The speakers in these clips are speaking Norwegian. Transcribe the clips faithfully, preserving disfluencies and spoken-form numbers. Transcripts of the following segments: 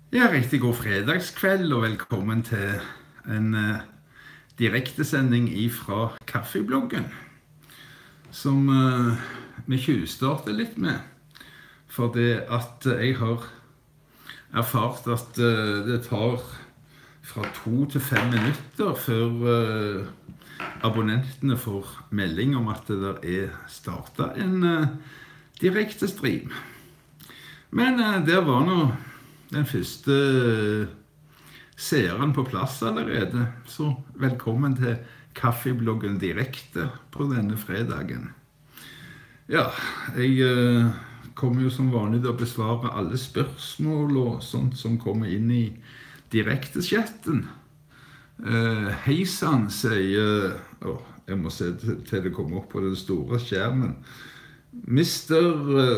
Ja, riktig god fredagskveld og velkommen til en uh, direktesending fra Kaffebloggen, som uh, vi tjuvstarter litt med, for det at uh, jeg har erfart at uh, det tar fra to til fem minutter før uh, abonnentene får melding om at det der er startet en uh, direkte stream. Men uh, der var nå den første seeren på plass allerede, så velkommen til Kaffebloggen direkte på denne fredagen. Ja, jeg eh, kommer jo som vanlig til å besvare alle spørsmål og sånt som kommer inn i direkte-chatten. Eh, Hei sann, sier, å, jeg må se til, til det kommer opp på den store skjermen, mister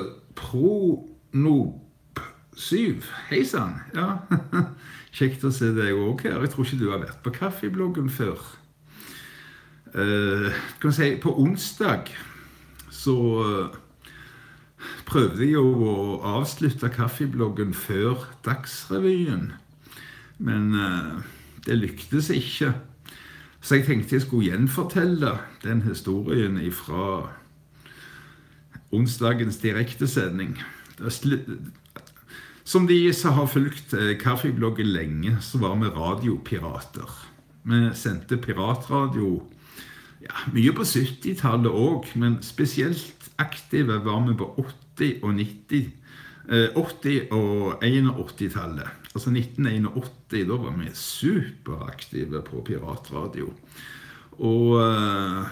Pronob syv, hei sann, ja, kjekt å se deg også her. Jeg tror ikke du har vært på Kaffebloggen før. Uh, kan jeg si, på onsdag så uh, prøvde jeg jo å avslutte Kaffebloggen før Dagsrevyen, men uh, det lyktes ikke. Så jeg tenkte jeg skulle gjenfortelle den historien fra onsdagens direktesending. Som de som har fulgt Kaffebloggen lenge, så var vi radiopirater. Vi sendte piratradio ja, mye på syttitallet også, men spesielt aktive var vi på åtti og nitti, eh, åtti og åttitallet. Altså nitten åtti, da var vi superaktive på piratradio. Og eh,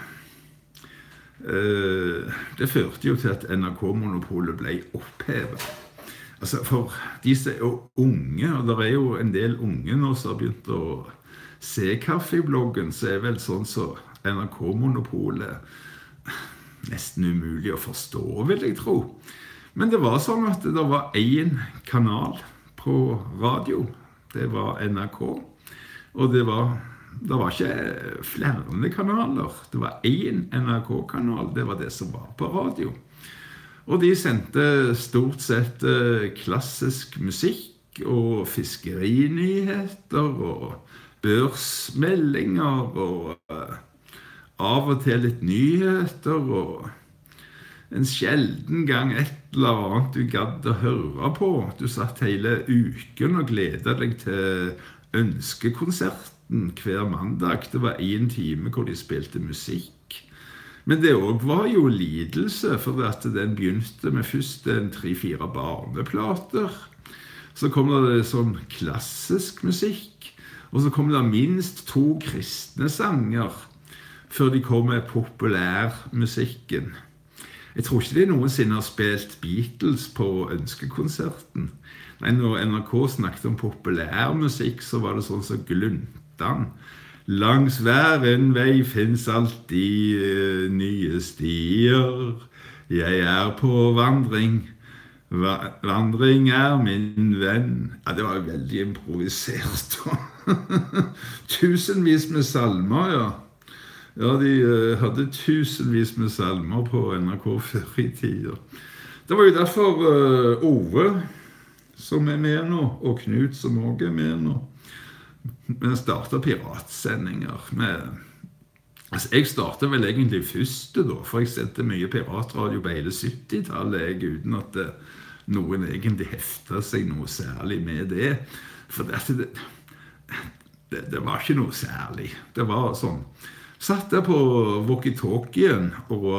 eh, det førte jo til at N R K-monopolet ble opphevet. Altså for de som er unge, og det er jo en del unge nå som har begynt å se Kaffebloggen, så er vel sånn så N R K-monopolet nesten umulig å forstå, vil jeg tro. Men det var sånn at det var en kanal på radio, det var N R K, og det var, det var ikke flere kanaler, det var en N R K-kanal, det var det som var på radio. Og de sendte stort sett klassisk musikk og fiskerinyheter og børsmeldinger og av og til litt nyheter og en sjelden gang et eller annet du gadd å høre på. Du satt hele uken og gledet deg til ønskekonserten hver mandag. Det var en time hvor de spilte musikk. Men det også var jo lidelse, for at den begynte med først en tre-fire barneplater. Så kom det sånn klassisk musikk, og så kom det minst to kristne sanger, før de kom med populærmusikken. Jeg tror ikke de noensinne har spilt Beatles på ønskekonserten. Nei, når N R K snakket om populærmusikk, så var det sånn som gluntan. Langs hver en vei finnes alltid uh, nye stier. Jeg er på vandring. Va vandring er min venn. Ja, det var veldig improvisert. Tusenvis med salmer, ja. Ja, de uh, hadde tusenvis med salmer på N R K før i tida. Det var jo derfor uh, Ove, som er med nå, og Knut, som også er med nå, vi startet piratsendinger med, altså jeg startet vel egentlig første da, for jeg sendte mye piratradio på hele syttitallet, jeg, uten at det, noen egentlig heftet seg noe særlig med det, for det, det, det var ikke noe særlig. Det var sånn, satt der på walkie-talkien, og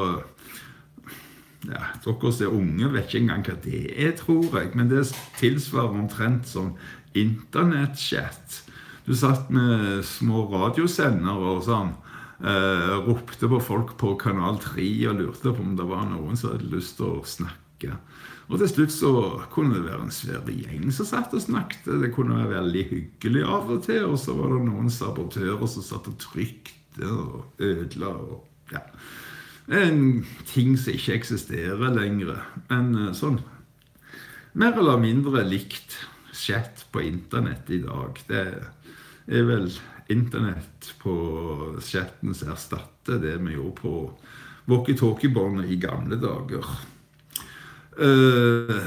ja, dere som er unge vet ikke engang hva det er, tror jeg, men det tilsvarer omtrent som internett-chat. Du satt med små radiosender og sånn, eh, ropte på folk på kanal tre og lurte på om det var noen som hadde lyst til å snakke. Og til slutt så kunne det være en svær gjeng som satt og snakket. Det kunne være veldig hyggelig av og til, og så var det noen sabotører som satt og trykte og ødela. Og, ja. En ting som ikke eksisterer lenger, men sånn mer eller mindre likt chat på internett i dag. Det er vel internett på chatten som erstatter det vi gjorde på walkie-talkie-båndet i gamle dager. Uh,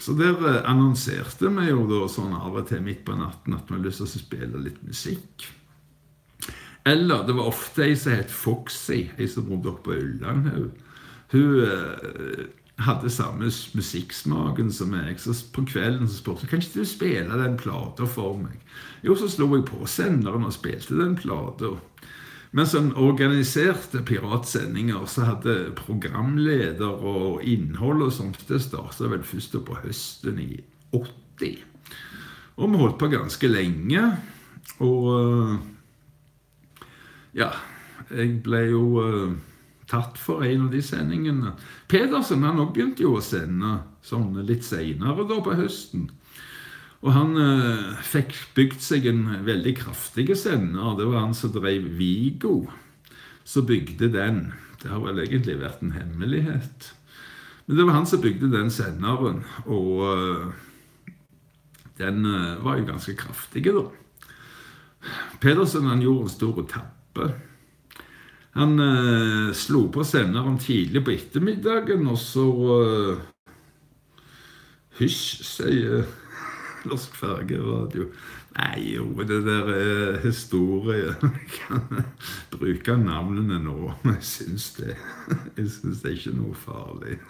Så der eh, annonserte vi jo da sånn av og til midt på natten at vi hadde lyst til å spille litt musikk. Eller det var ofte ei som het Foxy, ei som bodde oppe på Ulland. Hun, hun eh, hadde samme musikksmaken som meg, så på kvelden så spurte hun, kan ikke du spille den plata for meg? Jo, så slo jeg på senderen og spilte den plata. Men som organiserte piratsendinger så hadde programleder og innhold og sånt, det startet vel først på høsten i åtti. Og vi holdt på ganske lenge, og ja, jeg ble jo uh, tatt for en av de sendingene. Pedersen, han også begynte jo å sende sånn litt senere da på høsten. Og han uh, fikk bygd seg en veldig kraftig sender. Det var han som drev Vigo, som bygde den. Det har vel egentlig vært en hemmelighet. Men det var han som bygde den senderen, og uh, den uh, var jo ganske kraftig da. Pedersen, han gjorde en stor tabbe. Han eh, slo på senderen tidlig på ettermiddagen, og så eh, hysj, sier Norsk Fergeradio. Nei, jo, det der er historie. Jeg kan bruke navnene nå, men jeg synes det. Jeg synes det er ikke noe farlig.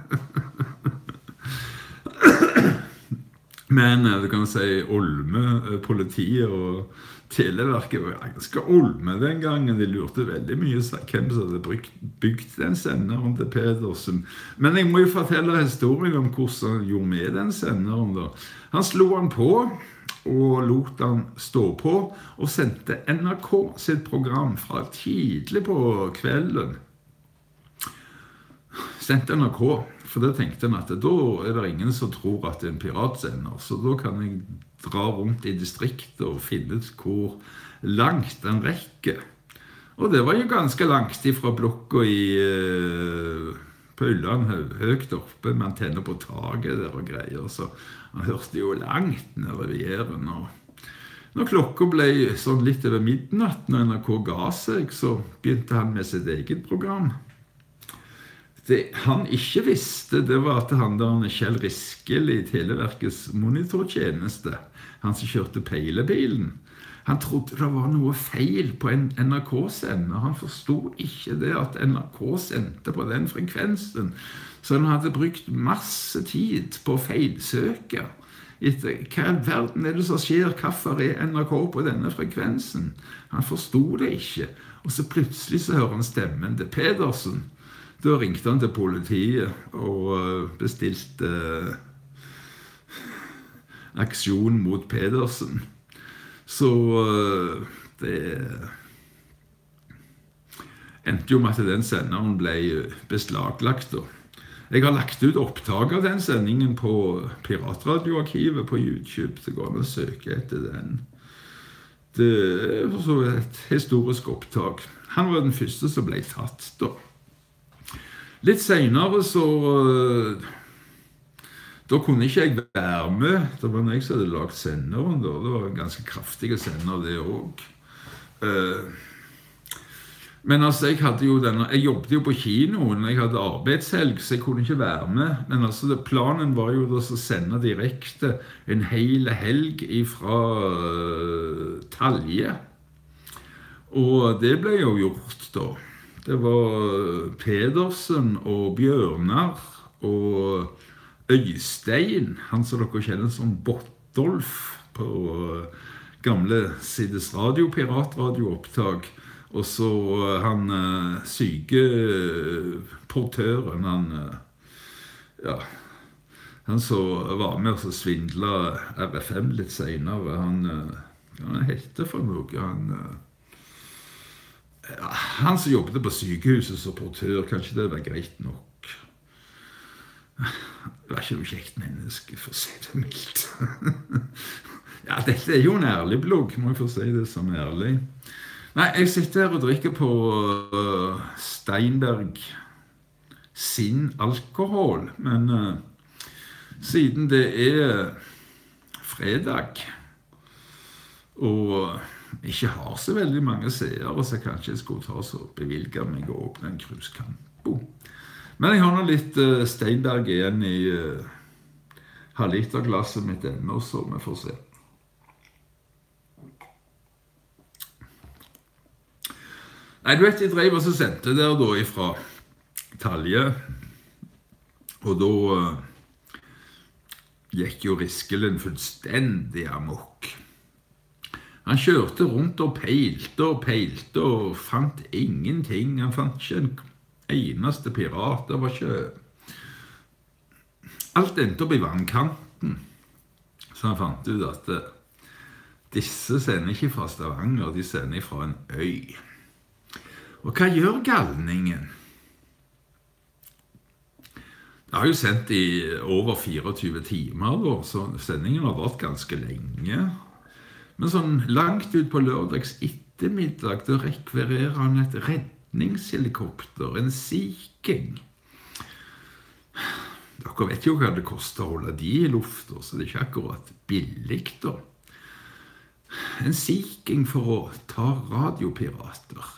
Men du kan si Olme, politiet og Televerket var ganske olme den gangen. De lurte veldig mye hvem som hadde bygd den senderen til Pedersen. Men jeg må jo fortelle historien om hvordan han gjorde med den senderen da. Han slo han på og lot han stå på og sendte N R K sitt program fra tidlig på kvelden. Sendte N R K, for da tenkte han at da er det ingen som tror at det er en piratsender, så da kan jeg dra rundt i distriktet og finne ut hvor langt den rekker. Og det var jo ganske langt ifra blokka i, uh, på Ulland, høyt oppe, med antenner på taget der og greier, så han hørte jo langt nede ved Jæren. Og når klokka ble sånn litt over midnatt, når N R K ga seg, så begynte han med sitt eget program. Det han ikke visste, det var at han der Kjell Riskel i Televerkets monitortjeneste, han som kjørte peilebilen, han trodde det var noe feil på en N R K-sender. Han forstod ikke det at N R K sendte på den frekvensen. Så han hadde brukt masse tid på å feilsøke etter hva i verden er det som skjer, hvorfor er N R K på denne frekvensen. Han forstod det ikke. Og så plutselig så hører han stemmen til Pedersen. Da ringte han til politiet og bestilte aksjon mot Pedersen. Så det endte jo med at den senderen ble beslaglagt da. Jeg har lagt ut opptak av den sendingen på Piratradioarkivet på YouTube. Det går an å søke etter den. Det er så et historisk opptak. Han var den første som ble tatt da. Litt senere så, da kunne ikke jeg være med. Det var når jeg som hadde lagt senderen da. Det var en ganske kraftig sender det også. Men altså, jeg hadde jo denne, jeg jobbet jo på kinoen, jeg hadde arbeidshelg, så jeg kunne ikke være med. Men altså, det, planen var jo da å sende direkte en hel helg fra uh, Talje. Og det ble jo gjort da. Det var Pedersen og Bjørnar og Øystein, han som dere kjenner som Bottolf på gamle Sides Radio, piratradiopptak. Og så han syke portøren, han, ja, han som var med og svindlet R F M litt senere, han, han heter for noe, han... Ja, han som jobbet på sykehuset som portør, kanskje det var greit nok. Det var ikke noe kjekt menneske, for å si det mildt. Ja, dette er jo en ærlig blogg, må jeg få si det som ærlig. Nei, jeg sitter her og drikker på uh, Steinberg sin alkohol, men uh, siden det er fredag, og ikke har så veldig mange seere, så kanskje jeg skulle ta så bevilge meg å åpne en kruskampo. Men jeg har nå litt uh, Steinberg igjen i uh, halvliterglasset mitt ennå, så vi får se. Nei, du vet, jeg drev og så sendte der da ifra Talje, og da uh, gikk jo Riskelen fullstendig amok. Han kjørte rundt og peilte og peilte og fant ingenting. Han fant ikke en eneste pirat. Det var ikke... Alt endte opp i vannkanten. Så han fant ut at uh, disse sender ikke fra Stavanger, de sender fra en øy. Og hva gjør galningen? Det har jo sendt i over fireogtyve timer, da, så sendingen har vært ganske lenge. Men sånn langt ut på lørdags ettermiddag, da rekvirerer han et redningshelikopter, en Sea King. Dere vet jo hva det koster å holde de i lufta, så det er ikke akkurat billig da. En Sea King for å ta radiopirater.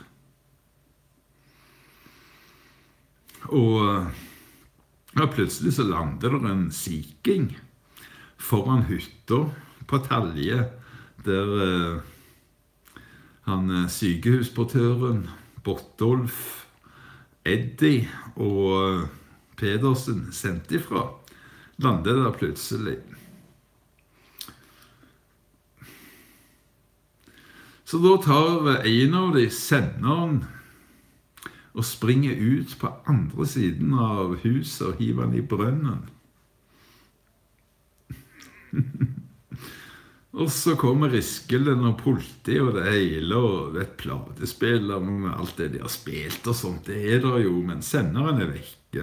Og ja, plutselig så lander det en Sea King foran hytta på Talje, der eh, han sykehusportøren, Bottolf, Eddie og Pedersen sendte ifra, landet der plutselig. Så da tar en av de senderen og springer ut på andre siden av huset og hiver han i brønnen. Og så kommer Riskelen og politi og det hele, og et platespiller med alt det de har spilt og sånt, det er der jo, men senderen er vekke.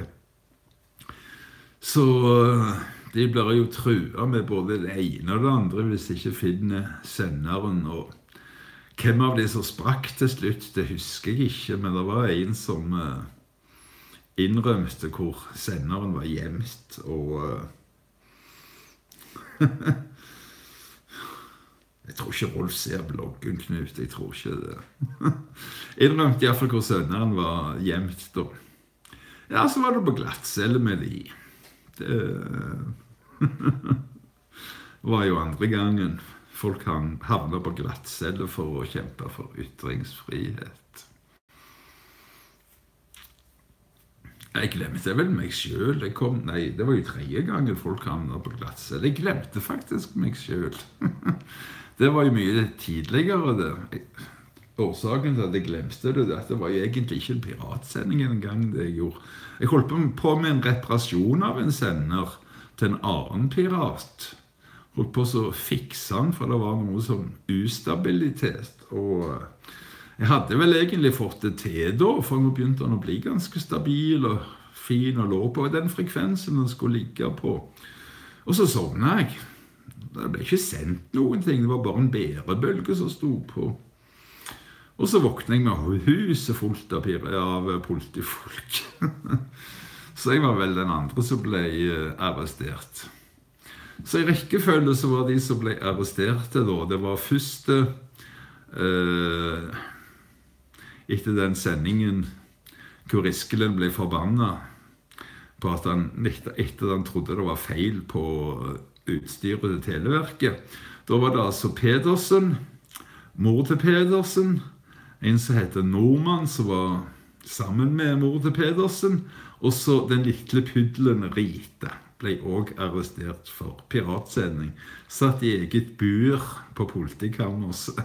Så de blir jo trua med både det ene og det andre hvis de ikke finner senderen, og hvem av de som sprakk til slutt, det husker jeg ikke, men det var en som uh, innrømte hvor senderen var gjemt, og uh, jeg tror ikke Rolf ser bloggen, Knut, jeg tror ikke det. Innrømte i hvert fall hvor senderen var gjemt da. Ja, så var det på glattcelle med de. Det var jo andre gangen. Folk havner på glattcelle for å kjempe for ytringsfrihet. Jeg glemte vel meg selv. Jeg kom, nei, det var jo tredje gangen folk havner på glattcelle. Jeg glemte faktisk meg selv. Det var jo mye tidligere det. Årsaken til at jeg glemte det, at det var jo egentlig ikke en piratsending en gang det jeg gjorde. Jeg holdt på med en reparasjon av en sender til en annen pirat. Holdt på så fikse han, for det var noe som ustabilitet, og jeg hadde vel egentlig fått det til da, for nå begynte han å bli ganske stabil og fin og lå på den frekvensen han skulle ligge på. Og så sovnet jeg. Det ble ikke sendt noen ting, det var bare en bærebølge som stod på. Og så våknet jeg med huset fullt av, av politifolk. Så jeg var vel den andre som ble arrestert. Så i rekkefølge så var de som ble arresterte da, det var første, eh, etter den sendingen, hvor Riskelen ble forbannet på at han, etter, etter han trodde det var feil på utstyret til Televerket. Da var det altså Pedersen, mor til Pedersen, en som heter Norman, som var sammen med mor til Pedersen, og så den lille puddelen Rita ble også arrestert for piratsending. Satt i eget bur på politikammerset.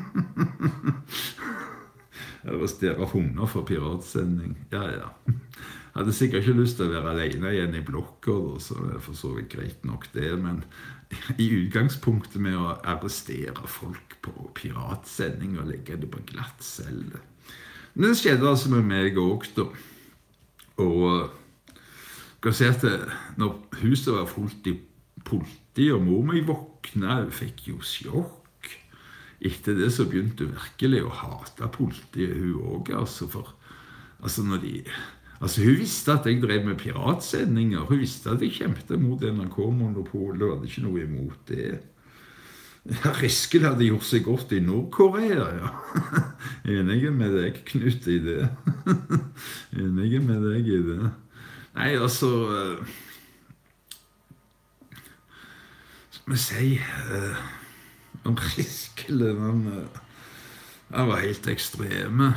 Arrestere hunder for piratsending. Ja, ja. Jeg hadde sikkert ikke lyst til å være alene igjen i blokker, så det er for så vidt greit nok det, men i utgangspunktet med å arrestere folk på piratsending og legge det på glattcelle. Men det skjedde altså med meg også, da. Og jeg kan si at når huset var fullt i politi, og mor meg våkna, hun fikk jo sjokk. Etter det så begynte hun virkelig å hate politiet, hun også, altså, for altså, når de, altså, hun visste at jeg drev med piratsendinger, hun visste at jeg kjempet mot N R K-monopolet, og hadde ikke noe imot det. Ja, Riskel hadde gjort seg godt i Nord-Korea, ja. Enig med deg, Knut, i det. Enig med deg i det. Nei, altså, vi si, eh, om Riskele, han, eh, han var helt ekstreme.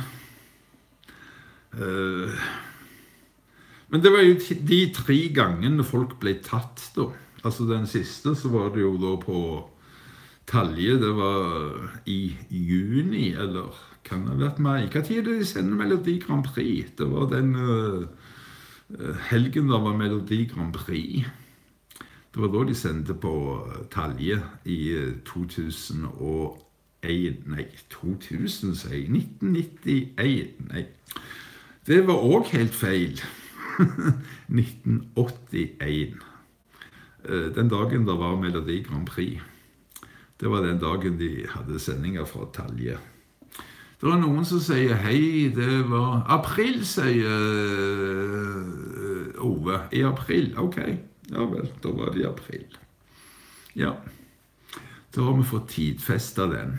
Eh, men det var jo de tre gangene folk ble tatt da. Altså den siste så var det jo da på Talje, det var i juni, eller kan det ha vært mai? Hva tid er det de sender Melodi Grand Prix? Det var den uh, helgen da var Melodi Grand Prix. Det var da de sendte på Talje i to tusen og en, nei, to tusen, sier jeg, nitten nittien, nei. Det var også helt feil. nitten åttien. Den dagen da var Melodi Grand Prix. Det var den dagen de hadde sendinger fra Talje. Det var noen som sier, hei, det var april, sier uh, Ove. I april, ok. Ja vel, da var det i april. Ja, da har vi fått tidfestet den.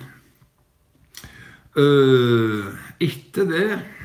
Uh, etter det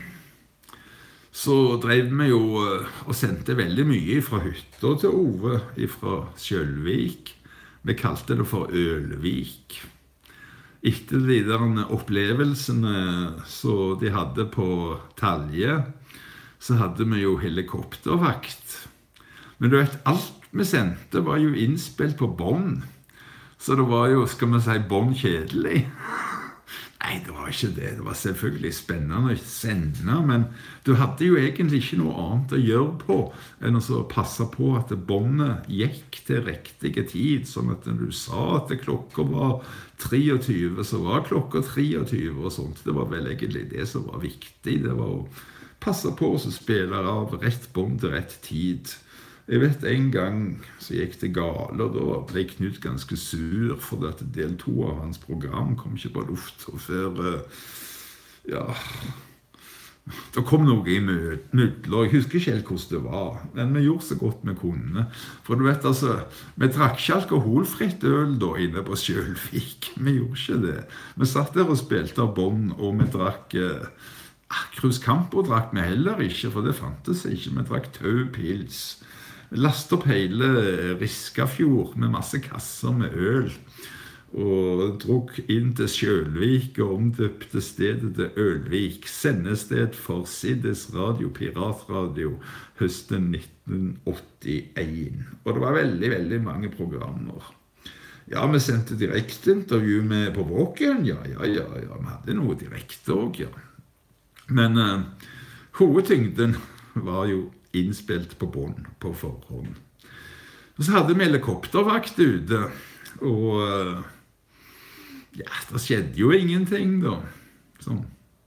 så drev vi jo uh, og sendte veldig mye fra hytta til Ove, fra Skjølvik. Vi kalte det for Ølvik. Etter de der opplevelsene som de hadde på Talje, så hadde vi jo helikoptervakt. Men du vet, alt vi sendte var jo innspilt på bånd. Så det var jo, skal vi si, bånd kjedelig. Nei, det var ikke det. Det var selvfølgelig spennende å sende, men du hadde jo egentlig ikke noe annet å gjøre på enn å passe på at båndet gikk til riktige tid, sånn at når du sa at klokka var treogtyve, så var klokka treogtyve og sånt. Det var vel egentlig det som var viktig. Det var å passe på å spille av rett bånd til rett tid. Jeg vet en gang så gikk det gale, og da ble Knut ganske sur, for at del to av hans program kom ikke på luft, og før, ja, da kom noe i mødler. Jeg husker ikke helt hvordan det var, men vi gjorde så godt vi kunne. For du vet, altså, vi drakk ikke alkoholfritt øl da inne på Skjølvik. Vi gjorde ikke det. Vi satt der og spilte av bånd, og vi drakk... Ah, Cruzcampo drakk vi heller ikke, for det fantes ikke. Vi drakk taupils. Lastet opp hele Riskafjord med masse kasser med øl, og drog inn til Skjølvik og omdøpte stedet til Ølvik, sendested for Siddes Radio, Piratradio, høsten nitten åttien. Og det var veldig, veldig mange programmer. Ja, vi sendte direkte intervju med på Våken, ja, ja, ja, ja, vi hadde noe direkte også, ja. Men uh, hovedtyngden var jo innspilt på bånd på forhånd. Og så hadde vi helikoptervakt ute, og ja, det skjedde jo ingenting da. Så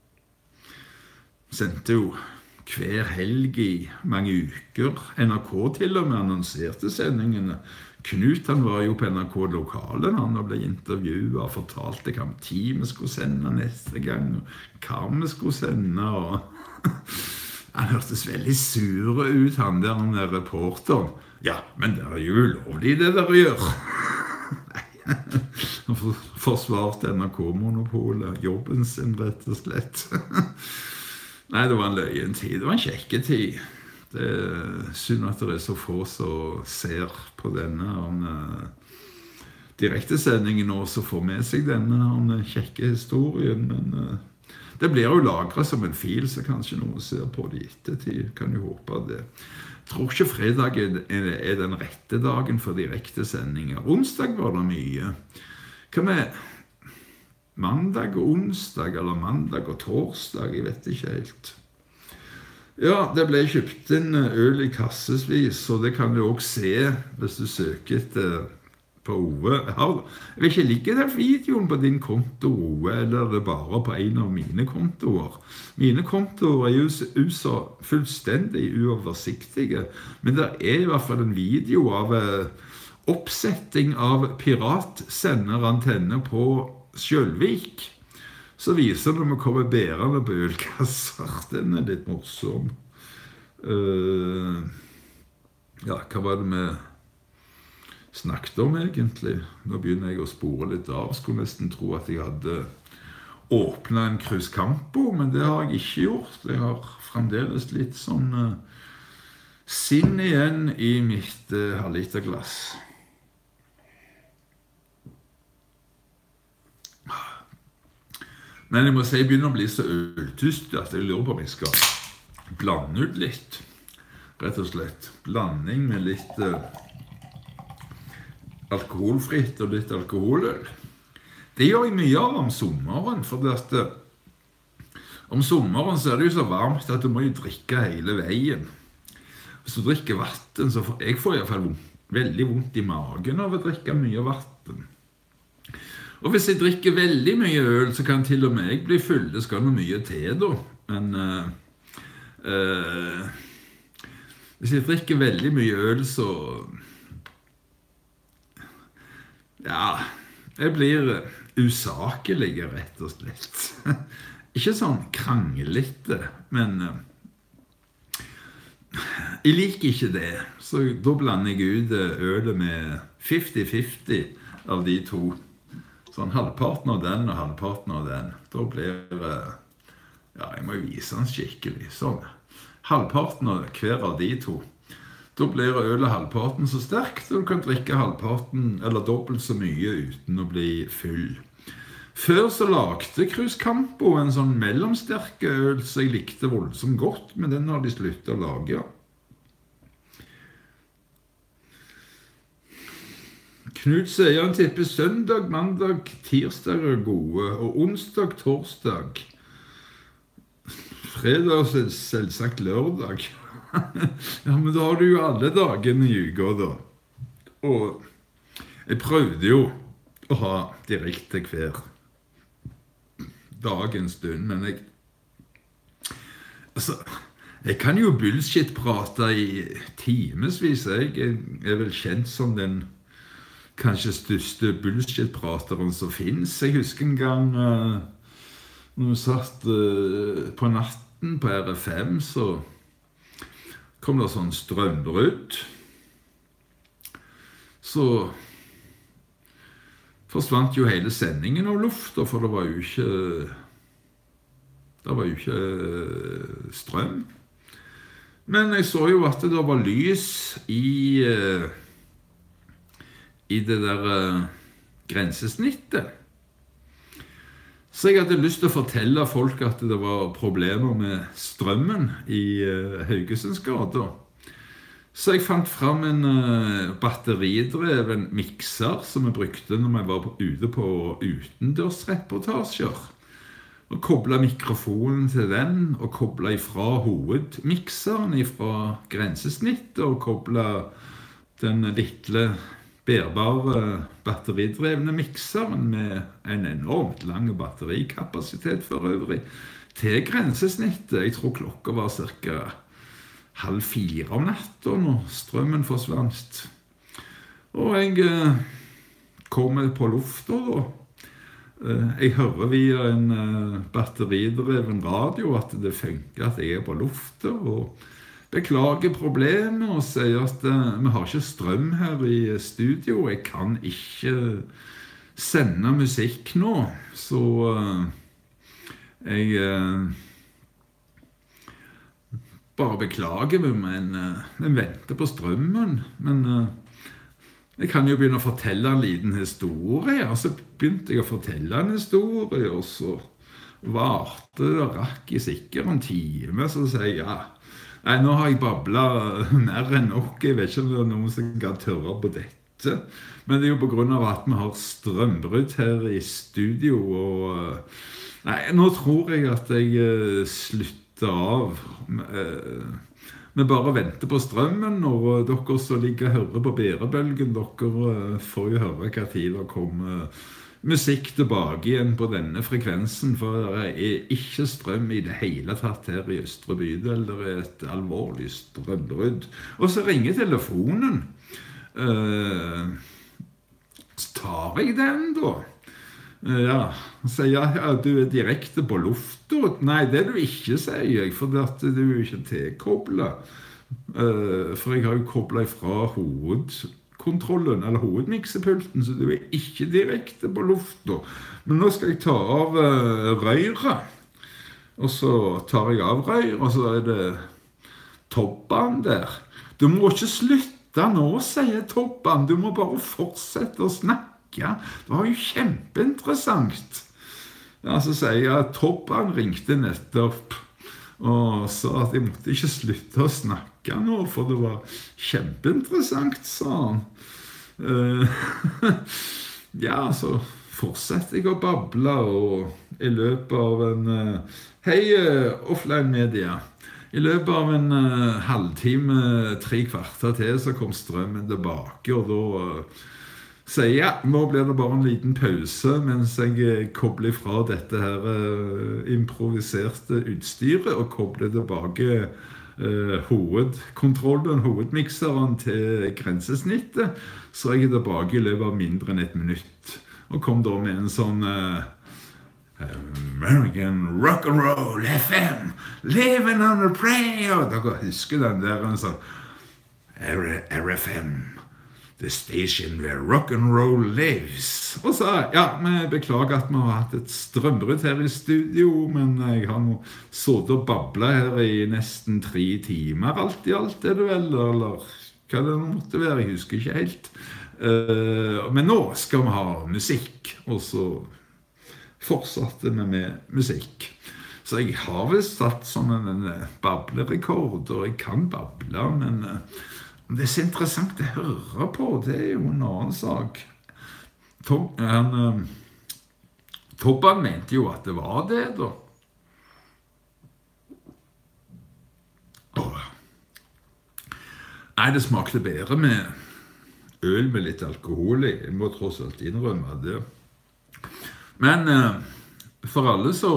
sendte jo hver helg i mange uker. N R K til og med annonserte sendingene. Knut, han var jo på N R K lokalen, han ble intervjuet og fortalte hva tid vi skulle sende neste gang, og hva vi skulle sende, og han hørtes veldig sure ut, han der, han der reporteren. Ja, men det er jo ulovlig det der å gjøre. Nei, han forsvarte N R K-monopolet, jobben sin rett og slett. Nei, det var en løyen tid, det var en kjekketid. Det er synd at det er så få som ser på denne om, uh, direktesendingen nå, så får med seg denne om kjekke historien, men... Uh, Det blir jo lagret som en fil, så kanskje noen ser på det i ettertid. Kan jo håpe det. Jeg tror ikke fredag er den rette dagen for direkte sendinger. Onsdag var det mye. Hva med mandag og onsdag, eller mandag og torsdag? Jeg vet ikke helt. Ja, det ble kjøpt inn øl i kassesvis, og det kan du også se hvis du søker etter på Ove. Jeg vet ikke, ligger den videoen på din konto, Ove, eller er det bare på en av mine kontoer? Mine kontoer er jo så fullstendig uoversiktige, men det er i hvert fall en video av oppsetting av piratsenderantenne på Skjølvik. Så viser det når vi kommer bærende på ølkasser. Den er litt morsom. Uh, ja, hva var det med snakket om egentlig? Nå begynner jeg å spore litt av. Skulle nesten tro at jeg hadde åpnet en Cruzcampo, men det har jeg ikke gjort. Jeg har fremdeles litt sånn uh, sinn igjen i mitt uh, halvliterglass. Men jeg må si jeg begynner å bli så øltyst at jeg lurer på om jeg skal blande ut litt. Rett og slett. Blanding med litt uh, alkoholfritt og litt alkoholøl. Det gjør jeg mye av om sommeren, for det at uh, om sommeren så er det jo så varmt at du må jo drikke hele veien. Hvis du drikker vatten, så får jeg får i hvert fall vondt, veldig vondt i magen av å drikke mye vatten. Og hvis jeg drikker veldig mye øl, så kan til og med jeg bli full. Det skal noe mye til da. Men uh, uh, hvis jeg drikker veldig mye øl, så ja, jeg blir usakelig, rett og slett. Ikke sånn kranglete, men uh, jeg liker ikke det. Så da blander jeg ut ølet med femti femti av de to. Sånn halvparten av den og halvparten av den. Da blir det, ja, jeg må jo vise den skikkelig, sånn. Halvparten av hver av de to. Da blir ølet halvparten så sterkt, og du kan drikke halvparten, eller dobbelt så mye uten å bli full. Før så lagde Cruz Campo en sånn mellomsterke øl, så jeg likte voldsomt godt, men den har de sluttet å lage. Knut sier han tipper søndag, mandag, tirsdag er gode, og onsdag, torsdag. Fredag og selvsagt lørdag. Ja, men da har du jo alle dagene i uka da. Og jeg prøvde jo å ha direkte hver dag en stund, men jeg altså, jeg kan jo bullshit-prate i timesvis. Jeg er vel kjent som den kanskje største bullshit-prateren som finnes. Jeg husker en gang uh, når vi satt uh, på natten på R F M, så kom det sånn strømbrudd. Så forsvant jo hele sendingen av lufta, for det var jo ikke det var jo ikke strøm. Men jeg så jo at det var lys i i det der grensesnittet. Så jeg hadde lyst til å fortelle folk at det var problemer med strømmen i Haugesunds gate. Så jeg fant frem en uh, batteridreven mikser som jeg brukte når jeg var ute på utendørsreportasjer. Og koblet mikrofonen til den, og koblet ifra hovedmikseren ifra grensesnittet, og koblet den lille bærbare batteridrevne mikseren med en enormt lang batterikapasitet for øvrig til grensesnittet. Jeg tror klokka var cirka halv fire om natta når strømmen forsvant. Og jeg eh, kom på lufta da. Eh, jeg hører via en eh, batteridreven radio at det funker, at jeg er på lufta, og beklager problemet og sier at eh, vi har ikke strøm her i studio. Jeg kan ikke sende musikk nå, så eh, jeg eh, bare beklager meg, men jeg venter på strømmen. Men jeg kan jo begynne å fortelle en liten historie. Og så begynte jeg å fortelle en historie, og så varte det og rakk i sikkert en time. Så sier jeg, ja, nei, nå har jeg bablet mer enn nok. Jeg vet ikke om det er noen som kan tørre på dette. Men det er jo på grunn av at vi har strømbrudd her i studio. Og nei, nå tror jeg at jeg slutter av. Vi bare venter på strømmen, og dere som ligger og hører på bærebølgen, dere får jo høre hva tid det kommer musikk tilbake igjen på denne frekvensen, for det er ikke strøm i det hele tatt her i Østre bydel. Det er et alvorlig strømbrudd. Og så ringer telefonen. Så tar jeg den da. Ja, sier jeg, ja, du er direkte på lufta. Nei, det er du ikke, sier jeg, for at du er ikke tilkoblet. For jeg har jo koblet fra hovedkontrollen, eller hovedmiksepulten, så du er ikke direkte på lufta. Men nå skal jeg ta av røyret, og så tar jeg av røyret, og så er det Tobban der. Du må ikke slutte nå, sier Tobban, du må bare fortsette å snakke. Ja, det var jo kjempeinteressant. Ja, så sier jeg at Tobban ringte nettopp og sa at jeg måtte ikke slutte å snakke nå, for det var kjempeinteressant, sa han. Uh, ja, så fortsetter jeg å bable, og i løpet av en uh, hei, uh, offline media. I løpet av en uh, halvtime, tre kvarter til, så kom strømmen tilbake, og da uh, sier jeg, ja, nå blir det bare en liten pause, mens jeg uh, kobler fra dette her uh, improviserte utstyret, og kobler tilbake uh, hovedkontrollen, hovedmikseren til grensesnittet, så er jeg tilbake i løpet av mindre enn et minutt, og kom da med en sånn... Uh, American Rock and Roll F M, living on a prayer. Dere husker den der, en sånn R F M, the station where rock and roll lives. Og så, ja, vi beklager at vi har hatt et strømbrudd her i studio, men jeg har nå sittet og bablet her i nesten tre timer, alt i alt, er det vel, eller hva det måtte være, jeg husker ikke helt. Uh, men nå skal vi ha musikk, og så fortsatte vi med musikk. Så jeg har vel satt sånn en bablerekord, og jeg kan bable, men uh, det er så interessant å høre på, det er jo en annen sak. Tob, han, uh, Tobban mente jo at det var det, da. Oh. Nei, det smakte bedre med øl med litt alkohol i. Jeg må tross alt innrømme det. Men uh, for alle så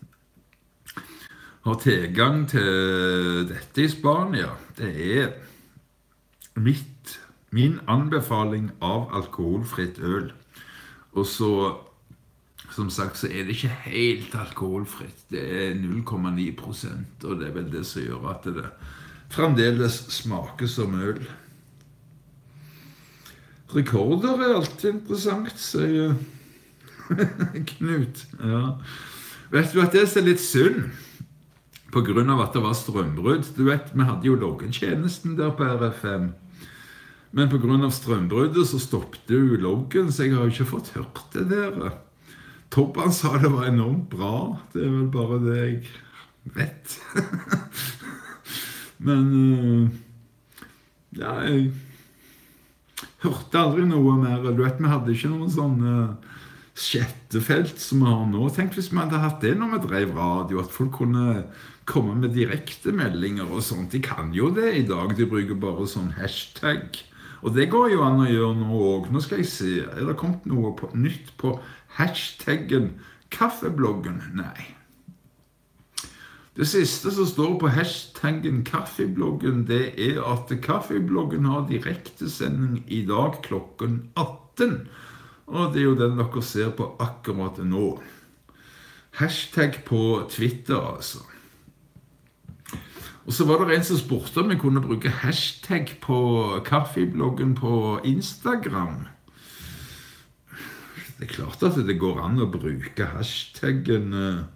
har tilgang til dette i Spania, det er mitt, min anbefaling av alkoholfritt øl. Og så, som sagt, så er det ikke helt alkoholfritt. Det er null komma ni prosent, og det er vel det som gjør at det fremdeles smaker som øl. Rekorder er alltid interessant, sier Knut. Ja. Vet du at det er litt synd? På grunn av at det var strømbrudd. Du vet, vi hadde jo loggentjenesten der på R F M. Men på grunn av strømbruddet så stoppte jo loggen, så jeg har jo ikke fått hørt det der. Tobban sa det var enormt bra. Det er vel bare det jeg vet. Men ja, jeg hørte aldri noe mer. Du vet, vi hadde ikke noen sånne sjettefelt som vi har nå. Tenk hvis vi hadde hatt det når vi drev radio, at folk kunne komme med direkte meldinger og sånt. De kan jo det i dag, de bruker bare sånn hashtag. Og det går jo an å gjøre nå også. Nå skal jeg se, er det kommet noe på, nytt på hashtaggen kaffebloggen? Nei. Det siste som står på hashtaggen kaffebloggen, det er at kaffebloggen har direktesending i dag klokken atten. Og det er jo den dere ser på akkurat nå. Hashtag på Twitter, altså. Og så var det en som spurte om jeg kunne bruke hashtag på kaffebloggen på Instagram. Det er klart at det går an å bruke hashtaggen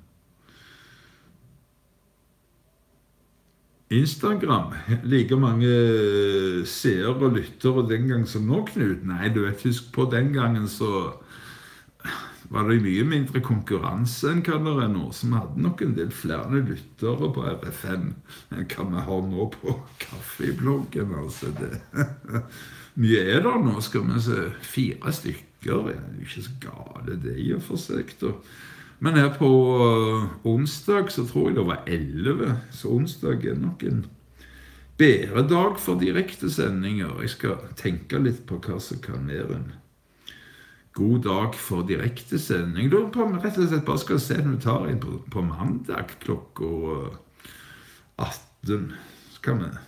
Instagram. Like mange seere og lyttere den gang som nå, Knut. Nei, du vet, husk på den gangen så var det mye mindre konkurranse enn hva det er nå, som hadde nok en del flere lyttere på R F M enn hva vi har nå på kaffebloggen, altså det. Mye er det nå, skal vi se, fire stykker, det er jo ikke så gale det i og for seg, da. Men her på onsdag så tror jeg det var elleve, så onsdag er nok en bedre dag for direkte sendinger. Jeg skal tenke litt på hva som kan være en god dag for direkte sending. Da på rett og slett bare skal se når vi tar inn på, på mandag klokka atten. Så kan vi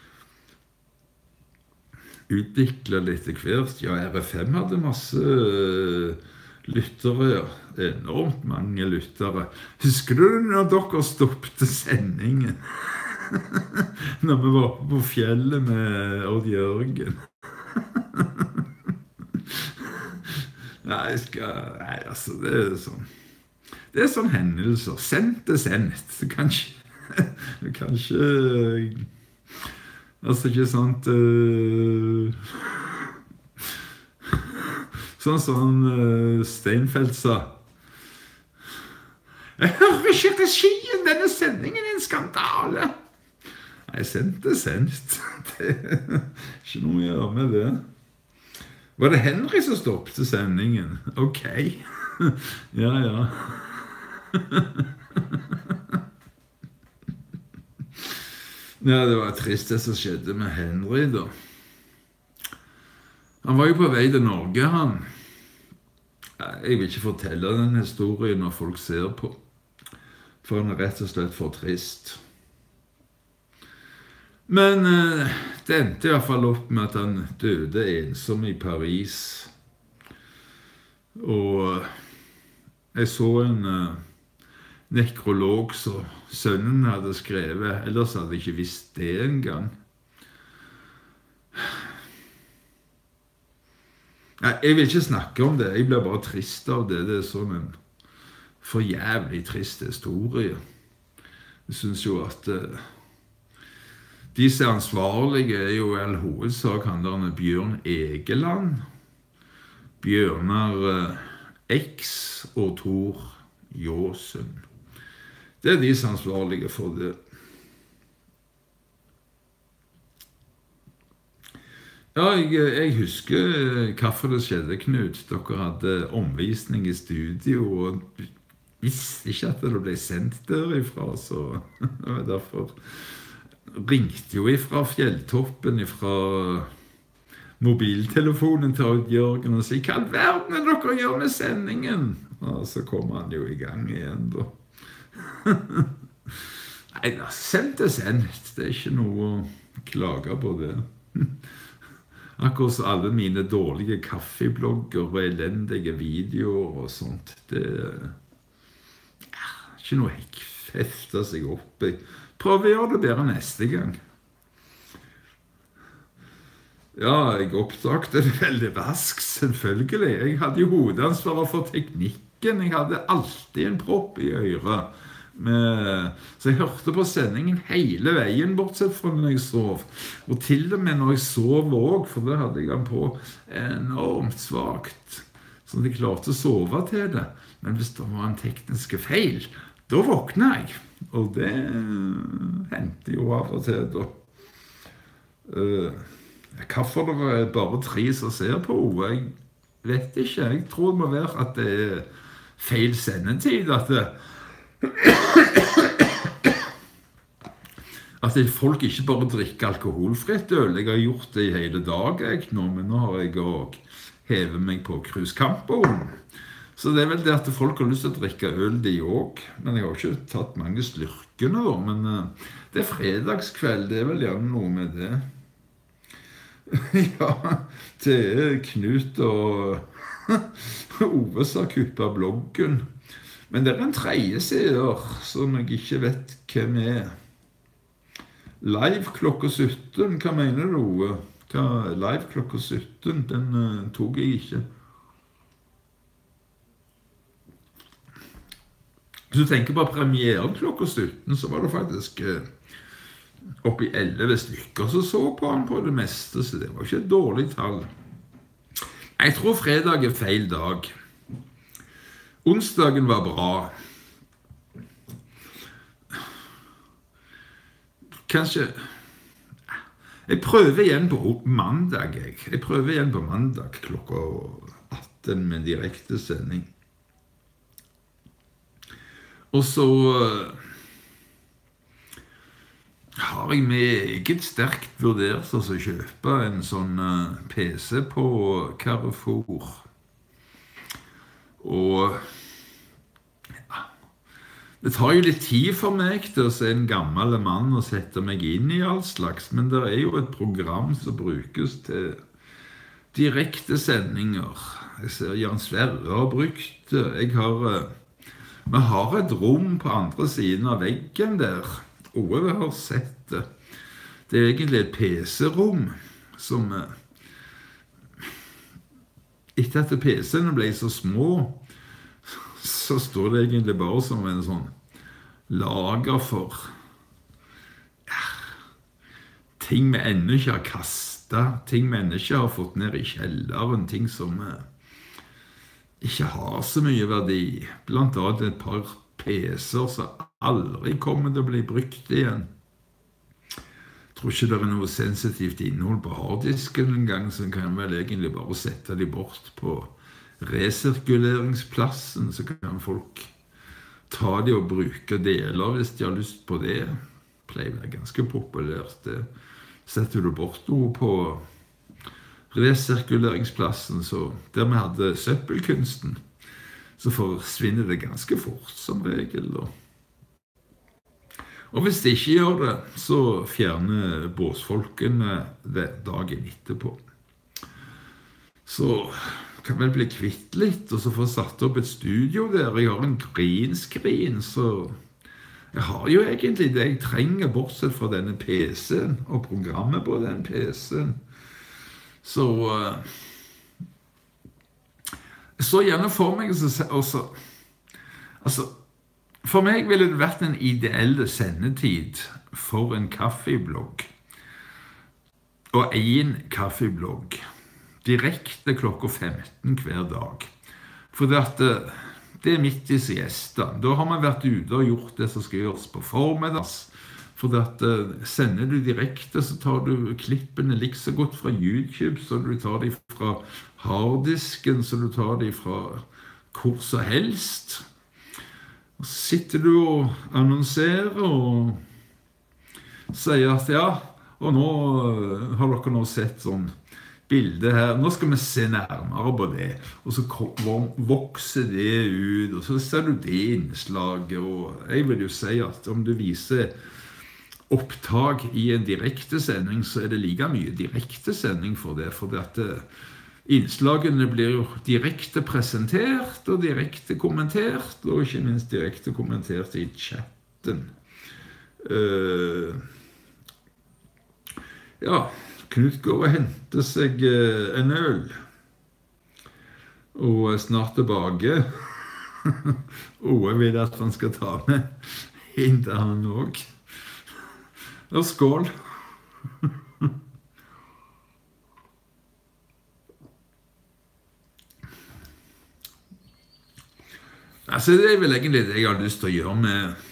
utvikle litt til hvert. Ja, R F M hadde masse lyttere, ja. Enormt mange lyttere. Husker du når dere stoppte sendingen? Når vi var på fjellet med Odd Jørgen? Nei, jeg skal... Nei, altså, det er sånn... Det er sånn hendelser. Sendt er sendt. Du kan ikke... Du kan ikke... Altså, ikke sant... Uh... Sånn sånn uh, Steinfeld sa. Jeg hører ikke regien, denne sendingen er en skandale. Nei, sendt er sendt. Det er ikke noe å gjøre med det. Var det Henry som stoppte sendingen? Ok. Ja, ja. Ja, det var trist det som skjedde med Henry da. Han var jo på vei til Norge, han. Jeg vil ikke fortelle den historien når folk ser på, for han er rett og slett for trist. Men eh, det endte i hvert fall opp med at han døde ensom i Paris. Og jeg så en eh, nekrolog som sønnen hadde skrevet, ellers hadde jeg ikke visst det engang. Nei, jeg vil ikke snakke om det, jeg blir bare trist av det. Det er sånn en for jævlig trist historie. Jeg synes jo at uh, de som er ansvarlige er jo i all hovedsak handlerne Bjørn Egeland, Bjørnar uh, X og Tor Jåsund. Det er de som er ansvarlige for det. Ja, jeg, jeg husker hvorfor det skjedde, Knut. Dere hadde omvisning i studio, og visste ikke at det ble sendt derifra, så det var derfor ringte jo ifra fjelltoppen, ifra mobiltelefonen til Odd Jørgen og sier, hva all verden er dere gjør med sendingen? Og så kom han jo i gang igjen, da. Nei, da, sendt er sendt. Det er ikke noe å klage på det. Akkurat som alle mine dårlige kaffeblogger og elendige videoer og sånt. Det er ikke noe hekk hefte seg opp i. Prøv å gjøre det bedre neste gang. Ja, jeg oppdaget det veldig raskt, selvfølgelig. Jeg hadde jo hovedansvaret for teknikken. Jeg hadde alltid en propp i øret. Med, så jeg hørte på sendingen hele veien, bortsett fra når jeg sov. Og til og med når jeg sov også, for det hadde jeg den på enormt svagt. Så jeg klarte å sove til det. Men hvis det var en teknisk feil, da våkna jeg. Og det hendte jo av og til da. Uh, hvorfor det var bare tre som ser på, jeg vet ikke. Jeg tror det må være at det er feil sendetid, at det at folk ikke bare drikker alkoholfritt øl. Jeg har gjort det i hele dag, jeg nå, men nå har jeg også hevet meg på kruskampen. Så det er vel det at folk har lyst til å drikke øl, de også. Men jeg har ikke tatt mange slurkene da, men uh, det er fredagskveld, det er vel gjerne noe med det. Ja, det er Knut og Ove som har kuppet bloggen. Men det er en tredje sider som jeg ikke vet hvem er. Live klokka sytten, hva mener du, Ove? Hva, live klokka sytten, den uh, tok jeg ikke. Hvis du tenker på premieren klokka sytten, så var det faktisk uh, oppi elleve stykker som så på han på det meste, så det var ikke et dårlig tall. Jeg tror fredag er feil dag. Onsdagen var bra. Kanskje jeg prøver igjen på mandag. Jeg, jeg prøver igjen på mandag klokka atten med direkte sending. Og så har jeg meget sterkt vurdert å kjøpe en sånn P C på Carrefour. Og ja, det tar jo litt tid for meg til å se en gammel mann og sette meg inn i all slags, men det er jo et program som brukes til direkte sendinger. Jeg ser Jan Sverre har brukt det. Jeg har, vi har et rom på andre siden av veggen der. Ove har sett det. Det er egentlig et P C-rom som etter at P C-ene ble så små, så står det egentlig bare som en sånn lager for ja, ting vi ennå ikke har kastet, ting vi ennå ikke har fått ned i kjelleren, ting som ikke har så mye verdi. Blant annet et par P-er som aldri kommer til å bli brukt igjen. Jeg tror ikke det er noe sensitivt innhold på harddisken en gang, så kan vel egentlig bare sette de bort på resirkuleringsplassen, så kan folk ta de og bruke deler hvis de har lyst på det. Det pleier å være ganske populært. Det setter du bort noe på resirkuleringsplassen, så der vi hadde søppelkunsten, så forsvinner det ganske fort som regel. Og hvis de ikke gjør det, så fjerner båsfolkene det dagen etterpå. Så kan vel bli kvitt litt, og så få satt opp et studio der. Jeg har en green screen, så jeg har jo egentlig det jeg trenger, bortsett fra denne P-en og programmet på den P-en. Så så gjerne for meg også, altså, for meg ville det vært en ideell sendetid for en kaffeblogg, og en kaffeblogg, direkte klokka femten hver dag. For det, at det er midt i siesta. Da har man vært ute og gjort det som skal gjøres på formiddags. For det at sender du direkte, så tar du klippene like så godt fra YouTube, så du tar de fra harddisken, så du tar de fra hvor som helst. Og så sitter du og annonserer og sier at ja, og nå har dere nå sett sånn bilde her, nå skal vi se nærmere på det, og så vokser det ut, og så ser du det innslaget, og jeg vil jo si at om du viser opptak i en direkte sending, så er det like mye direkte sending for det, for det at innslagene blir jo direkte presentert og direkte kommentert, og ikke minst direkte kommentert i chatten. Uh, ja, Knut går og henter seg en øl, og er snart tilbake. Og jeg vil at han skal ta med inn til han også. Og skål. Altså, det er vel egentlig det jeg har lyst til å gjøre med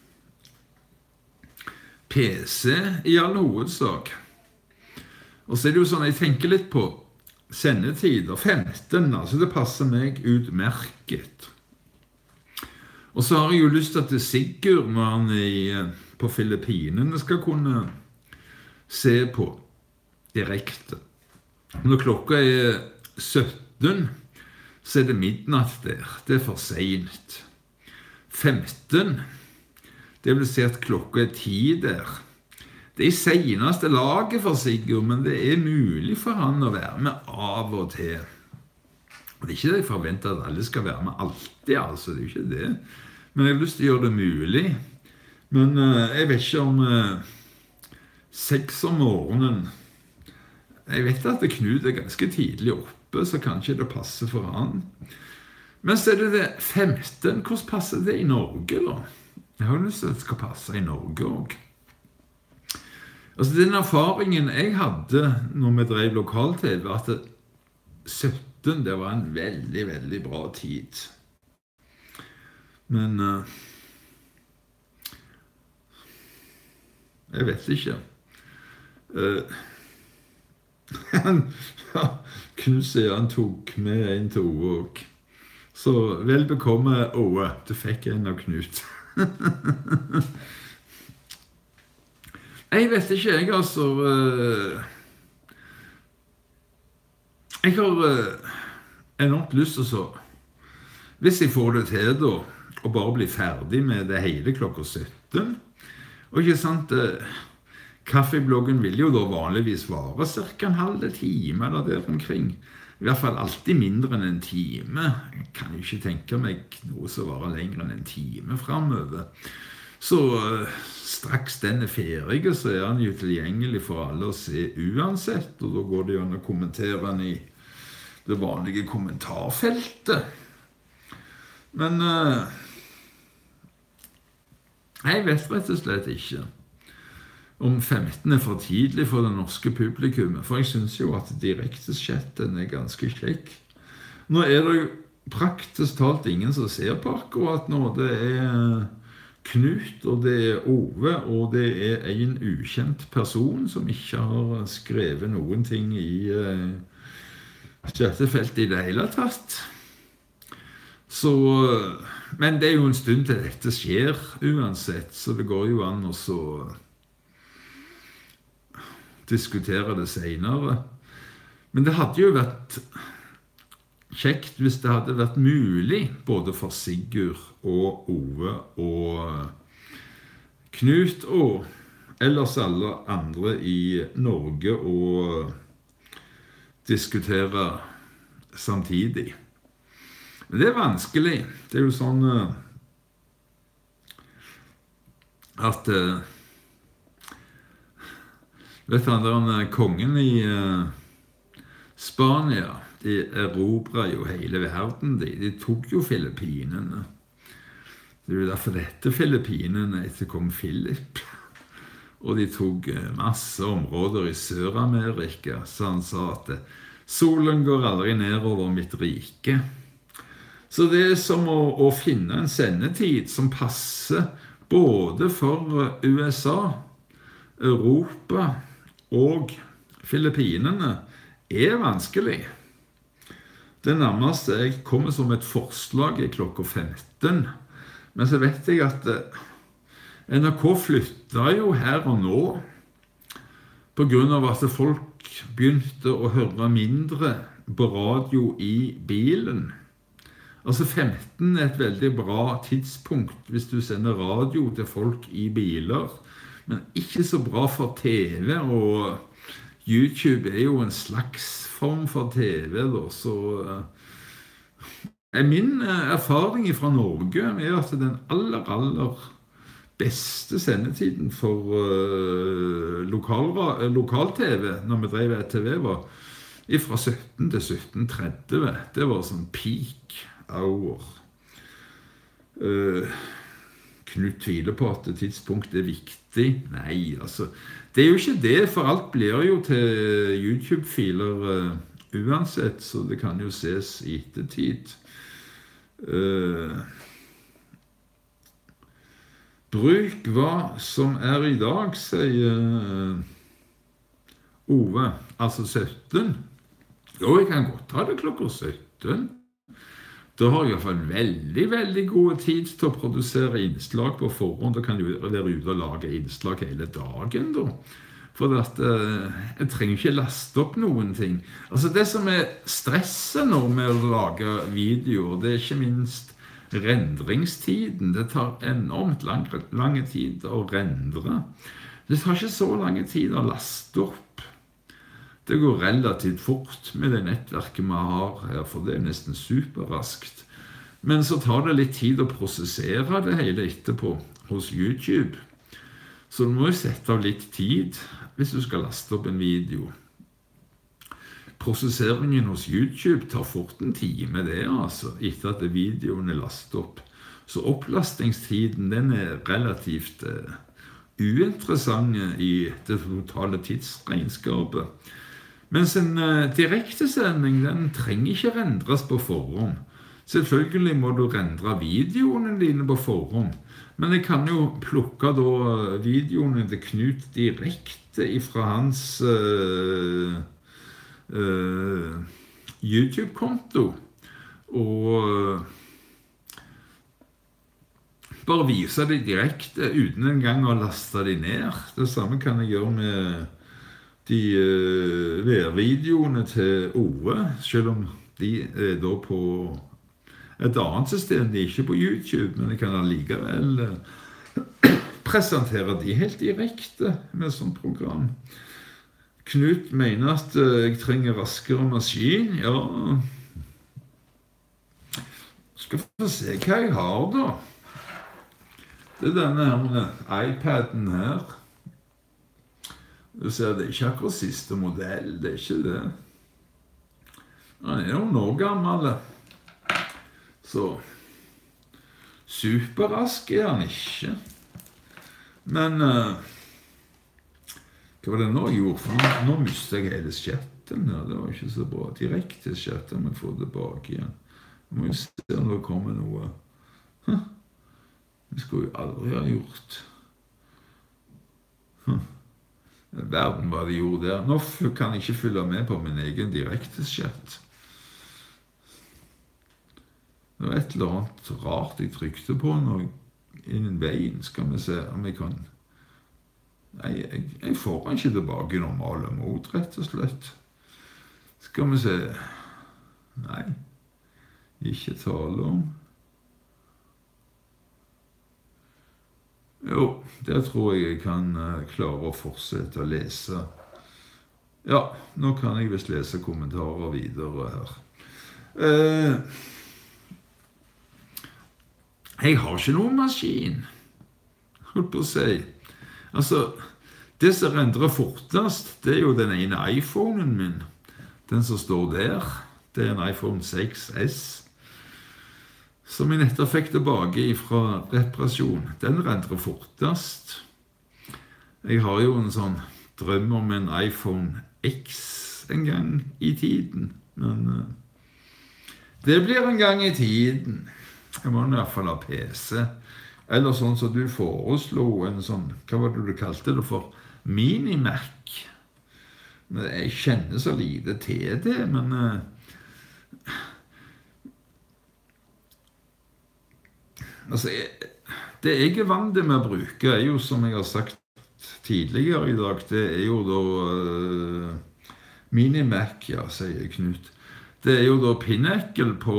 P C i all hovedsak. Og så er det jo sånn, jeg tenker litt på sendetider, femten, altså det passer meg utmerket. Og så har jeg jo lyst til at Sigurd, når han er på Filippinene, skal kunne se på direkte. Når klokka er sytten, så er det midnatt der. Det er for sent. femten, det vil si at klokka er ti der. Det er i seneste laget for Sigurd, men det er mulig for han å være med av og til. Og det er ikke det jeg forventer at alle skal være med alltid, altså, det er ikke det. Men jeg har lyst til å gjøre det mulig. Men uh, jeg vet ikke om uh, seks om morgenen. Jeg vet at Knut er ganske tidlig oppe, så kanskje det passer for han. Men så er det det femten. Hvordan passer det i Norge, da? Jeg har lyst til at det skal passe i Norge også. Altså, den erfaringen jeg hadde når vi drev lokal-tv, var at sytten, det var en veldig, veldig bra tid. Men uh, jeg vet ikke. Uh, han kunne si han tok med en til Åge. Så vel bekomme Åge, du fikk en av Knut. Jeg vet ikke, jeg altså uh, jeg har uh, enormt lyst til så, hvis jeg får det til da, å bare bli ferdig med det hele klokka sytten, og ikke sant, uh, kaffebloggen vil jo da vanligvis vare cirka en halv time eller der omkring, i hvert fall alltid mindre enn en time. Jeg kan jo ikke tenke meg noe som varer lenger enn en time fremover. Så uh, straks den er ferdig, så er han jo tilgjengelig for alle å se uansett, og da går det jo an å kommentere han i det vanlige kommentarfeltet. Men uh, jeg vet rett og slett ikke om femten er for tidlig for det norske publikummet, for jeg synes jo at direkte chatten er ganske kjekk. Nå er det jo praktisk talt ingen som ser på akkurat nå. Det er Knut, og det er Ove, og det er en ukjent person som ikke har skrevet noen ting i uh, chattefeltet i det hele tatt. Så, men det er jo en stund til dette skjer uansett, så det går jo an å så diskutere det senere. Men det hadde jo vært kjekt hvis det hadde vært mulig, både for Sigurd og Ove og Knut og ellers alle andre i Norge å diskutere samtidig. Men det er vanskelig. Det er jo sånn at vet du, den kongen i Spania, de erobret jo hele verden. De, de tok jo Filippinene. Det er jo derfor dette Filippinene etter kong Philip. Og de tok masse områder i Sør-Amerika, så han sa at solen går aldri nedover mitt rike. Så det er som å, å finne en sendetid som passer både for U S A, Europa og Filippinene er vanskelig. Det nærmeste jeg kommer som et forslag i klokka femten, men så vet jeg at N R K flyttet jo her og nå på grunn av at folk begynte å høre mindre på radio i bilen. Altså femten er et veldig bra tidspunkt hvis du sender radio til folk i biler, men ikke så bra for T V, og YouTube er jo en slags form for T V, da, så uh, min uh, erfaring fra Norge er at den aller, aller beste sendetiden for uh, lokal-T V, lokal når vi drev T V, var fra sytten til sytten tretti. Det var sånn peak hour. Uh, Knut tviler på at tidspunkt er viktig. Nei, altså, det er jo ikke det, for alt blir jo til YouTube-filer uh, uansett, så det kan jo ses i ettertid. Uh, bruk hva som er i dag, sier uh, Ove, altså sytten. Jo, jeg kan godt ta det klokka sytten. Da har jeg i hvert fall veldig, veldig gode tid til å produsere innslag på forhånd. Da kan du være ute og lage innslag hele dagen, da. For at, eh, jeg trenger ikke laste opp noen ting. Altså, det som er stresset nå med å lage videoer, det er ikke minst rendringstiden. Det tar enormt lang, lang tid å rendre. Det tar ikke så lang tid å laste opp. Det går relativt fort med det nettverket vi har her, for det er nesten superraskt. Men så tar det litt tid å prosessere det hele etterpå hos YouTube. Så du må jo sette av litt tid hvis du skal laste opp en video. Prosesseringen hos YouTube tar fort en time det, altså, etter at videoen er lastet opp. Så opplastningstiden, den er relativt uh, uinteressant i det totale tidsregnskapet. Mens en uh, direktesending, den trenger ikke rendres på forhånd. Selvfølgelig må du rendre videoene dine på forhånd, men jeg kan jo plukke da videoene til Knut direkte fra hans uh, uh, YouTube-konto, og uh, bare vise det direkte uten en gang å laste det ned. Det samme kan jeg gjøre med de uh, værvideoene til Ove, selv om de er da på et annet system, de er ikke på YouTube, men jeg kan allikevel uh, presentere de helt direkte med sånt program. Knut mener at uh, jeg trenger raskere maskin. Ja, skal få se hva jeg har da. Det er denne her iPaden her. Du ser, det er ikke akkurat siste modell, det er ikke det. Den er jo noe gammel. Så superrask er han ikke. Men uh, hva var det nå jeg gjorde? For nå, nå mistet jeg hele chatten her. Det var ikke så bra. Direkte chatten, men få tilbake igjen. Jeg må jo se om det kommer noe. Hm. Det skulle jeg aldri ha gjort. Hm. Verden hva de gjorde der. Nå kan jeg ikke følge med på min egen direkteskjett. Det var et eller annet rart jeg trykte på når innen veien. Skal vi se om jeg kan... Nei, jeg, jeg får ikke tilbake normale mot, rett og slett. Skal vi se... Nei, ikke tale om. Jo, der tror jeg jeg kan klare å fortsette å lese. Ja, nå kan jeg vist lese kommentarer videre her. Eh, jeg har ikke noen maskin, holdt på å si. Altså, det som rendrer fortest, det er jo den ene iPhonen min. Den som står der, det er en iPhone seks S, som jeg nettopp fikk tilbake fra reparasjon. Den rendrer fortest. Jeg har jo en sånn drøm om en iPhone X en gang i tiden, men uh, det blir en gang i tiden. Jeg må i hvert fall ha P C. Eller sånn som du foreslo, en sånn, hva var det du kalte det for? Mini-Mac. Jeg kjenner så lite til det, men uh, altså, jeg, det jeg er vant med å bruke er jo, som jeg har sagt tidligere i dag, det er jo da uh, Mini-Mac, ja, sier Knut. Det er jo da Pinnacle på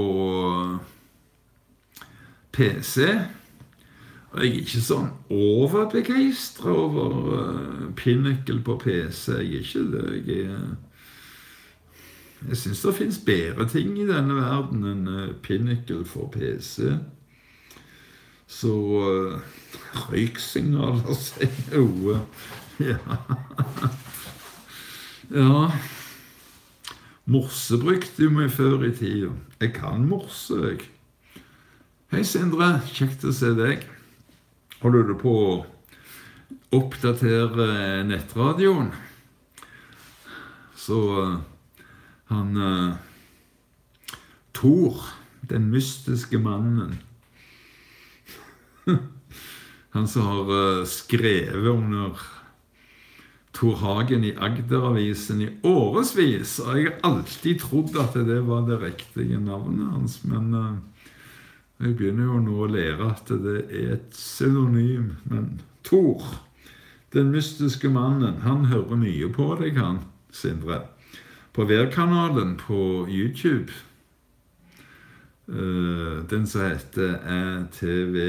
P C. Og jeg er ikke sånn overbegeistret over uh, Pinnacle på P C. Jeg er ikke det. Jeg, er, jeg synes det finnes bedre ting i denne verden enn uh, Pinnacle for P C. Så uh, røyksignaler sier noe. Ja. Ja. Morse brukte jo meg før i tiden. Jeg kan morse, jeg. Hei Sindre, kjekt å se deg. Holder du på å oppdatere nettradioen? Så uh, han uh, Thor, den mystiske mannen, han som har uh, skrevet under Thor Hagen i Agder-avisen i årevis, og jeg har alltid trodd at det var det riktige navnet hans, men uh, jeg begynner jo nå å lære at det er et synonym, men Thor, den mystiske mannen, han hører mye på deg, han, Sindre, på Værkanalen på YouTube. Uh, den som heter T V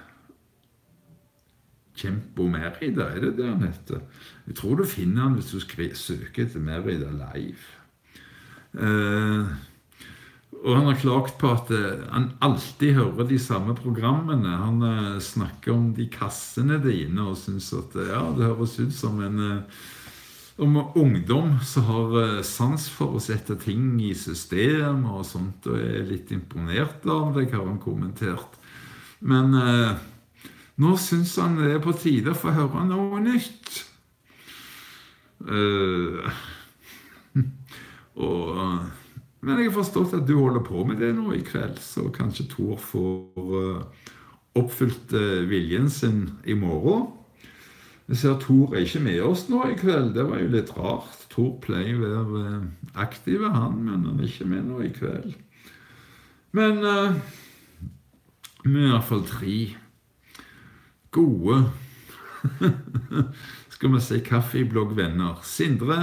Kjempo Merida, er det det han heter? Jeg tror du finner han hvis du skri, søker etter Merida Live. Uh, Og han har klagt på at uh, han alltid hører de samme programmene. Han uh, snakker om de kassene dine og synes at uh, ja, det høres ut som en uh, om ungdom som har uh, sans for å sette ting i system og sånt, og er litt imponert av det, har han kommentert. Men uh, nå synes han det er på tide for å høre noe nytt. Uh, og... Uh, Men jeg har forstått at du holder på med det nå i kveld, så kanskje Thor får uh, oppfylt uh, viljen sin i morgen. Jeg ser at Thor er ikke med oss nå i kveld, det var jo litt rart. Thor pleier å være uh, aktiv, han, men han er ikke med nå i kveld. Men uh, vi er i hvert fall tre gode, skal vi si kaffebloggvenner, Sindre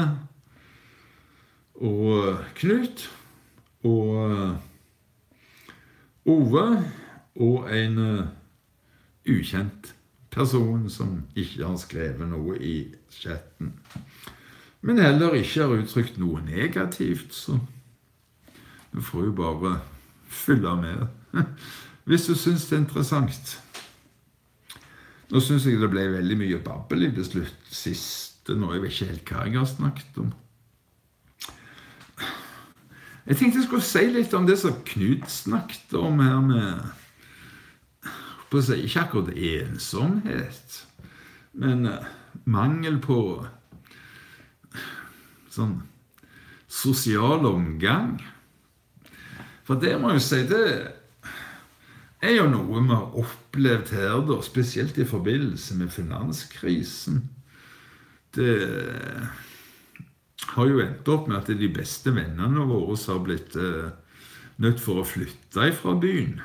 og Knut, og Ove, og en uh, ukjent person som ikke har skrevet noe i chatten. Men heller ikke har uttrykt noe negativt, så du får jo bare fylle med. Hvis du synes det er interessant. Nå synes jeg det ble veldig mye babbel i det slutt siste, nå jeg vet ikke helt hva jeg har snakket om. Jeg tenkte jeg skulle si litt om det som Knut snakket om her med, på å si, ikke akkurat ensomhet, men mangel på sånn sosial omgang. For det må jeg si, det er jo noe vi har opplevd her, da, spesielt i forbindelse med finanskrisen. Det har jo endt opp med at de beste vennene våre har blitt eh, nødt for å flytte fra byen.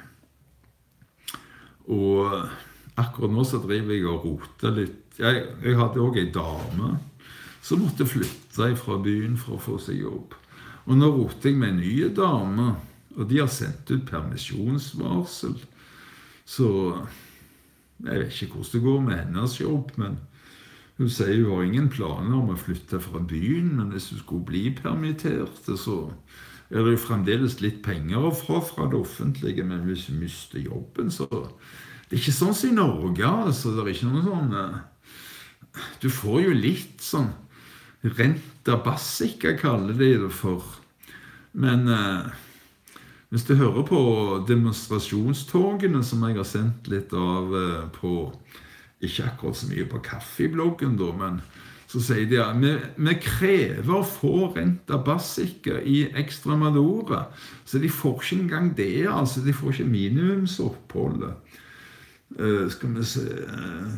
Og akkurat nå så driver jeg og roter litt. Jeg, jeg hadde også en dame som måtte flytte fra byen for å få seg jobb. Og nå roter jeg med en ny dame, og de har sendt ut permisjonsvarsel. Så jeg vet ikke hvordan det går med hennes jobb, men hun sier hun har ingen planer om å flytte fra byen, men hvis hun skulle bli permittert, så er det jo fremdeles litt penger å få fra det offentlige, men hvis hun mister jobben, så det er ikke sånn som i Norge, altså. Det er ikke noe sånn, du får jo litt sånn renta basica, kaller de det for. Men eh, hvis du hører på demonstrasjonstogene som jeg har sendt litt av eh, på, ikke akkurat så mye på kaffebloggen da, men så sier de at vi, vi krever å få renta basica i Extremadura, så de får ikke engang det, altså de får ikke minimumsoppholdet. Uh, skal vi se... Uh,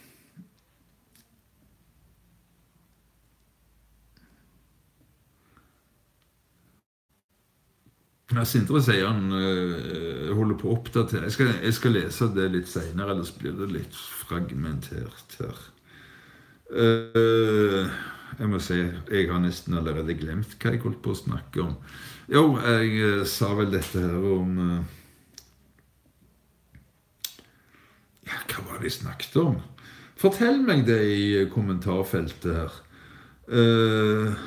Sindre sier han uh, holder på å oppdatere. Jeg skal, jeg skal lese det litt senere, ellers blir det litt fragmentert her. Uh, jeg må si, jeg har nesten allerede glemt hva jeg holdt på å snakke om. Jo, jeg uh, sa vel dette her om... Uh, ja, hva var det jeg snakket om? Fortell meg det i kommentarfeltet her. Uh,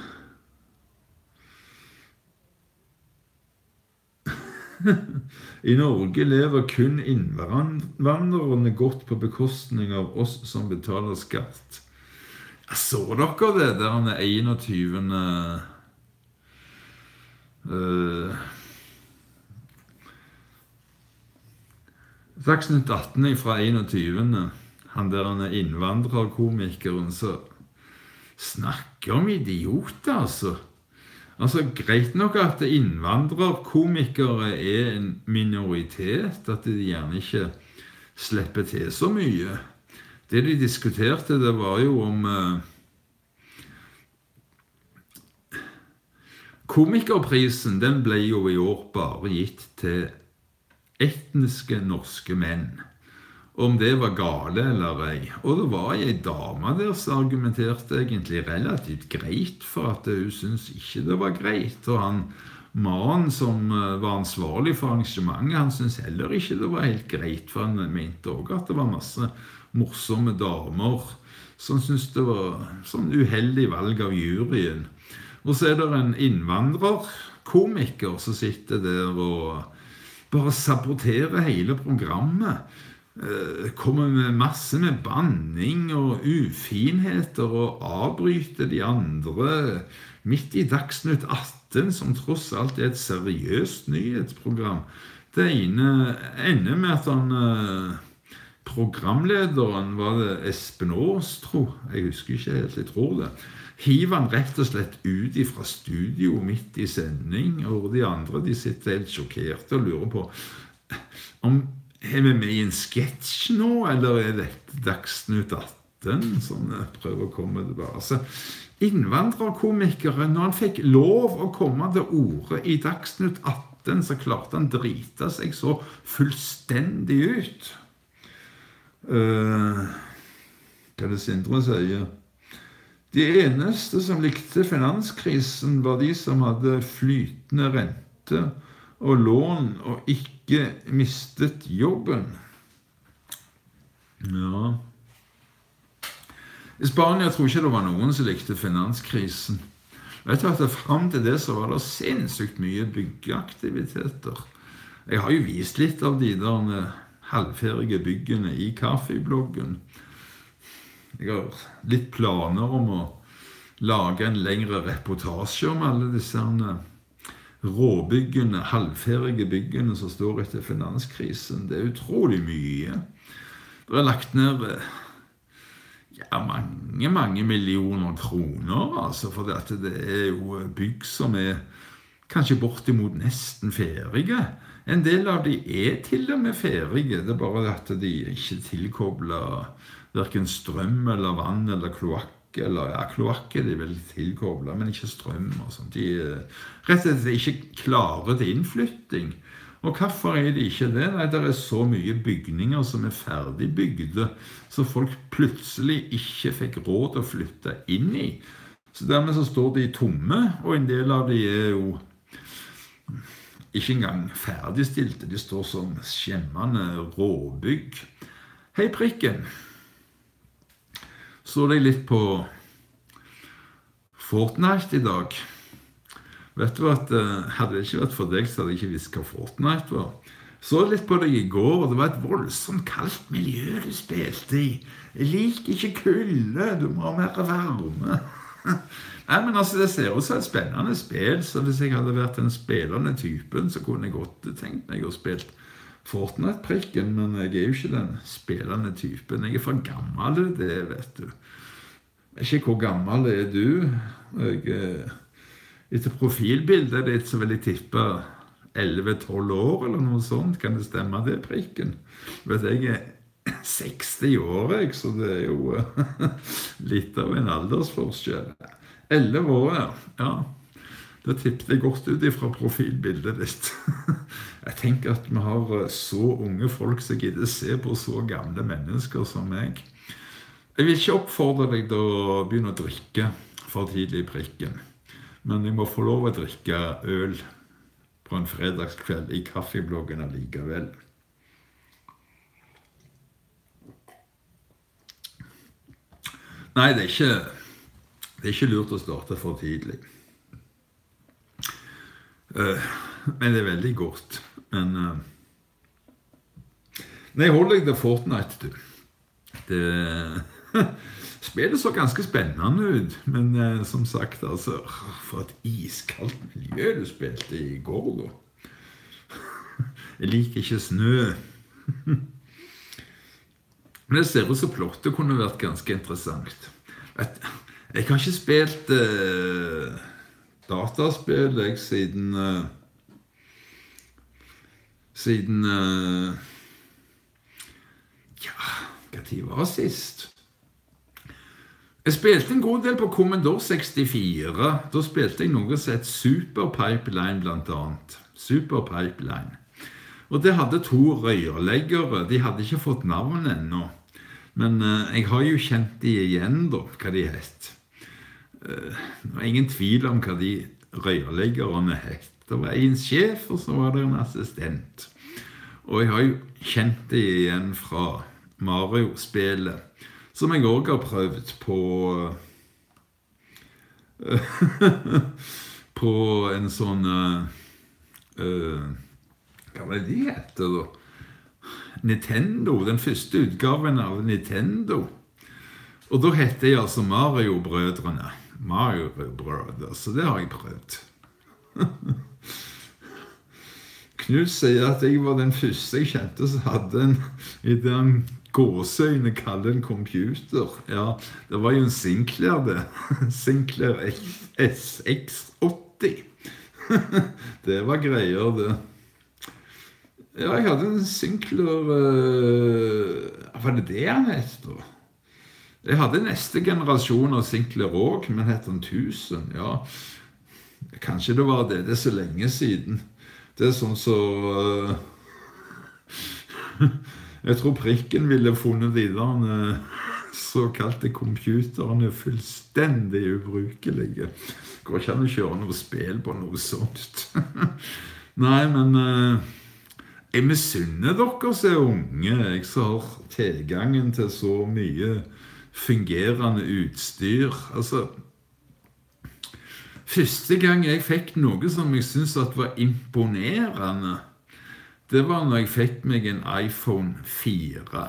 I Norge lever kun innvandrerne godt på bekostning av oss som betaler skatt. Jeg så dere det der den enogtyvende Uh, Dagsnytt atten fra enogtyvende Han der han innvandrerkomikeren, så snakker om idioter, altså. Altså, greit nok at innvandrerkomikere er en minoritet, at de gjerne ikke slipper til så mye. Det de diskuterte, det var jo om uh, komikerprisen, den ble jo i år bare gitt til etniske norske menn. Om det var gale eller ei. Og det var en dame der som argumenterte egentlig relativt greit for at hun syntes ikke det var greit. Og han mannen som var ansvarlig for arrangementet, han syntes heller ikke det var helt greit, for han mente også at det var masse morsomme damer som syntes det var sånn uheldig valg av juryen. Og så er det en innvandrerkomiker som sitter der og bare saboterer hele programmet. Kommer med masse med banning og ufinheter og avbryter de andre midt i Dagsnytt atten, som tross alt er et seriøst nyhetsprogram. Det ene ender med at han programlederen, var det Espen Aas, tror jeg, husker ikke helt, jeg tror det, hiver han rett og slett ut fra studio midt i sending, og de andre de sitter helt sjokkerte og lurer på om er vi med i en sketsj nå, eller er dette Dagsnytt atten som prøver å komme tilbake? Altså, innvandrerkomikere, når han fikk lov å komme til orde i Dagsnytt atten, så klarte han drita seg så fullstendig ut. Uh, hva er det Sindre sier? De eneste som likte finanskrisen var de som hadde flytende rente og lån og ikke mistet jobben. Ja. I Spania tror jeg ikke det var noen som likte finanskrisen. Vet du at frem til det så var det sinnssykt mye byggeaktiviteter. Jeg har jo vist litt av de der halvferdige byggene i kaffebloggen. Jeg har litt planer om å lage en lengre reportasje om alle disse råbyggene, halvferdige byggene som står etter finanskrisen. Det er utrolig mye. Det er lagt ned ja, mange, mange millioner kroner, altså, for det er jo bygg som er kanskje bortimot nesten ferdige. En del av de er til og med ferdige, det er bare at de ikke tilkobler hverken strøm eller vann eller kloakk, eller ja, kloakk er de vel tilkoblet, men ikke strøm og sånt. De er rett og slett ikke klare til innflytting. Og hvorfor er de ikke det? Nei, det er så mye bygninger som er ferdigbygde, så folk plutselig ikke fikk råd til å flytte inn i. Så dermed så står de tomme, og en del av de er jo ikke engang ferdigstilte. De står som skjemmende råbygg. Hei, prikken. Så jeg litt på Fortnite i dag. Vet du at hadde det ikke vært for deg, så hadde jeg ikke visst hva Fortnite var. Så litt på deg i går, og det var et voldsomt kaldt miljø du spilte i. Jeg liker ikke kulde, du må ha mer varme. Nei, men altså, det ser ut som et spennende spill, så hvis jeg hadde vært den spillende typen, så kunne jeg godt tenkt meg å spilt Fortnite-prikken, men jeg er jo ikke den spillende typen. Jeg er for gammel, det vet du. Jeg vet ikke hvor gammel er du. Jeg, etter profilbildet ditt så vil jeg tippe elleve tolv år eller noe sånt. Kan det stemme det, prikken? Vet jeg er seksti år, jeg, så det er jo litt av en aldersforskjell. elleve år, ja. Det tippet jeg godt ut ifra profilbildet ditt. Jeg tenker at vi har så unge folk som gidder se på så gamle mennesker som meg. Jeg vil ikke oppfordre deg til å begynne å drikke for tidlig i prikken, men jeg må få lov å drikke øl på en fredagskveld i kaffebloggen allikevel. Nei, det er ikke, det er ikke lurt å starte for tidlig. Uh, men det er veldig godt. Men uh, nei, hold deg til Fortnite, du. Det spillet så ganske spennende ut, men uh, som sagt, altså, for et iskaldt miljø du spilte i går, da. Jeg liker ikke snø. Men det ser ut som plottet kunne vært ganske interessant. Jeg har ikke spilt eh, dataspill jeg, siden eh, siden eh, ja, hva tid var sist? Jeg spilte en god del på Commodore sekstifire. Da spilte jeg noe som het Super Pipeline blant annet. Super Pipeline. Og det hadde to rørleggere. De hadde ikke fått navn ennå. Men uh, jeg har jo kjent de igjen da, hva de het. Uh, det var ingen tvil om hva de rørleggerne het. Det var en sjef, og så var det en assistent. Og jeg har jo kjent de igjen fra Mario-spillet, som jeg også har prøvd på uh, på en sånn uh, uh, hva var det de heter da? Nintendo, den første utgaven av Nintendo. Og da heter jeg altså Mario-brødrene. Mario-brødre, så det har jeg prøvd. Knut sier at jeg var den første jeg kjente som hadde en, i den gåseøyne kalle en computer. Ja, det var jo en Sinclair det. Sinclair S X åtti. Det var greier det. Ja, jeg hadde en Sinclair, uh, var det det han het da? Jeg hadde neste generasjon av Sinclair også, men het han tusen, ja. Kanskje det var det, det er så lenge siden. Det er sånn så... Uh, jeg tror prikken ville funnet de der uh, såkalte computerne fullstendig ubrukelige. Det går ikke an å kjøre noe spill på noe sånt. Nei, men... Uh, Jeg misunner dere som er unge, jeg som har tilgangen til så mye fungerende utstyr. Altså, første gang jeg fikk noe som jeg synes at var imponerende, det var når jeg fikk meg en iPhone fire.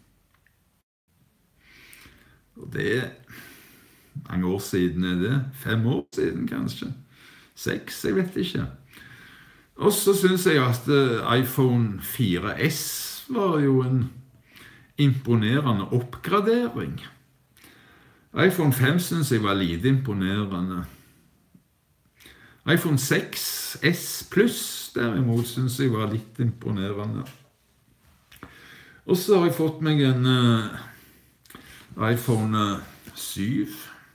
Og det er mange år siden er det, fem år siden kanskje, seks, jeg vet ikke. Og så synes jeg at iPhone fire S var jo en imponerende oppgradering. iPhone fem synes jeg var lite imponerende. iPhone seks S Plus derimot synes jeg var litt imponerende. Og så har jeg fått meg en uh, iPhone syv.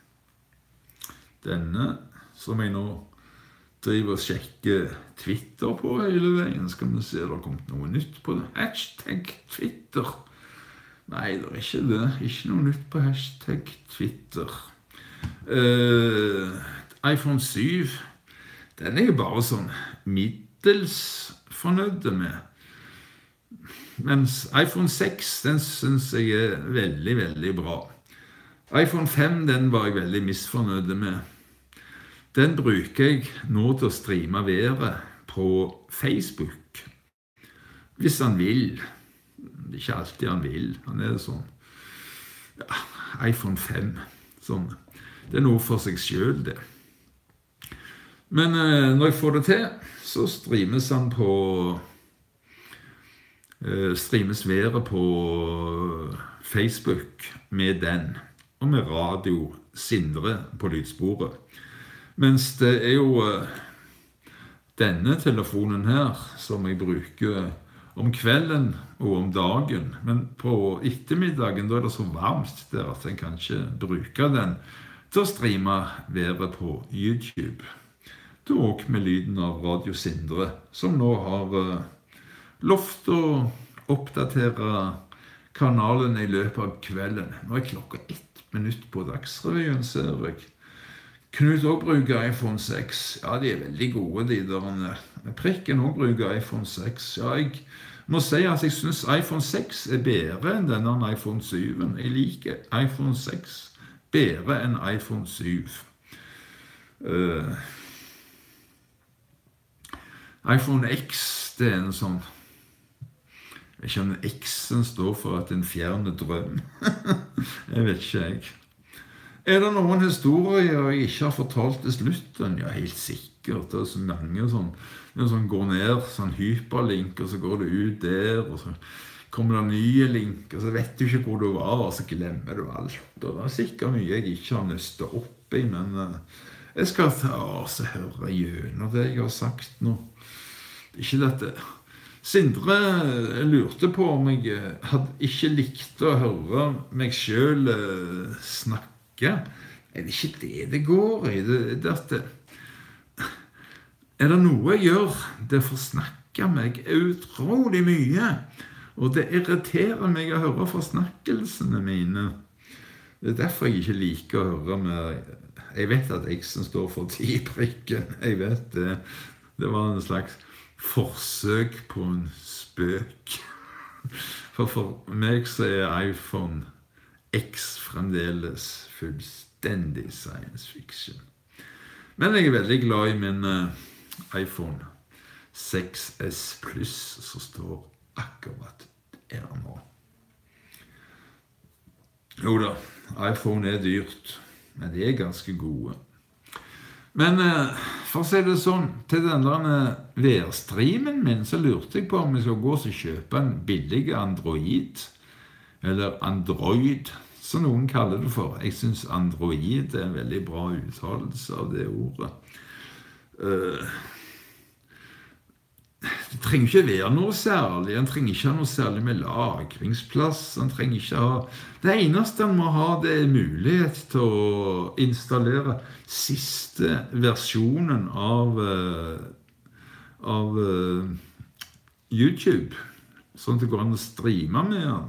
Denne som jeg nå driver og sjekker Twitter på hele veien. Skal vi se, det har kommet noe nytt på det. Hashtag Twitter. Nei, det er ikke det. Ikke noe nytt på hashtag Twitter. Uh, iPhone syv, den er jo bare sånn middels fornøyde med. Mens iPhone seks, den synes jeg er veldig, veldig bra. iPhone fem, den var jeg veldig misfornøyde med. Den bruker jeg nå til å streame været på Facebook. Hvis han vil. Det er ikke alltid han vil. Han er sånn, ja, iPhone fem. Sånn. Det er noe for seg selv, det. Men eh, når jeg får det til, så streames han på, eh, streames været på Facebook med den, og med Radio Sindre på lydsporet. Mens det er jo uh, denne telefonen her som jeg bruker om kvelden og om dagen. Men på ettermiddagen da er det så varmt der at jeg kan ikke bruke den til å streame været på YouTube. Dog med lyden av Radio Sindre, som nå har uh, lovt å oppdatere kanalen i løpet av kvelden. Nå er klokka ett minutt på Dagsrevyen, ser jeg. Knut også bruker iPhone seks. Ja, de er veldig gode, de der. Prikken også bruker iPhone seks. Ja, jeg må si at jeg synes iPhone seks er bedre enn denne iPhone syv. Jeg liker iPhone seks bedre enn iPhone syv. Uh, iPhone X, det er en sånn, jeg vet ikke om X-en står for at en fjerne drøm. Jeg vet ikke jeg. Er det noen historier jeg ikke har fortalt til slutten? Ja, helt sikkert. Det er så mange sånn, det sånn går ned, sånn hyperlink, og så går det ut der, og så kommer det nye link, og så vet du ikke hvor du var, og så glemmer du alt. Og det er sikkert mye jeg ikke har nøstet opp i, men uh, jeg skal ta og så høre gjennom det jeg har sagt nå. Det er ikke dette. Sindre lurte på om jeg hadde ikke likt å høre meg selv uh, snakke. Er det ikke det det går i? Det, det, det. Er det noe jeg gjør? Det forsnakker meg utrolig mye. Og det irriterer meg å høre forsnakkelsene mine. Det er derfor jeg ikke liker å høre med... Jeg vet at X-en står for ti-prikken. Jeg vet det. Det var en slags forsøk på en spøk. For for meg så er iPhone X fremdeles fullstendig science fiction. Men jeg er veldig glad i min uh, iPhone seks S Plus, som står akkurat her nå. Jo da, iPhone er dyrt, men de er ganske gode. Men uh, for å si det sånn, til denne værstreamen min, så lurte jeg på om jeg skal gå og kjøpe en billig Android, eller Android, som noen kaller det for. Jeg synes Android er en veldig bra uttalelse av det ordet. Uh, det trenger ikke være noe særlig. Den trenger ikke ha noe særlig med lagringsplass. Den trenger ikke ha... Det eneste den må ha, det er mulighet til å installere siste versjonen av, uh, av uh, YouTube, sånn at det går an å streame med den.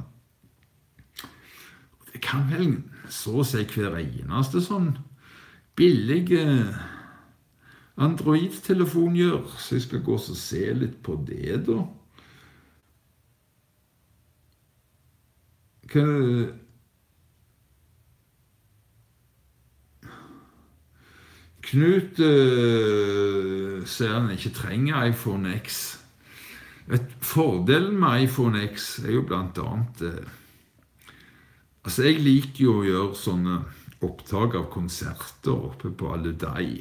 Det kan vel så å si hver eneste sånn billige Android-telefon gjør, så jeg skal gå og se litt på det da. Hva... Knut uh, ser han ikke trenger iPhone X. Fordelen med iPhone X er jo blant annet... Uh, Altså, jeg liker jo å gjøre sånne opptak av konserter oppe på Aludei.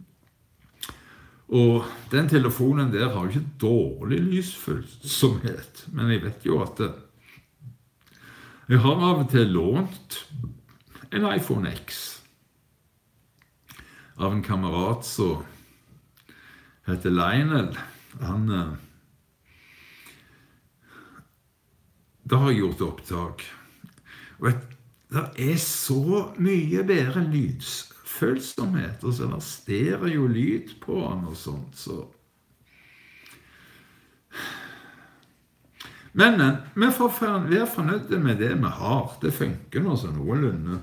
Og den telefonen der har jo ikke dårlig lysfølsomhet, men jeg vet jo at det, jeg har av og til lånt en iPhone X av en kamerat som heter Lionel. Han, da har jeg gjort opptak. Og det er så mye bedre lydfølsomhet, og så er det stereo-lyd på han og sånt, så... Men vi får være fornøyde med det vi har. Det funker nå så noenlunde.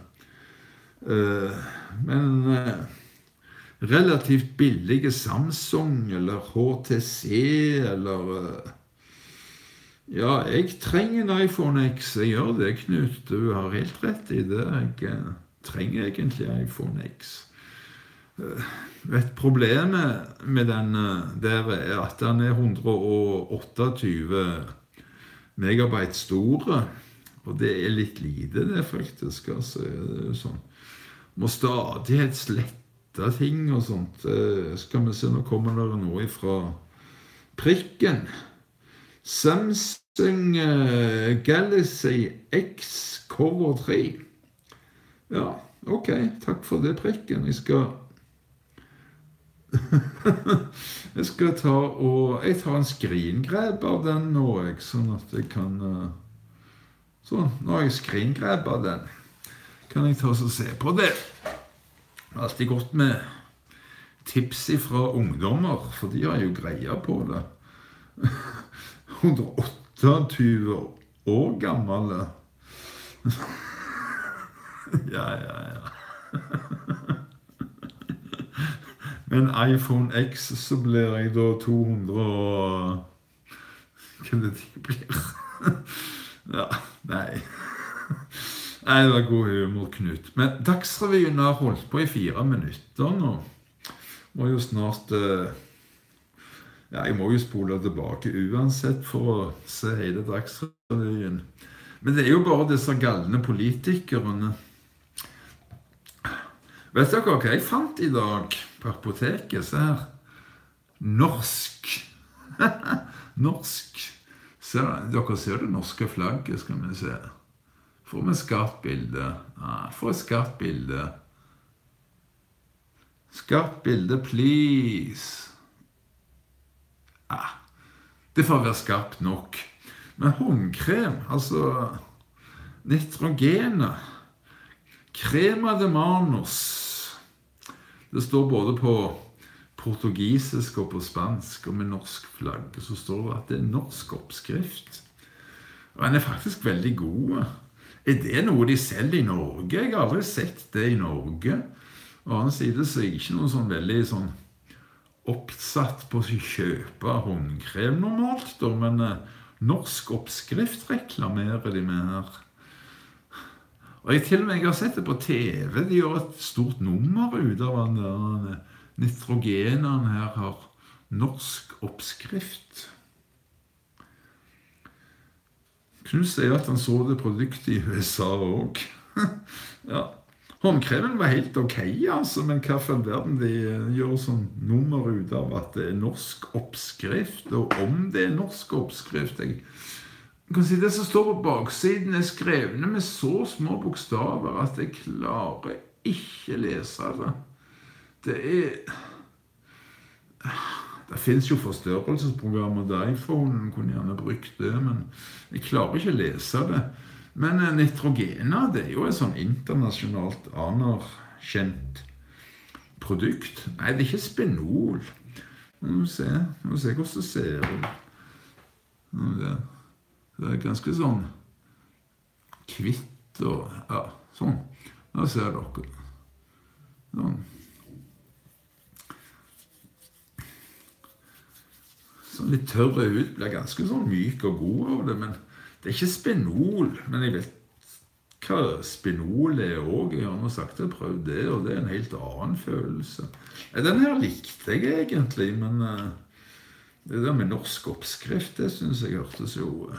Men relativt billige Samsung eller H T C eller... Ja, jeg trenger en iPhone X. Jeg gjør det, Knut. Du har helt rett i det. Jeg trenger egentlig iPhone X. Et problem med den der er at den er hundre og otteogtyve megabyte store, og det er litt lite det faktisk, altså, det er jo sånn, må stadig helt slette ting og sånt. Skal vi se, nå kommer det noe fra prikken. Samsung Galaxy X Cover tre. Ja, ok, takk for det prikken. Jeg skal jeg skal ta og jeg tar en screengrab av den nå, jeg, sånn at jeg kan sånn, nå har jeg screengrab av den, kan jeg ta og se på det. Det er alltid godt med tips fra ungdommer, for de har jo greia på det. hundre og otteogtyve år gammel. Ja, ja, ja. Med en iPhone X så blir jeg da to hundre og... Hva det de blir? Ja, nei. Nei, det var god humor, Knut. Men Dagsrevyen har holdt på i fire minutter nå. Må jo snart... Ja, jeg må jo spole tilbake uansett for å se hele Dagsrevyen. Men det er jo bare disse galne politikerne. Vet dere hva jeg fant i dag på apoteket? Se her. Norsk. Norsk. Ser, dere ser det norske flagget, skal vi se. Får vi skarpt bilde? Ja, får et skarpt bilde. Skarpt bilde, please. Ja, det får være skarpt nok. Men håndkrem, altså nitrogenet, crema de manos. Det står både på portugisisk og på spansk, og med norsk flagg, så står det at det er norsk oppskrift. Og den er faktisk veldig god. Er det noe de selger i Norge? Jeg har aldri sett det i Norge. Og annen side så er jeg ikke noe sånn veldig sånn oppsatt på å kjøpe håndkrem normalt, da, men norsk oppskrift reklamerer de med her. Og jeg til og med jeg har sett det på T V, de gjør et stort nummer ut av den nitrogenene her har norsk oppskrift. Knut sier at han så det produktet i U S A også. Ja, håndkremen var helt ok, altså, men hva for verden de gjør sånn nummer ut av at det er norsk oppskrift, og om det er norsk oppskrift, jeg... Jeg kan si det som står på baksiden er skrevne med så små bokstaver at jeg klarer ikke lese det. Det er... Det finnes jo forstørrelsesprogrammer til iPhone, kunne gjerne brukt det, men jeg klarer ikke lese det. Men nitrogener, det er jo et sånn internasjonalt anerkjent produkt. Nei, det er ikke spenol. Nå må vi se, nå må vi se hvordan det ser ut. Nå må vi se. Det er ganske sånn kvitt og, ja, sånn. Da ser dere. Sånn. Sånn litt tørre ut, blir ganske sånn myk og god av det, men det er ikke spenol. Men jeg vet hva spenol er også. Jeg har nå sagt at jeg prøvde det, og det er en helt annen følelse. Ja, den her likte jeg egentlig, men uh, det der med norsk oppskrift, det synes jeg hørtes jo... Uh,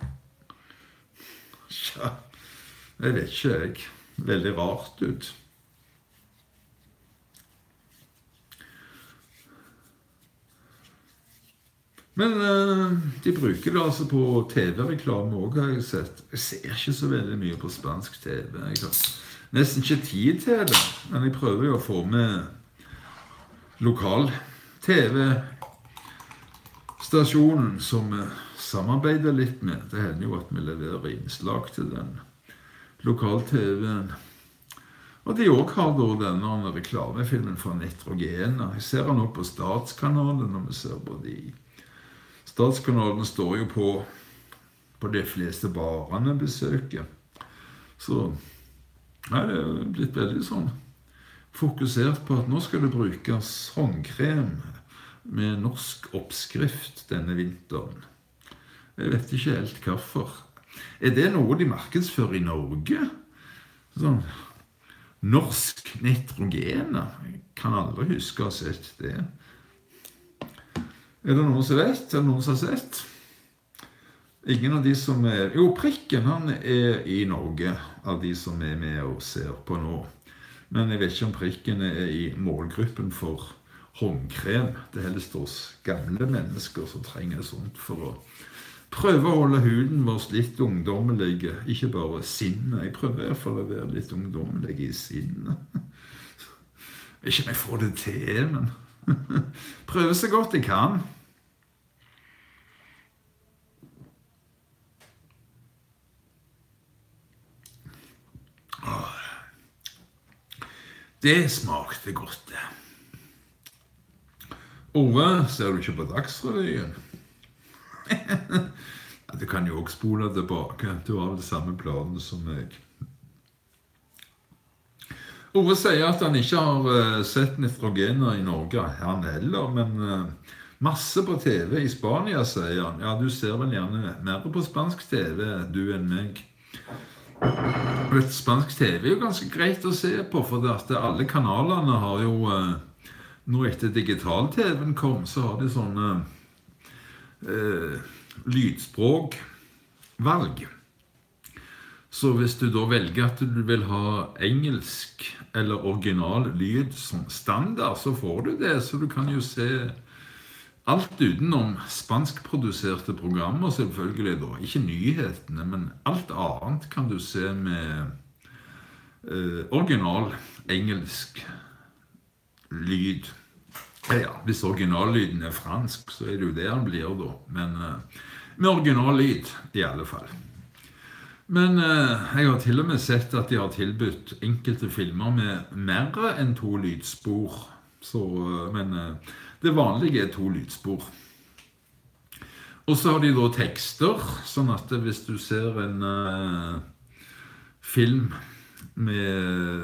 Ja, jeg vet ikke jeg. Veldig rart ut. Men uh, de bruker det altså på T V-reklame også, har jeg sett. Jeg ser ikke så veldig mye på spansk T V. Jeg har nesten ikke tid til det, men jeg prøver jo å få med lokal T V-stasjonen som vi samarbeider litt med, det hender jo at vi leverer innslag til den lokal-T V-en. Og de også har da denne reklamefilmen fra Nitrogen. Jeg ser den også på Statskanalen når vi ser på de. Statskanalen står jo på, på de fleste barene besøker. Så nei, det er blitt veldig sånn fokusert på at nå skal det brukes håndkrem med norsk oppskrift denne vinteren. Jeg vet ikke helt hvorfor. Er det noe de markedsfører i Norge? Sånn norsk nitrogen? Jeg kan aldri huske å ha sett det. Er det noen som vet? Er det noen som har sett? Ingen av de som er... Jo, Prikken, han er i Norge, av de som er med og ser på nå. Men jeg vet ikke om Prikken er i målgruppen for håndkrem. Det er helst hos gamle mennesker som trenger sånt for å prøve å holde huden vår litt ungdommelige. Ikke bare sinne. Jeg prøver i hvert fall å være litt ungdommelig i sinne. Ikke om jeg får det til, men prøver så godt jeg kan. Åh. Det smakte godt, det. Ove, ser du ikke på Dagsrevyen? Ja, du kan jo også spole tilbake. Du har det samme planen som meg. Ove sier at han ikke har uh, sett nitrogener i Norge, han heller, men uh, masse på T V i Spania, sier han. Ja, du ser vel gjerne mer på spansk T V, du enn meg. Vet, spansk T V er jo ganske greit å se på, for det at alle kanalene har jo, uh, nå etter digital-T V-en kom, så har de sånne uh, lydspråkvalg. Så hvis du da velger at du vil ha engelsk eller original lyd som standard, så får du det. Så du kan jo se alt utenom spanskproduserte programmer, selvfølgelig da. Ikke nyhetene, men alt annet kan du se med eh, original engelsk lyd. Ja, hvis originallyden er fransk, så er det jo det han blir da. Men eh, med original lyd, i alle fall. Men eh, jeg har til og med sett at de har tilbudt enkelte filmer med mer enn to lydspor. Så, men eh, det vanlige er to lydspor. Og så har de da tekster, sånn at hvis du ser en eh, film med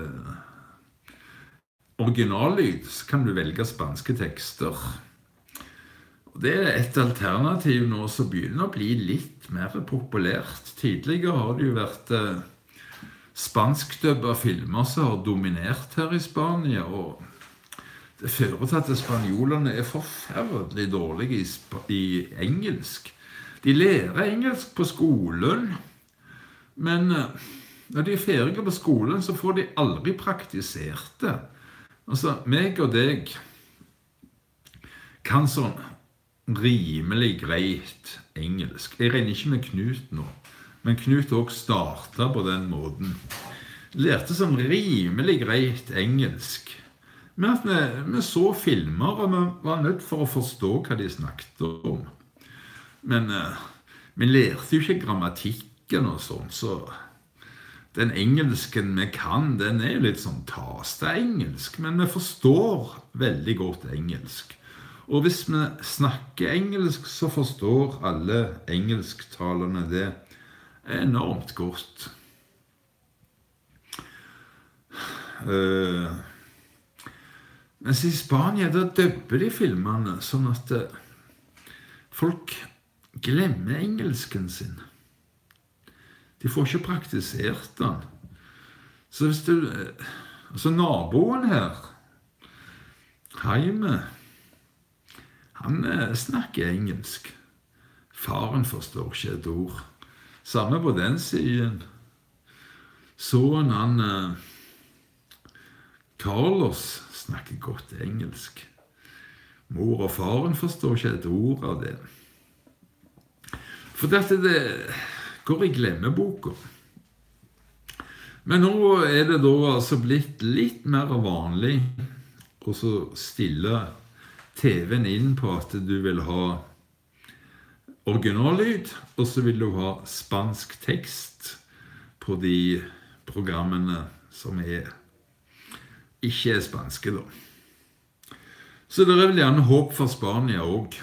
originallyd, så kan du velge spanske tekster. Det er et alternativ nå som begynner å bli litt mer populært. Tidligere har det jo vært eh, spanskdøbba filmer som har dominert her i Spania, og det fører til at spanjolene er forferdelig dårlige i, i engelsk. De lærer engelsk på skolen, men eh, når de er ferdige på skolen, så får de aldri praktisert det. Altså, meg og deg kan sånn rimelig greit engelsk. Jeg regner ikke med Knut nå, men Knut også startet på den måten. Lærte sånn rimelig greit engelsk. Men at vi, vi så filmer, og vi var nødt for å forstå hva de snakket om. Men uh, vi lærte jo ikke grammatikken og sånn, så den engelsken vi kan, den er jo litt sånn taste-engelsk, men vi forstår veldig godt engelsk. Og hvis vi snakker engelsk, så forstår alle engelsktalerne det enormt godt. Uh, mens i Spania, da døbber de filmene sånn at uh, folk glemmer engelsken sin. De får ikke praktisert den. Så hvis du... Uh, altså naboen her, Jaime, han uh, snakker engelsk. Faren forstår ikke et ord. Samme på den siden. Sånn han... Uh, Carlos snakker godt engelsk. Mor og faren forstår ikke et ord av det. For dette det går i glemmeboka. Men nå er det da altså blitt litt mer vanlig å så stille T V-en inn på at du vil ha originallyd, og så vil du ha spansk tekst på de programmene som er, ikke er spanske da. Så det er vel gjerne håp for Spania også.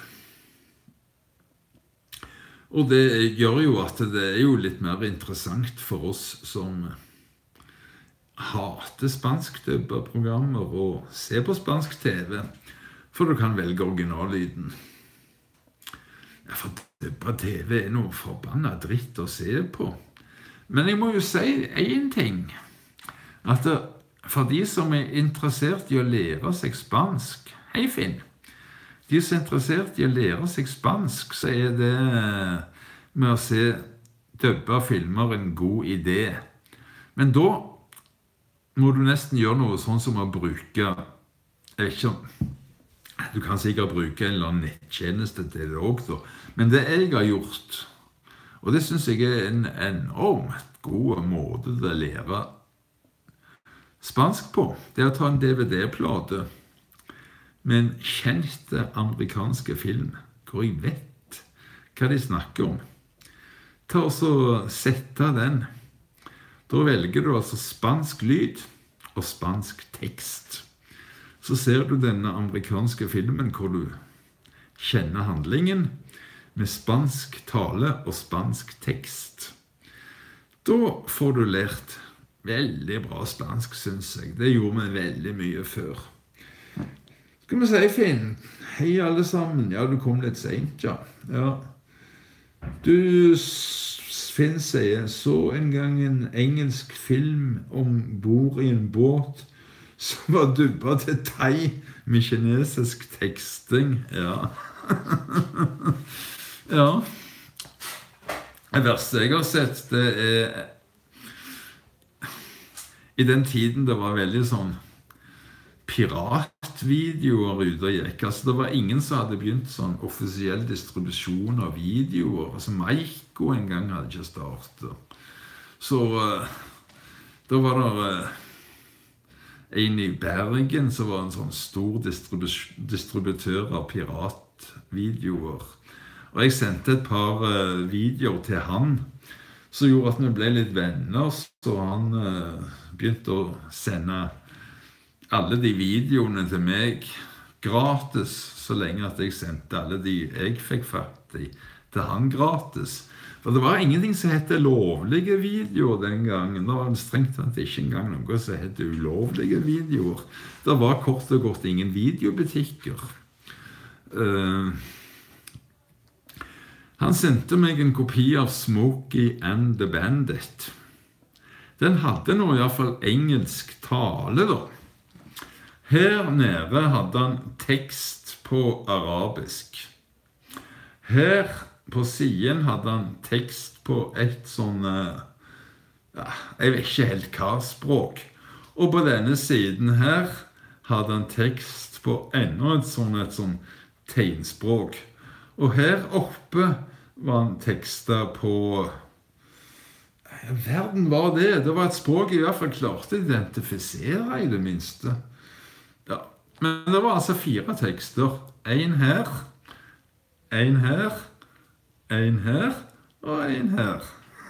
Og det gjør jo at det er jo litt mer interessant for oss som hater spanskdøbba programmer og ser på spansk T V, for du kan velge originallyden. Ja, for døbba T V er noe forbannet dritt å se på. Men jeg må jo si en ting, at for de som er interessert i å lære seg spansk, hei Finn, de som er interessert i å lære seg spansk, så er det med å se døbba filmer en god idé. Men da må du nesten gjøre noe sånn som å bruke, jeg vet ikke, du kan sikkert bruke en eller annen nettjeneste til det også, men det jeg har gjort, og det synes jeg er en enormt god måte å lære spansk på, det er å ta en D V D-plate med en kjent amerikanske film, hvor jeg vet hva de snakker om. Ta og så sette den. Da velger du altså spansk lyd og spansk tekst. Så ser du denne amerikanske filmen hvor du kjenner handlingen med spansk tale og spansk tekst. Da får du lært veldig bra spansk, synes jeg. Det gjorde vi veldig mye før. Skal vi si, Finn? Hei alle sammen. Ja, du kom litt sent, ja. Ja. Du, Finn sier, så en gang en engelsk film om bord i en båt som var dubba til thai med kinesisk teksting. Ja. Ja. Det verste jeg har sett, det er i den tiden det var veldig sånn piratvideoer ute og gikk. Altså, det var ingen som hadde begynt sånn offisiell distribusjon av videoer. Altså, Meiko en gang hadde ikke startet. Så uh, da var det uh, en i Bergen som var en sånn stor distribu distributør av piratvideoer. Og jeg sendte et par uh, videoer til han, som gjorde at vi ble litt venner, så han uh, begynte å sende alle de videoene til meg gratis, så lenge at jeg sendte alle de jeg fikk fatt i til han gratis. For det var ingenting som hette lovlige videoer den gangen. Det var strengt tatt ikke engang noe som hette ulovlige videoer. Det var kort og godt ingen videobutikker. Uh, han sendte meg en kopi av Smokey and the Bandit. Den hadde nå i hvert fall engelsk tale da. Her nede hadde han tekst på arabisk. Her på siden hadde han tekst på et sånn, ja, jeg vet ikke helt hva språk. Og på denne siden her hadde han tekst på enda et sånn, et sånn tegnspråk. Og her oppe var han tekster på, ja, verden var det. Det var et språk jeg i hvert fall klarte å identifisere i det minste. Ja, men det var altså fire tekster. En her, en her, en her og en her.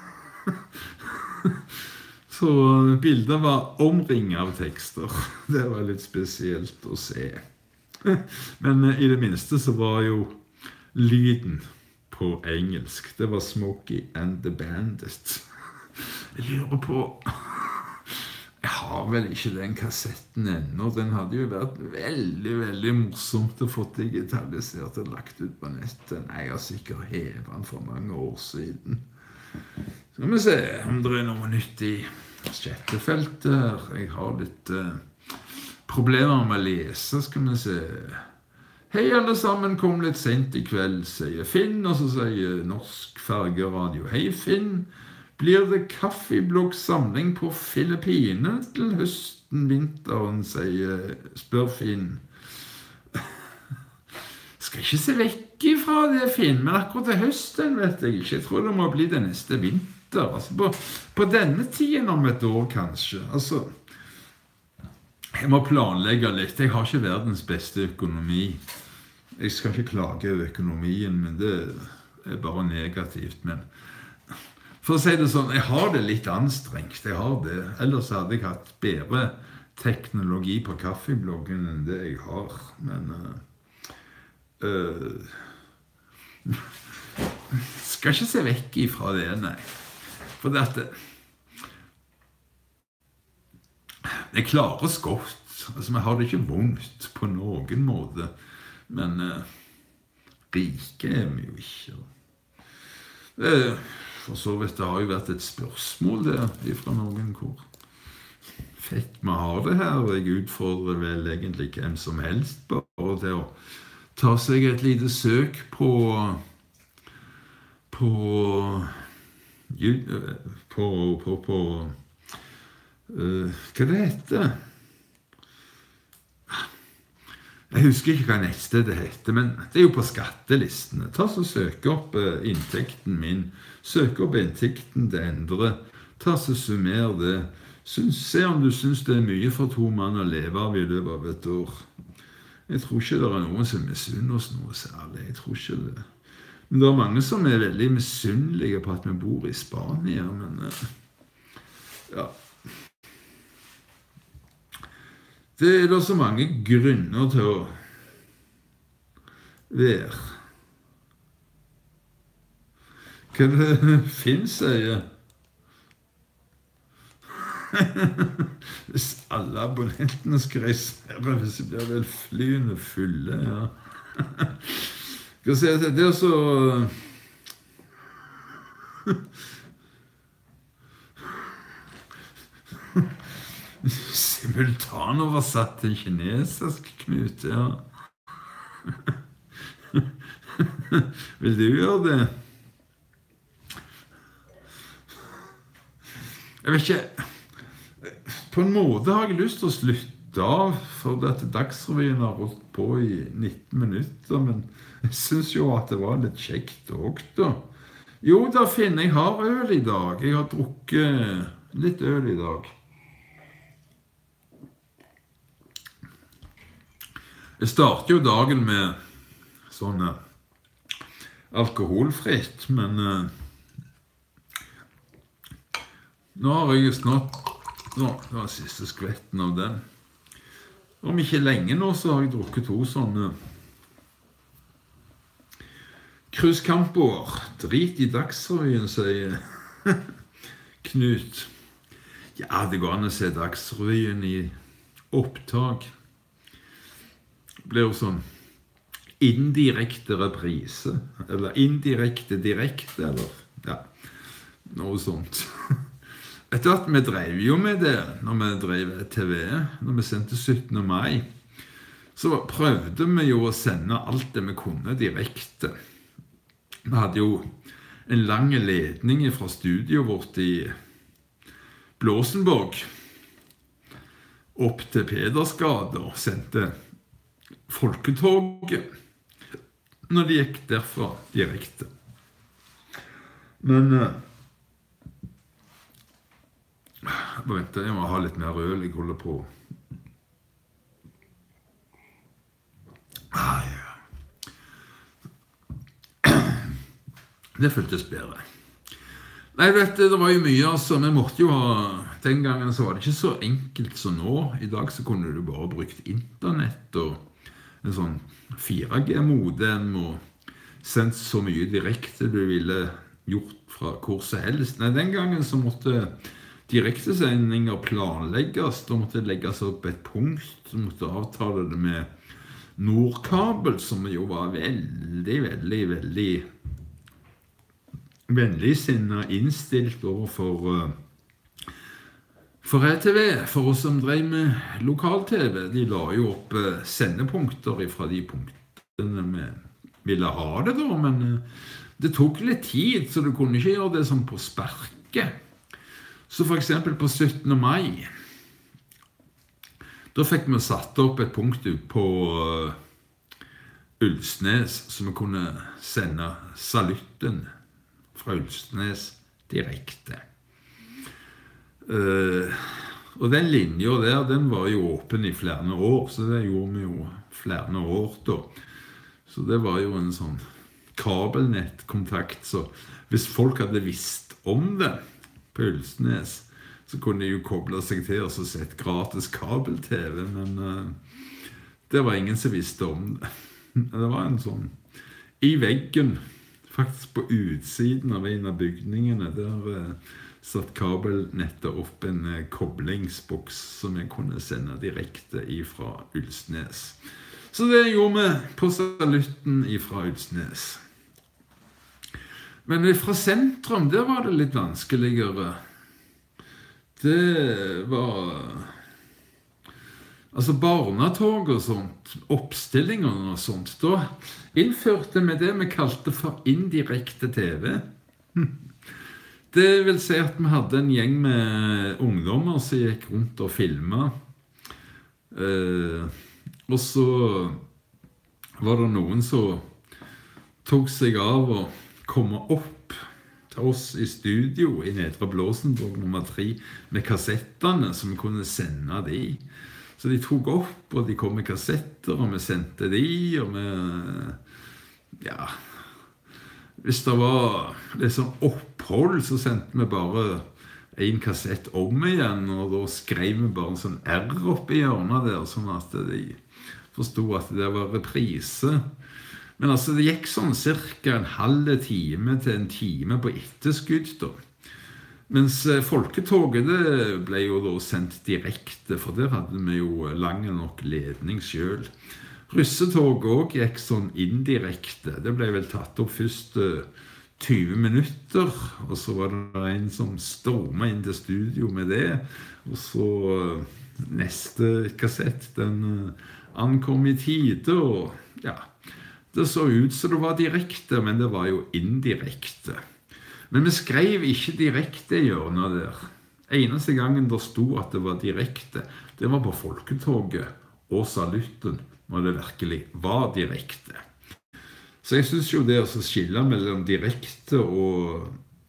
Så bildet var omringet av tekster. Det var litt spesielt å se. Men i det minste så var jo lyden på engelsk. Det var Smokey and the Bandit. Jeg lurer på... Jeg har vel ikke den kassetten ennå. Den hadde jo vært veldig, veldig morsomt å få digitalisert og lagt ut på nettet. Nei, jeg har sikkert hevet den for mange år siden. Skal vi se om det er noe nytt i chattefeltet her. Jeg har litt uh, problemer med å lese, skal vi se. Hei alle sammen, kom litt sent i kveld, sier Finn, og så sier Norsk Fergeradio. Hei Finn. Blir det kaffeblogg-samling på Filippinene til høsten, vinteren, sier, spør Finn. Skal ikke se vekk ifra det, Finn, men akkurat til høsten vet jeg ikke. Jeg tror det må bli det neste vinter. Altså på, på denne tiden om et år, kanskje. Altså, jeg må planlegge litt. Jeg har ikke verdens beste økonomi. jeg skal ikke klage over økonomien, men det er bare negativt. Men for å si det sånn, jeg har det litt anstrengt, jeg har det. Ellers hadde jeg hatt bedre teknologi på kaffebloggen enn det jeg har. Men uh, uh, skal ikke se vekk ifra det, nei. For det at det, jeg klares godt. Altså, vi har det ikke vondt på noen måte. Men uh, rike er vi jo ikke. Det, for så vidt det har jo vært et spørsmål der fra noen hvor fett vi har det her. Jeg utfordrer vel egentlig hvem som helst bare til å ta seg et lite søk på på på på, på uh, hva det heter. Jeg husker ikke hva nettstedet heter, men det er jo på skattelistene. Ta så søk opp uh, inntekten min, søk opp inntekten til Endre, ta så summer det. Syns, se om du synes det er mye for to mann å leve av i løpet av et år. Jeg tror ikke det er noen som misunner oss noe særlig. Jeg tror ikke det. Men det er mange som er veldig misunnelige på at vi bor i Spania, men uh, ja. Det er da så mange grunner til å være. Hva det finnes, sier? Hvis alle abonnentene skal reisere, hvis det blir vel flyene fulle, ja. Skal si at det er så... Simultanoversatt til kinesisk, Knut, ja. Vil du gjøre det? Jeg vet ikke... På en måte har jeg lyst til å slutte av, for dette Dagsrevyen har holdt på i nitten minutter, men jeg synes jo at det var litt kjekt også, da. Jo, da finner jeg har øl i dag. Jeg har drukket litt øl i dag. Jeg starter jo dagen med sånn alkoholfritt, men uh, nå har jeg snart, nå, det var siste skvetten av den. Om ikke lenge nå så har jeg drukket to sånne kruskampoer. Drit i Dagsrevyen, sier Knut. Ja, det går an å se Dagsrevyen i opptak. Det blir jo sånn indirekte reprise, eller indirekte direkte, eller ja, noe sånt. Etter at vi drev jo med det, når vi drev T V, når vi sendte syttende mai, så prøvde vi jo å sende alt det vi kunne direkte. Vi hadde jo en lang ledning fra studioet vårt i Blåsenborg opp til Pedersgade og sendte Folketoget når de gikk derfra direkte. Men jeg må vente, jeg må ha litt mer øl, jeg holder på. Ah, ja. Det føltes bedre. Nei, vet du, det var jo mye, altså. Vi måtte jo ha, den gangen så var det ikke så enkelt som nå. I dag så kunne du bare brukt internett og en sånn fire G-modem og sendt så mye direkte du ville gjort fra hvor som helst. Nei, den gangen så måtte direktesendinger planlegges. Da måtte det legges opp et punkt. Du måtte avtale det med Nordkabel, som jo var veldig, veldig, veldig vennligsinnet innstilt overfor for E T V, for oss som drev med lokal-T V. De la jo opp sendepunkter fra de punktene vi ville ha det da, men det tok litt tid, så du kunne ikke gjøre det som på sparket. Så for eksempel på syttende mai, da fikk vi satt opp et punkt ut på Ulvsnes, så vi kunne sende salutten fra Ulvsnes direkte. Uh, og den linjen der, den var jo åpen i flere år, så det gjorde vi jo flere år da. Så det var jo en sånn kabelnettkontakt, så hvis folk hadde visst om det på Ulsnes, så kunne de jo koble seg til og så sett gratis kabel-TV, men uh, det var ingen som visste om det. Det var en sånn i veggen, faktisk på utsiden av en av bygningene, der uh, satt kabelnettet opp en uh, koblingsboks som jeg kunne sende direkte ifra Ulsnes. Så det gjorde vi på salutten ifra Ulsnes. Men fra sentrum, der var det litt vanskeligere. Det var altså barnetog og sånt, oppstillinger og sånt. Da innførte vi det vi kalte for indirekte TV. Det vil si at vi hadde en gjeng med ungdommer som gikk rundt og filmet. Eh, og så var det noen som tok seg av å komme opp til oss i studio i Nedre Blåsenborg nummer tre med kassettene som vi kunne sende de. Så de tok opp, og de kom med kassetter, og vi sendte de, og vi, ja, hvis det var liksom opphold, så sendte vi bare en kassett om igjen, og da skrev vi bare en sånn R opp i hjørnet der, sånn at de forstod at det var reprise. Men altså, det gikk sånn cirka en halv time til en time på etterskudd da. Mens folketoget, det ble jo da sendt direkte, for der hadde vi jo lang nok ledning selv. Russetoget også gikk sånn indirekte. Det ble vel tatt opp først tyve minutter, og så var det en som stormet inn til studio med det, og så neste kassett, den ankom i tide, og ja, det så ut som det var direkte, men det var jo indirekte. Men vi skrev ikke direkte i hjørnet der. Eneste gangen det stod at det var direkte, det var på folketoget og salutten, når det virkelig var direkte. Så jeg synes jo det å skille mellom direkte og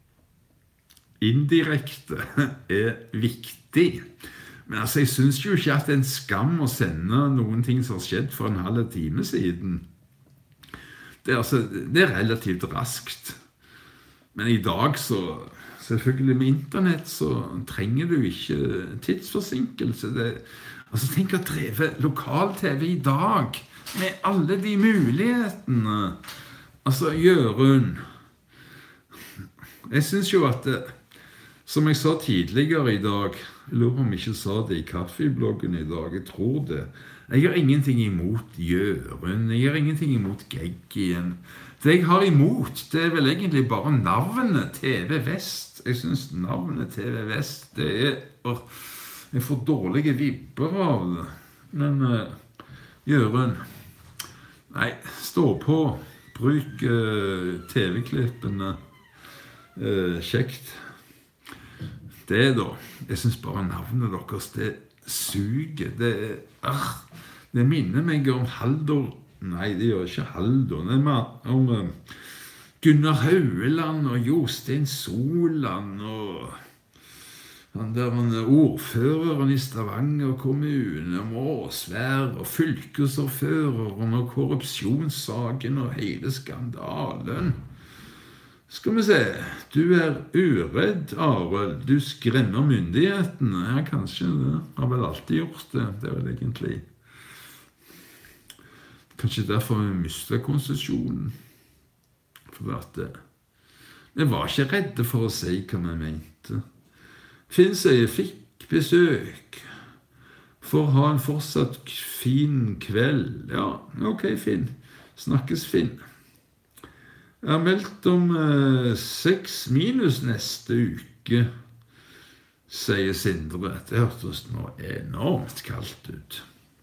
indirekte er viktig. Men altså, jeg synes jo ikke at det er en skam å sende noen ting som har skjedd for en halv time siden. Det er, altså, det er relativt raskt. Men i dag så, selvfølgelig med internett, så trenger du ikke tidsforsinkelse. Det, altså, tenk å dreve lokal-TV i dag, med alle de mulighetene. Altså, Jørund. Jeg synes jo at det, som jeg sa tidligere i dag, jeg lurer om jeg ikke sa det i kaffebloggen i dag, jeg tror det. Jeg har ingenting imot Jørund, jeg har ingenting imot Geggien. Det jeg har imot, det er vel egentlig bare navnet T V Vest. Jeg synes navnet T V Vest, det er, åh, jeg får dårlige vibber av det. Men uh, Jørund, nei, stå på, bruk uh, T V-klippene, uh, kjekt. Det da, jeg synes bare navnet deres, det suger, det, uh, det minner meg om Haldor, nei, det gjør ikke Haldor, det er om uh, Gunnar Haueland og Jostein Soland og han der han er ordføreren i Stavanger kommune, Måsvær og fylkesordføreren og korrupsjonssaken og hele skandalen. Skal vi se, du er uredd, Arild, du skremmer myndighetene. Ja, kanskje det, har vel alltid gjort det, det er vel egentlig. Kanskje derfor vi mistet konsesjonen. For at det, vi var ikke redde for å si hva vi mente. Finn sier, jeg fikk besøk for å ha en fortsatt fin kveld. Ja, ok, Finn. Snakkes, Finn. Jeg har meldt om eh, seks minus neste uke, sier Sindre. Det hørtes nå enormt kaldt ut.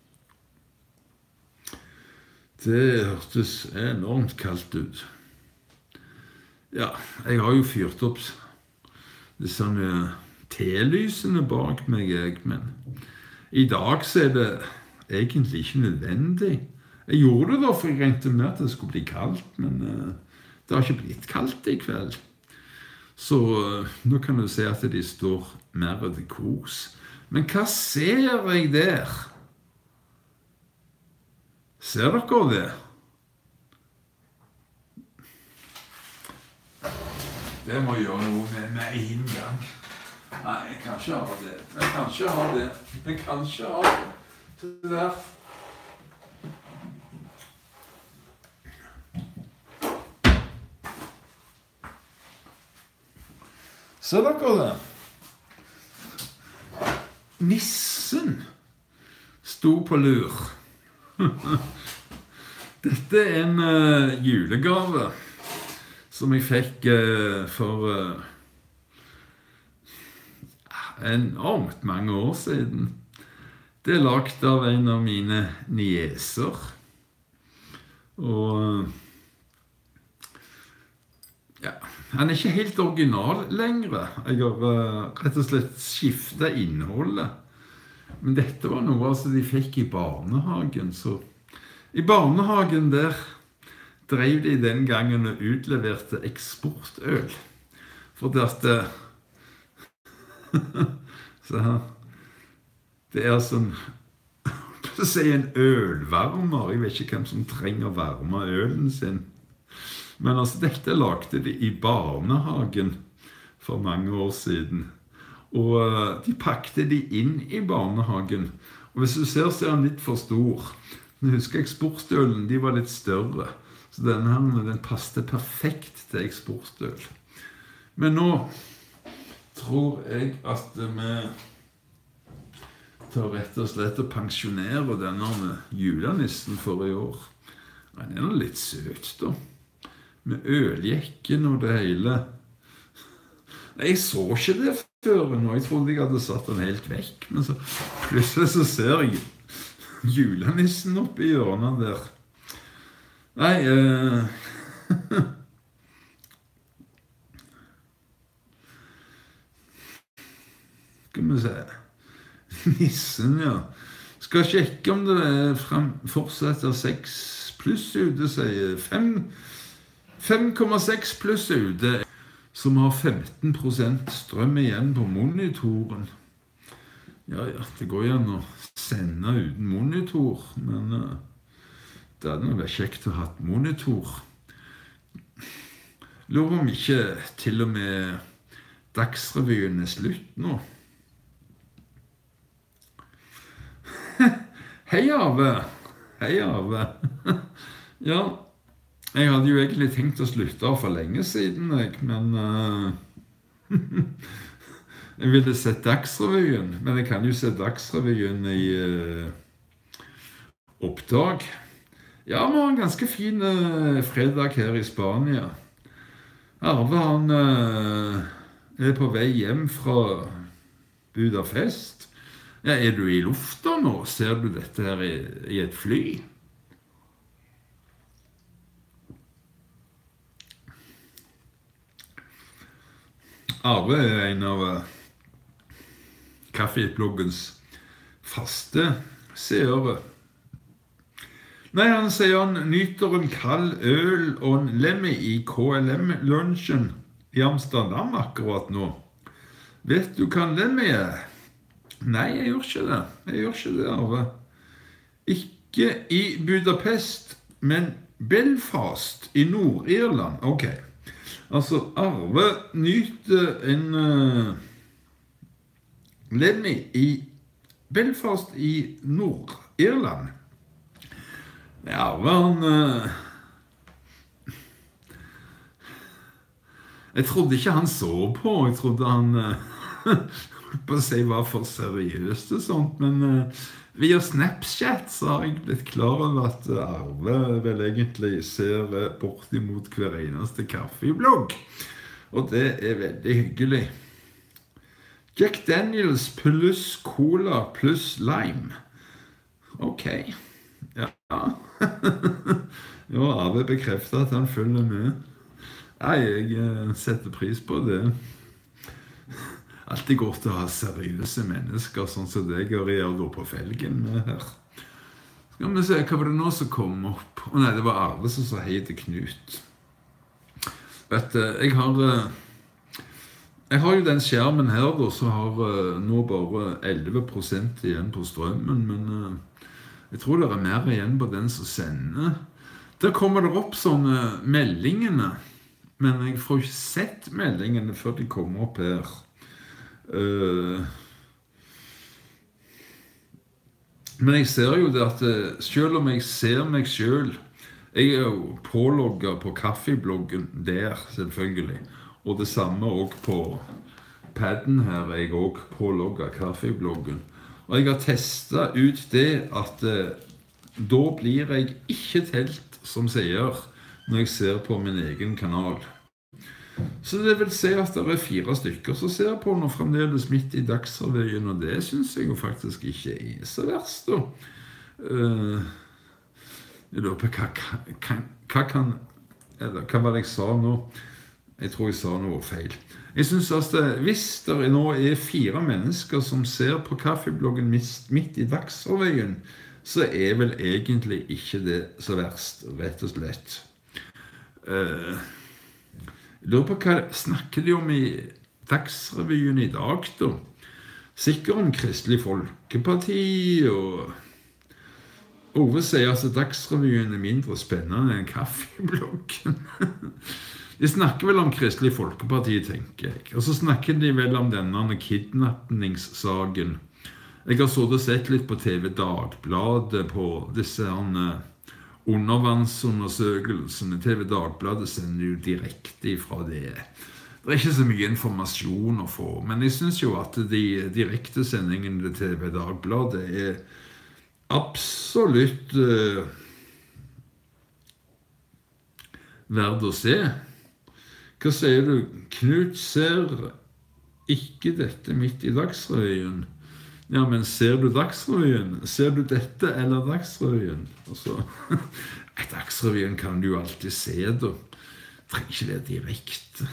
Det hørtes enormt kaldt ut. Ja, jeg har jo fyrt opp disse telysene bak meg, jeg, men i dag så er det egentlig ikke nødvendig. Jeg gjorde det da, for jeg regnet med at det skulle bli kaldt, men uh, det har ikke blitt kaldt i kveld. Så uh, nå kan du se at de står mer til kos. Men hva ser jeg der? Ser dere det? Det må jeg gjøre noe med med en gang. Nei, jeg kan ikke ha det. Jeg kan ikke ha det. Jeg kan ikke ha det. Det der. Ser dere det? Nissen sto på lur. Dette er en uh, julegave som jeg fikk uh, for uh, enormt mange år siden. Det er lagt av en av mine nieser. Og uh, ja, han er ikke helt original lenger. Jeg har uh, rett og slett skiftet innholdet. Men dette var noe altså de fikk i barnehagen. Så i barnehagen der drev de den gangen og utleverte eksportøl. For det at så her, det er sånn å si en ølvarmer. Jeg vet ikke hvem som trenger å varme ølen sin. Men altså, dette lagde de i barnehagen for mange år siden. Og uh, de pakte de inn i barnehagen. Og hvis du ser, så er den litt for stor. Jeg husker eksportølen, de var litt større. Så denne her, den passte perfekt til eksportøl. Men nå tror jeg at vi tar rett og slett å pensjonere denne julenissen for i år. Den er litt søt da. Med øljekken og det hele. Jeg så ikke det før nå. Jeg trodde jeg hadde satt den helt vekk. Men så plutselig så ser jeg julenissen oppe i hjørnet der. Nei, eh... skal vi se. Nissen, ja. Skal sjekke om det er frem, fortsetter seks pluss ute, sier fem komma seks pluss ute, som har femten prosent strøm igjen på monitoren. Ja, ja, det går igjen å sende uten monitor, men uh, det hadde nok vært kjekt å ha et monitor. Lurer om ikke til og med Dagsrevyen er slutt nå. Hei, Arve! Hei, Arve! Ja, jeg hadde jo egentlig tenkt å slutte av for lenge siden, jeg, men uh, jeg ville sett Dagsrevyen, men jeg kan jo se Dagsrevyen i uh, opptak. Ja, vi har en ganske fin uh, fredag her i Spania. Arve, han uh, er på vei hjem fra Budapest. Ja, er du i lufta nå? Ser du dette her i, i et fly? Arve er en av kaffebloggens faste seere. Nei, han sier han nyter en kald øl og en lemmy i K L M-lunsjen i Amsterdam akkurat nå. Vet du hva en lemmy er? Nei, jeg gjør ikke det. Jeg gjør ikke det, Arve. Ikke i Budapest, men Belfast i Nord-Irland. Ok. Altså, Arve nyter en uh, lemmy i Belfast i Nord-Irland. Arve, han... Uh, jeg trodde ikke han så på. Jeg trodde han... Uh, på å si var for seriøst og sånt, men uh, via Snapchat så har jeg blitt klar over at Arve vel egentlig ser uh, bort imot hver eneste kaffeblogg, og det er veldig hyggelig. Jack Daniels pluss cola pluss lime. Ok, ja. Jo, Arve bekrefter at han følger med. Nei, jeg uh, setter pris på det. Alltid godt å ha seriøse mennesker, sånn som det jeg gjør på felgen med her. Skal vi se, hva var det nå som kom opp? Å nei, det var Arve som sa hei til Knut. Vet du, jeg har... Jeg har jo den skjermen her da, så har nå bare elleve prosent igjen på strømmen, men jeg tror det er mer igjen på den som sender. Der kommer det opp sånne meldingene, men jeg får ikke sett meldingene før de kommer opp her. Uh, men jeg ser jo det at selv om jeg ser meg selv, jeg er jo pålogget på kaffebloggen der, selvfølgelig. Og det samme også på padden her, jeg er også pålogget kaffebloggen. Og jeg har testet ut det at eh, da blir jeg ikke telt som seer når jeg ser på min egen kanal. Så det vil si at det er fire stykker som ser på nå fremdeles midt i Dagsrevyen, og det synes jeg jo faktisk ikke er så verst da. Uh, jeg lurer på hva, hva, hva kan, eller hva var det jeg sa nå? Jeg tror jeg sa noe feil. Jeg synes at hvis det nå er fire mennesker som ser på kaffebloggen midt i Dagsrevyen, så er vel egentlig ikke det så verst, rett og slett. Uh, jeg lurer på hva snakker de om i Dagsrevyen i dag da? Sikkert om Kristelig Folkeparti, og Ove sier at Dagsrevyen er mindre spennende enn kaffebloggen. De snakker vel om Kristelig Folkeparti, tenker jeg. Og så snakker de vel om denne kidnappingssaken. Jeg har så det sett litt på T V Dagbladet på disse undervannsundersøkelsene. T V Dagbladet sender jo direkte ifra det. Det er ikke så mye informasjon å få, men jeg synes jo at de direkte sendingene til T V Dagbladet er absolutt uh, verdt å se. Hva sier du? Knut ser ikke dette midt i Dagsrevyen. Ja, men ser du Dagsrevyen? Ser du dette eller Dagsrevyen? Altså, Dagsrevyen kan du jo alltid se da. Trenger ikke være direkte.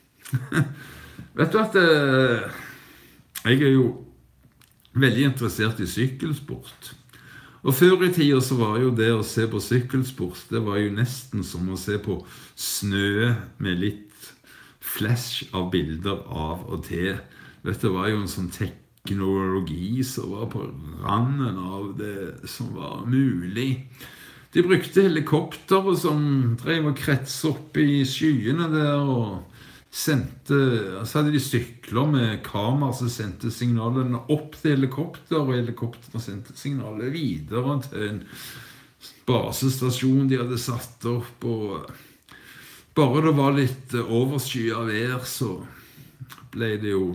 Vet du at uh, jeg er jo veldig interessert i sykkelsport. Og før i tiden så var jo det å se på sykkelsport, det var jo nesten som å se på snø med litt flash av bilder av og til. Dette var jo en sånn teknologi som var på randen av det som var mulig. De brukte helikoptere som drev og kretset opp i skyene der, og sendte, så hadde de sykler med kamera som sendte signalene opp til helikopter, og helikopterne sendte signalet videre til en basestasjon de hadde satt opp, og bare det var litt overskyet av vær, så ble det jo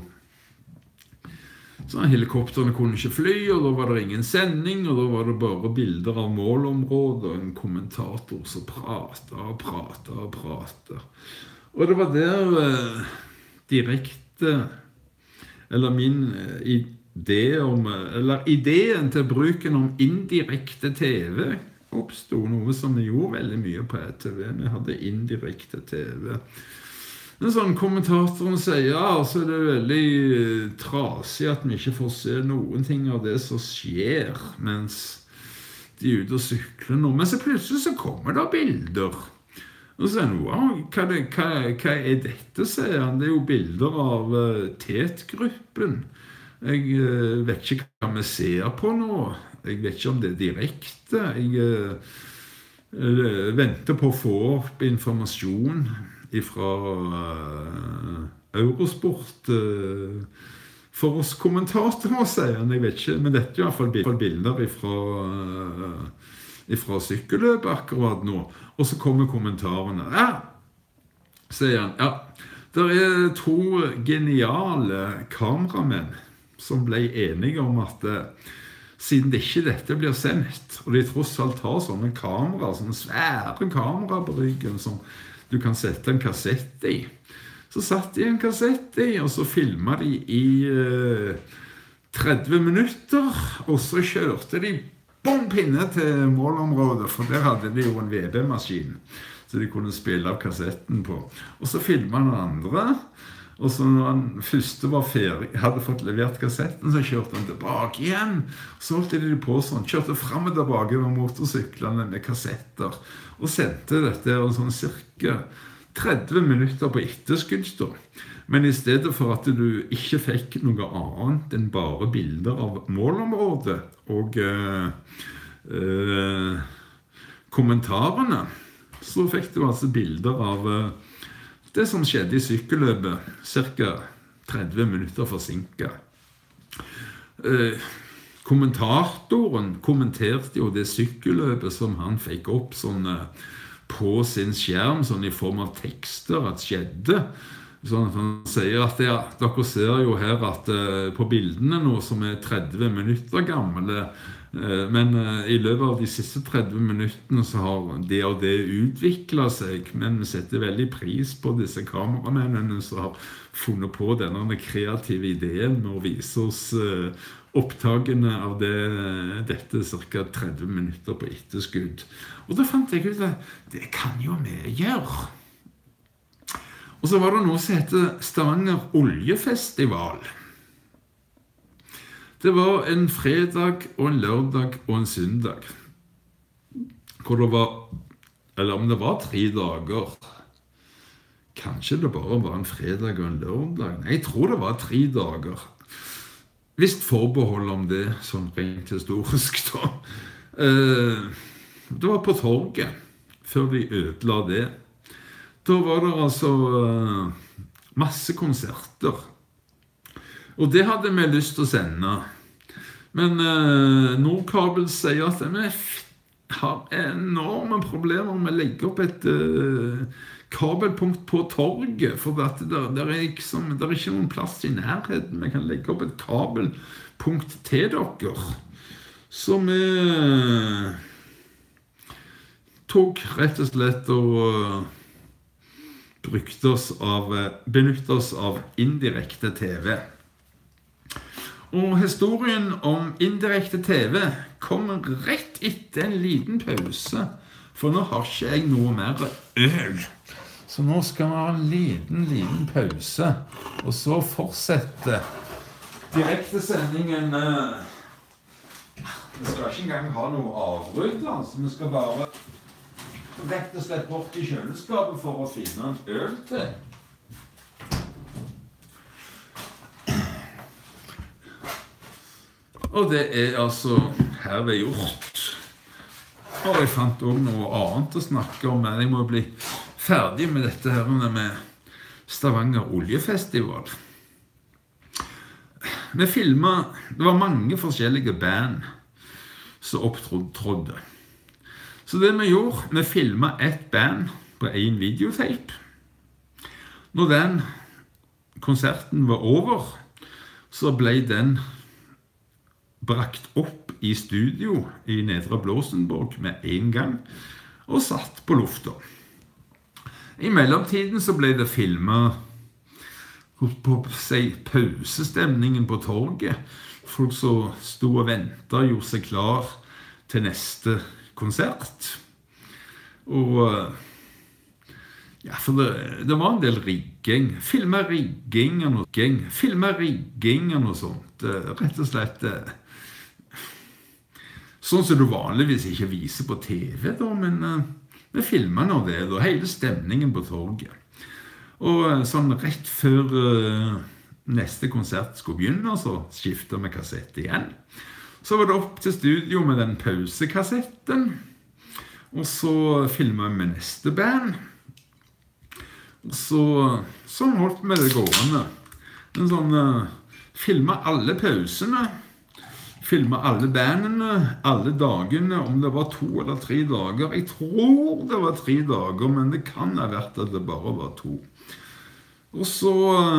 sånn, helikopterne kunne ikke fly, og da var det ingen sending, og da var det bare bilder av målområdet, og en kommentator som pratet og pratet og pratet. Og det var der eh, direkte, eller min eh, idé om, eller ideen til bruken om indirekte T V oppstod, noe som vi gjorde veldig mye på E T V. Vi hadde indirekte T V. En sånn kommentatoren sier, ja, så er det veldig trasig at vi ikke får se noen ting av det som skjer, mens de er ute og sykler nå. Men så plutselig så kommer det bilder. Og så sier han, wow, hva, det, hva, hva er dette, sier han? Det er jo bilder av uh, Tet-gruppen. Jeg uh, vet ikke hva vi ser på nå. Jeg vet ikke om det er direkte. Jeg uh, uh, venter på å få opp informasjon fra uh, Eurosport uh, for oss kommentatorer, sier han. Jeg vet ikke, men dette er i hvert fall bilder fra... Uh, fra sykkelløpet akkurat nå, og så kommer kommentarene. Ja, sier han, ja, det er to geniale kameramenn som ble enige om at eh, siden det ikke dette blir sendt, og de tross alt har sånne kamera, sånne svære kamera på ryggen som du kan sette en kassett i, så satt de en kassett i, og så filmet de i eh, tretti minutter, og så kjørte de bom pinne til målområdet, for der hadde de jo en V B-maskin, så de kunne spille av kassetten på. Og så filmet han andre, og så når han første var ferdig, hadde fått levert kassetten, så kjørte han tilbake igjen. Så holdt de på sånn, kjørte frem og tilbake med motorsyklene med kassetter, og sendte dette sånn cirka tretti minutter på etterskudd da. Men i stedet for at du ikke fikk noe annet enn bare bilder av målområdet og eh, eh, kommentarene, så fikk du altså bilder av eh, det som skjedde i sykkelløpet, cirka tretti minutter forsinket. Eh, kommentatoren kommenterte jo det sykkelløpet som han fikk opp sånn, eh, på sin skjerm, sånn i form av tekster at skjedde. Sånn at han sier at ja, dere ser jo her at eh, på bildene nå som er tretti minutter gamle, eh, men eh, i løpet av de siste tretti minuttene så har det og det utviklet seg, men vi setter veldig pris på disse kameramennene som har funnet på denne kreative ideen med å vise oss eh, opptakene av det, dette cirka tretti minutter på etterskudd. Og da fant jeg ut at det kan jo vi gjøre. Og så var det noe som heter Stavanger Oljefestival. Det var en fredag og en lørdag og en søndag. Hvor det var, eller om det var tre dager. Kanskje det bare var en fredag og en lørdag. Nei, jeg tror det var tre dager. Visst forbehold om det, sånn rent historisk da. Det var på torget, før de ødela det. Da var det altså masse konserter. Og det hadde vi lyst til å sende. Men Nordkabel sier at vi har enorme problemer med å legge opp et kabelpunkt på torget, for det, det, er ikke, det er ikke noen plass i nærheten. Vi kan legge opp et kabelpunkt til dere. Så vi tok rett og slett og brukte oss av, benyttet oss av indirekte T V. Og historien om indirekte T V kommer rett etter en liten pause, for nå har ikke jeg noe mer øl. Så nå skal vi ha en liten, liten pause, og så fortsette direktesendingen. Vi skal ikke engang ha noe avbrudd, altså. Vi skal bare rett og slett bort i kjøleskapet for å finne en øl til. Og det er altså herved gjort. Og jeg fant også noe annet å snakke om, men jeg må bli ferdig med dette her med Stavanger Oljefestival. Vi filmet, det var mange forskjellige band som opptrådde. Så det vi gjorde, vi filmet ett band på en videotape. Når den konserten var over, så ble den brakt opp i studio i Nedre Blåsenborg med en gang, og satt på lufta. I mellomtiden så ble det filmet på si, pausestemningen på torget. Folk som stod og ventet og gjorde seg klar til neste konsert. Og ja, for det, det var en del rigging. Filmet rigging og noe. Filmet rigging og noe sånt. Rett og slett sånn som du vanligvis ikke viser på T V, da, men vi filmet nå det, da, hele stemningen på torget. Og sånn rett før uh, neste konsert skulle begynne, så skiftet vi kassett igjen. Så var det opp til studio med den pausekassetten, og så filmet vi med neste band. Og så sånn holdt vi det gående. En sånn, uh, filmet alle pausene, filmet alle bandene, alle dagene, om det var to eller tre dager. Jeg tror det var tre dager, men det kan ha vært at det bare var to. Og så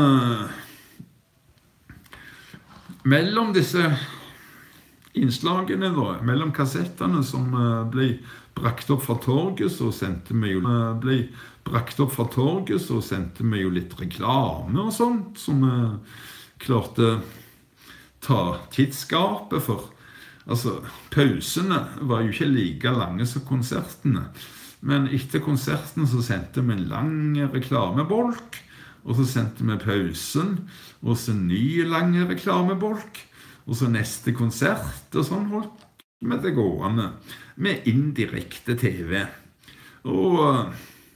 mellom disse innslagene da, mellom kassettene som ble brakt opp fra torget, så sendte vi jo ble brakt opp fra torget, så sendte vi jo litt reklame og sånt, som vi klarte ta tidsskapet for. Altså, pausene var jo ikke like lange som konsertene, men etter konserten så sendte vi en lang reklamebolk, og så sendte vi pausen, og så en ny lang reklamebolk, og så neste konsert, og sånn holdt vi det gående med indirekte T V. Og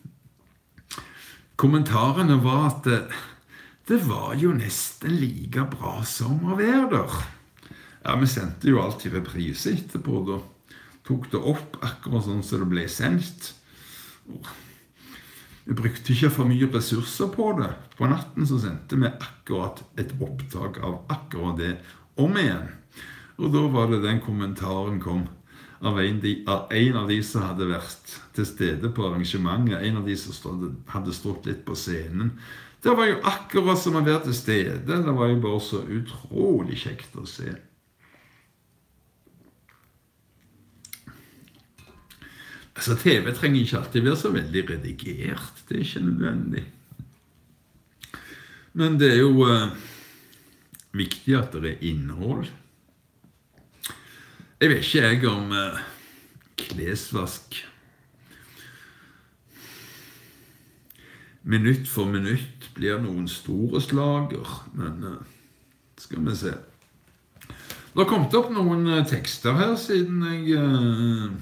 kommentarene var at det, det var jo nesten like bra som å være der. Ja, vi sendte jo alltid reprise etterpå, da tok det opp akkurat sånn som det ble sendt. vi brukte ikke for mye ressurser på det. På natten så sendte vi akkurat et opptak av akkurat det om igjen. Og da var det den kommentaren kom av en, de, av en av de som hadde vært til stede på arrangementet, en av de som stod, hadde stått litt på scenen. Det var jo akkurat som å være til stede. Det var jo bare så utrolig kjekt å se. Altså, T V trenger ikke alltid være så veldig redigert. Det er ikke nødvendig. Men det er jo uh, viktig at det er innhold. Jeg vet ikke jeg om uh, klesvask minutt for minutt blir noen store slager, men uh, skal vi se. Det har kommet opp noen uh, tekster her siden jeg uh,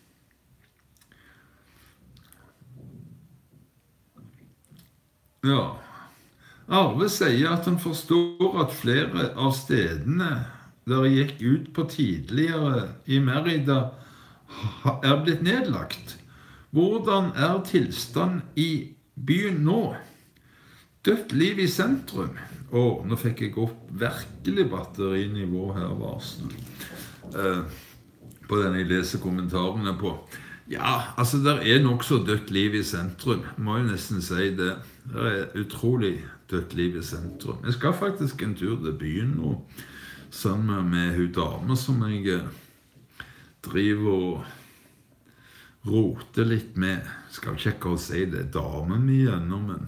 ja. Arve sier at han forstår at flere av stedene der jeg gikk ut på tidligere i Merida er blitt nedlagt. Hvordan er tilstand i byen nå? Dødt liv i sentrum. Åh, nå fikk jeg opp virkelig batterinivå her, varsel. Uh, på den jeg leser kommentarene på. Ja, altså, der er nok så dødt liv i sentrum. Jeg må jo nesten si det. Det er utrolig dødt liv i sentrum. Jeg skal faktisk en tur til byen nå, sammen med hun dame som jeg driver og roter litt med. Jeg skal ikke akkurat si det, damen min igjennom, men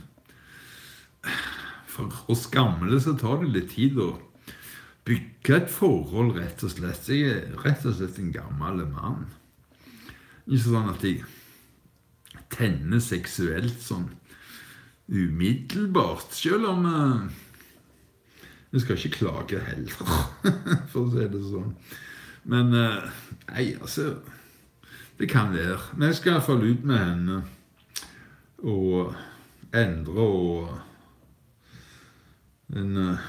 for oss gamle så tar det litt tid å bygge et forhold, rett og slett. Jeg er rett og slett en gammel mann. Ikke sånn at jeg tenner seksuelt sånn umiddelbart, selv om uh, jeg skal ikke klage heller, for å si det sånn. Men uh, nei, altså, det kan være. Men jeg skal i hvert fall ut med henne og endre og en uh,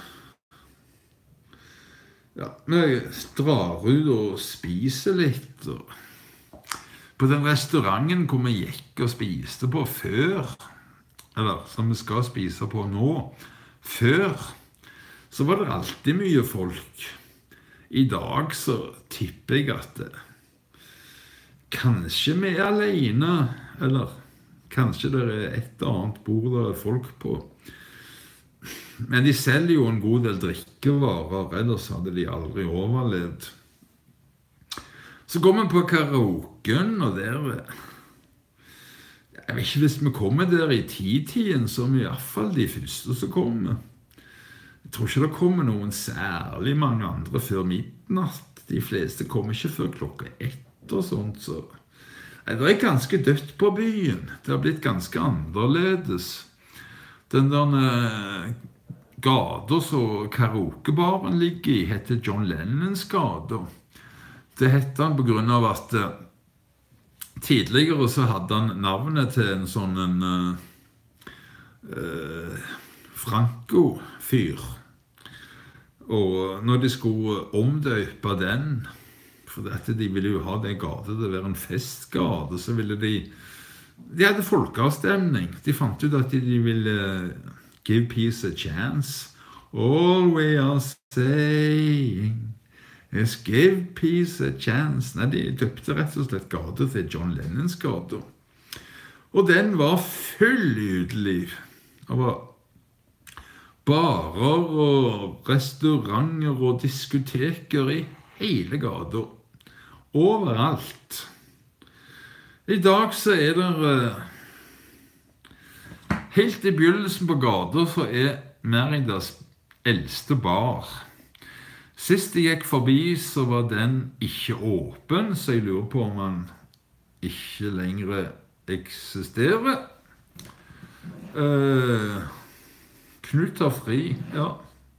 ja, vi drar ut og spiser litt og på den restauranten hvor vi gikk og spiste på før, eller som vi skal spise på nå, før, så var det alltid mye folk. I dag så tipper jeg at det, kanskje vi er alene, eller kanskje det er et eller annet bord der er folk på. Men de selger jo en god del drikkevarer, ellers hadde de aldri overlevd. Så går vi på karaoken, og der, jeg vet ikke, hvis vi kommer der i ti-tiden, så er vi i hvert fall de første som kommer. Jeg tror ikke det kommer noen særlig mange andre før midnatt. De fleste kommer ikke før klokka ett og sånt, så det er ganske dødt på byen. Det har blitt ganske annerledes. Den der uh, gata som karaokebaren ligger i, heter John Lennons gata. Det heter han på grunn av at uh, tidligere så hadde han navnet til en sånn en uh, uh, Franco-fyr. Og når de skulle omdøpe den, for dette, de ville jo ha det gata til å være en festgate, så ville de, de hadde folkeavstemning. De fant ut at de, de ville give peace a chance. All we are saying is give peace a chance. Nei, de døpte rett og slett gata til John Lennons gata. Og den var full uteliv. Det var barer og restauranter og diskoteker i hele gata. Overalt. I dag så er det helt i begynnelsen på gata så er Meridas eldste bar. Sist jeg gikk forbi så var den ikke åpen, så jeg lurer på om den ikke lenger eksisterer. Uh, Knut tar fri, ja.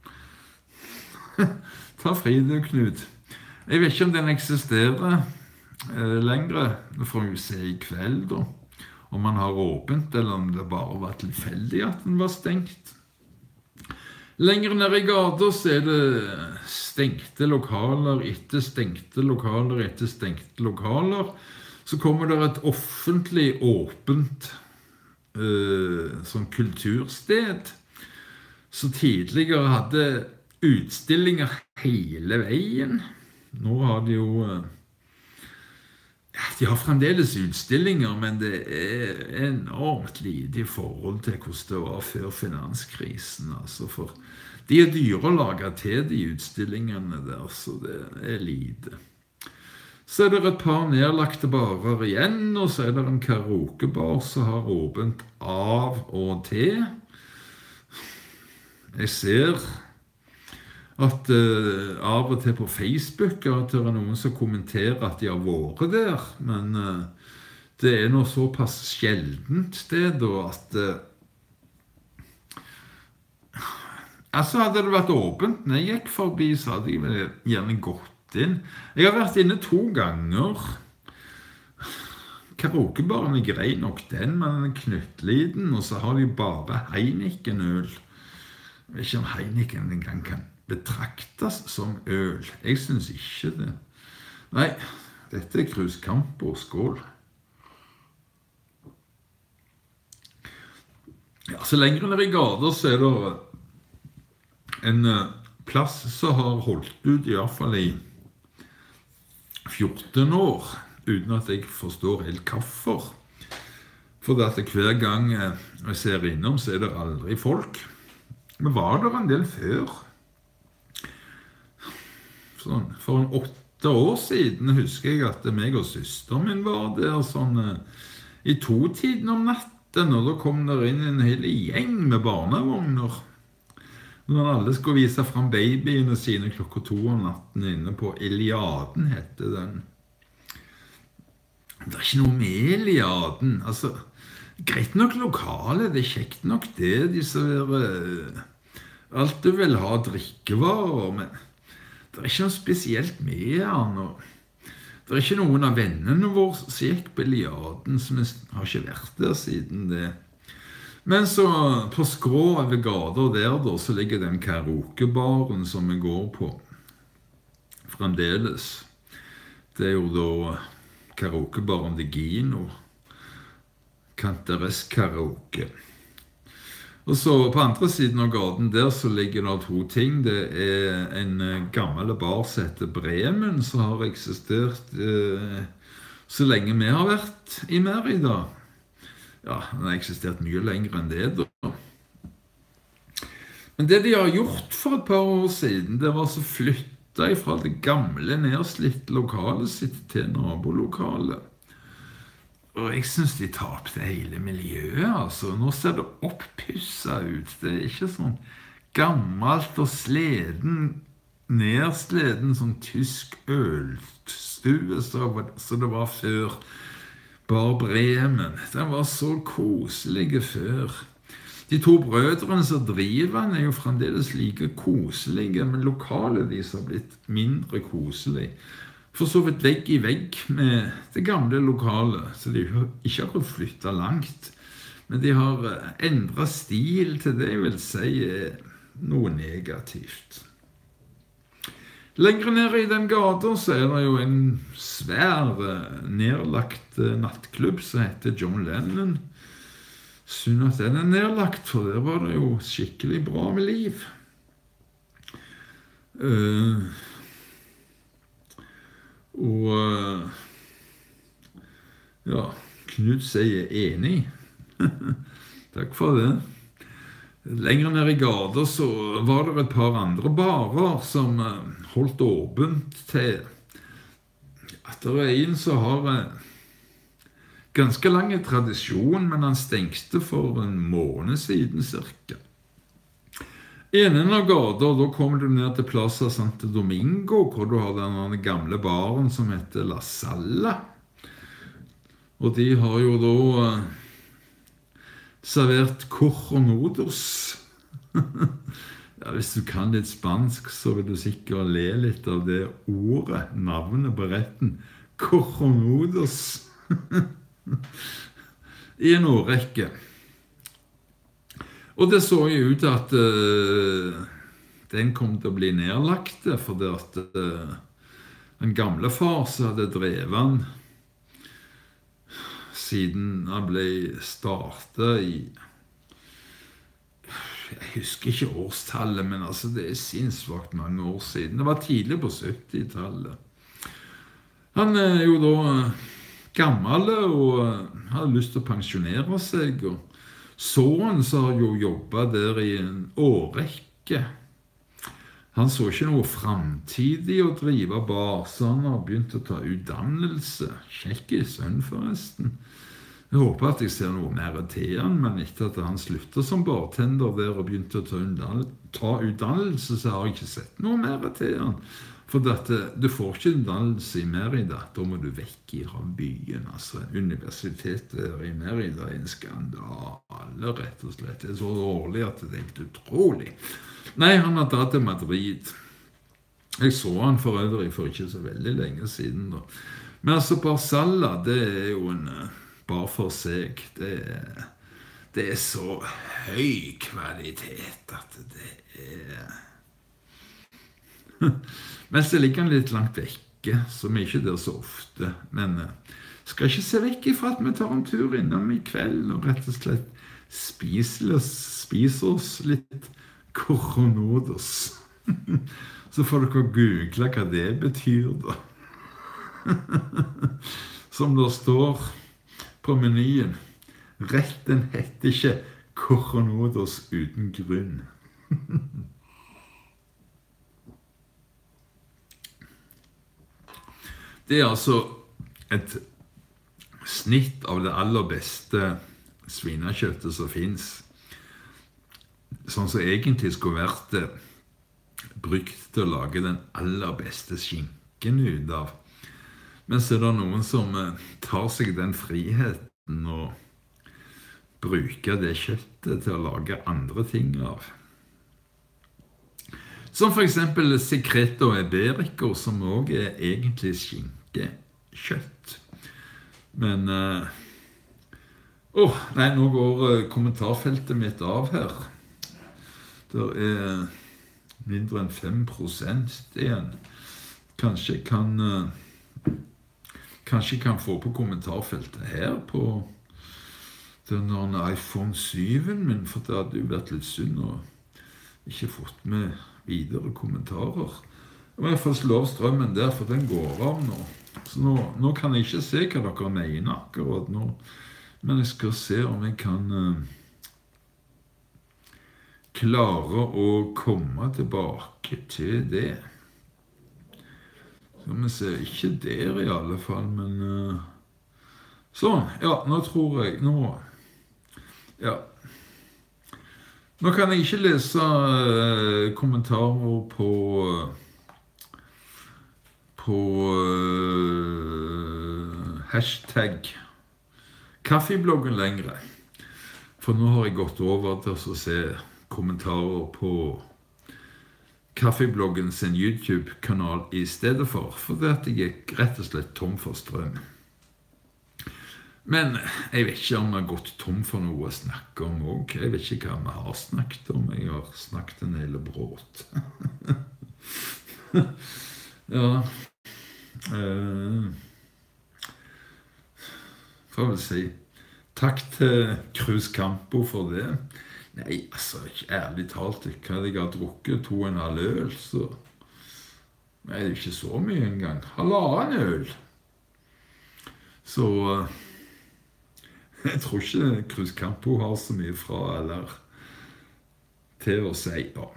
Ta fri du, Knut. Jeg vet ikke om den eksisterer uh, lenger. Det får vi se i kveld da. Om man har åpent, eller om det bare var tilfeldig at den var stengt. Lenger nede i gata så er det stengte lokaler etter stengte lokaler etter stengte lokaler. Så kommer det et offentlig åpent uh, sånn kultursted, så tidligere hadde utstillinger hele veien. Nå har de jo, ja, de har fremdeles utstillinger, men det er enormt lite i forhold til hvordan det var før finanskrisen. Altså for de er dyre å lage til de utstillingene der, så det er lite. Så er det et par nedlagte barer igjen, og så er det en karaokebar som har åpent av og til. Jeg ser at uh, av og til på Facebook at det er noen som kommenterer at de har vært der, men uh, det er noe såpass sjeldent sted, og at uh, altså hadde det vært åpent når jeg gikk forbi, så hadde jeg gjerne gått inn. Jeg har vært inne to ganger. Karaokebaren er grei nok den, men den er knøttliten, og så har de bare Heineken-øl. Jeg vet ikke om Heineken engang kan betraktes som øl. Jeg synes ikke det. Nei, dette er Krus Campo. Skål. Ja, så lenger ned i gata så er det en plass som har holdt ut i hvert fall i fjorten år, uten at jeg forstår helt hvorfor. For at hver gang jeg ser innom, så er det aldri folk. Men var det en del før? Sånn, for en åtte år siden husker jeg at meg og søsteren min var der sånn, i to-tiden om natten, og da kom der inn en hel gjeng med barnevogner. Når alle skulle vise frem babyene sine klokka to om natten inne på Iliaden, hette den. Det er ikke noe med Iliaden. Altså, greit nok lokale, det er kjekt nok det. De serverer alt du vil ha drikkevarer, men det er ikke noe spesielt med han. Det er ikke noen av vennene våre som gikk på Iliaden, som har ikke vært der siden det. Men så på skrå over gater der da, så ligger den karaokebaren som vi går på fremdeles. Det er jo da karaokebaren de Gino, Canteres karaoke. Og så på andre siden av gaten der så ligger det to ting. Det er en gammel bar som heter Bremen, som har eksistert eh, så lenge vi har vært i Merida. Ja, den har eksistert mye lenger enn det da. Men det de har gjort for et par år siden, det var så flytta fra det gamle nedslitt lokalet sitt til nabolokalet. Og jeg synes de tapte hele miljøet, altså. Nå ser det opppusset ut. Det er ikke sånn gammelt og sleden, nedsleden, sånn tysk ølstue som det var før. Bar Bremen, den var så koselige før. De to brødrene som driver den er jo fremdeles like koselige, men lokalet de har blitt mindre koselig. For så vidt vegg i vegg med det gamle lokalet, så de ikke har flyttet langt. Men de har endret stil til det jeg vil si er noe negativt. Lengre nede i den gata så er det jo en svær nedlagt nattklubb som heter John Lennon. Synd at den er nedlagt, for der var det jo skikkelig bra med liv. Uh, og uh, ja, Knut sier enig. Takk for det. Lenger nede i gata så var det et par andre barer som holdt åpent til at det er en som har ganske lang tradisjon, men han stengte for en måned siden cirka. I enden av gata, da kommer du ned til Plaza Santo Domingo, hvor du har den gamle baren som heter La Sala. Og de har jo da servert cornodos. Ja, hvis du kan litt spansk, så vil du sikkert le litt av det ordet, navnet på retten. Cornodos. I en årrekke. Og det så jo ut at uh, den kom til å bli nedlagt, fordi at uh, en gamle far som hadde drevet han siden han ble startet i, jeg husker ikke årstallet, men altså det er sinnssvakt mange år siden. Det var tidlig på syttitallet. Han er jo da gammel og hadde lyst til å pensjonere seg, og sønnen så har jo jobbet der i en årrekke. Han så ikke noe fremtid i å drive bar, så han har begynt å ta utdannelse. Kjekk i sønn forresten. Jeg håper at jeg ser noe mer til han, men etter at han sluttet som bartender der og begynte å ta, ta utdannelse, så har jeg ikke sett noe mer til han. For dette, du får ikke utdannelse i Merida, da må du vekk fra byen. Altså, universitetet i Merida er en skandale, rett og slett. Det er så dårlig at det er helt utrolig. Nei, han har tatt til Madrid. Jeg så han for øvrig for ikke så veldig lenge siden da. Men altså, Barzala, det er jo en... bare for seg. Det er, det er så høy kvalitet at det er... Mens det ligger litt langt vekke, så vi er ikke der så ofte. Men skal ikke se vekk ifra at vi tar en tur innom i kveld og rett og slett spiser, spiser oss litt koronodos. Så får dere google hva det betyr da. Som det står på menyen. Retten heter ikke koronodos uten grunn. Det er altså et snitt av det aller beste svinekjøttet som finnes. Sånn som egentlig skulle vært brukt til å lage den aller beste skinken ut av. Men så er det noen som tar seg den friheten og bruker det kjøttet til å lage andre ting av. Som for eksempel Secreto Iberico, som også er egentlig skinkekjøtt. Men, åh, oh, nei, nå går kommentarfeltet mitt av her. Det er mindre enn fem prosent igjen. Kanskje jeg kan... Kanskje jeg kan få på kommentarfeltet her på denne iPhone syv-en min, for det hadde jo vært litt synd og ikke fått med videre kommentarer. Jeg må i hvert fall slå av strømmen der, for den går av nå. Så nå, nå kan jeg ikke se hva dere mener akkurat nå, men jeg skal se om jeg kan uh, klare å komme tilbake til det. Skal vi se, ikke der i alle fall, men uh, sånn, ja, nå tror jeg, nå, ja, nå kan jeg ikke lese uh, kommentarer på, uh, på uh, hashtag kaffebloggen lengre, for nå har jeg gått over til å se kommentarer på kaffebloggen sin YouTube-kanal i stedet for, for det at jeg er rett og slett tom for strøm. Men jeg vet ikke om jeg har gått tom for noe å snakke om også. Jeg vet ikke hva vi har snakket om. Jeg har snakket en hele bråt. Ja. Uh, får vel si takk til Cruz Campo for det. Nei, altså, ærlig talt, hva jeg har drukket, to og en halv øl, så nei, det er ikke så mye engang. Halvannen øl. Så jeg tror ikke Cruz Campo har så mye fra eller til å si, ja.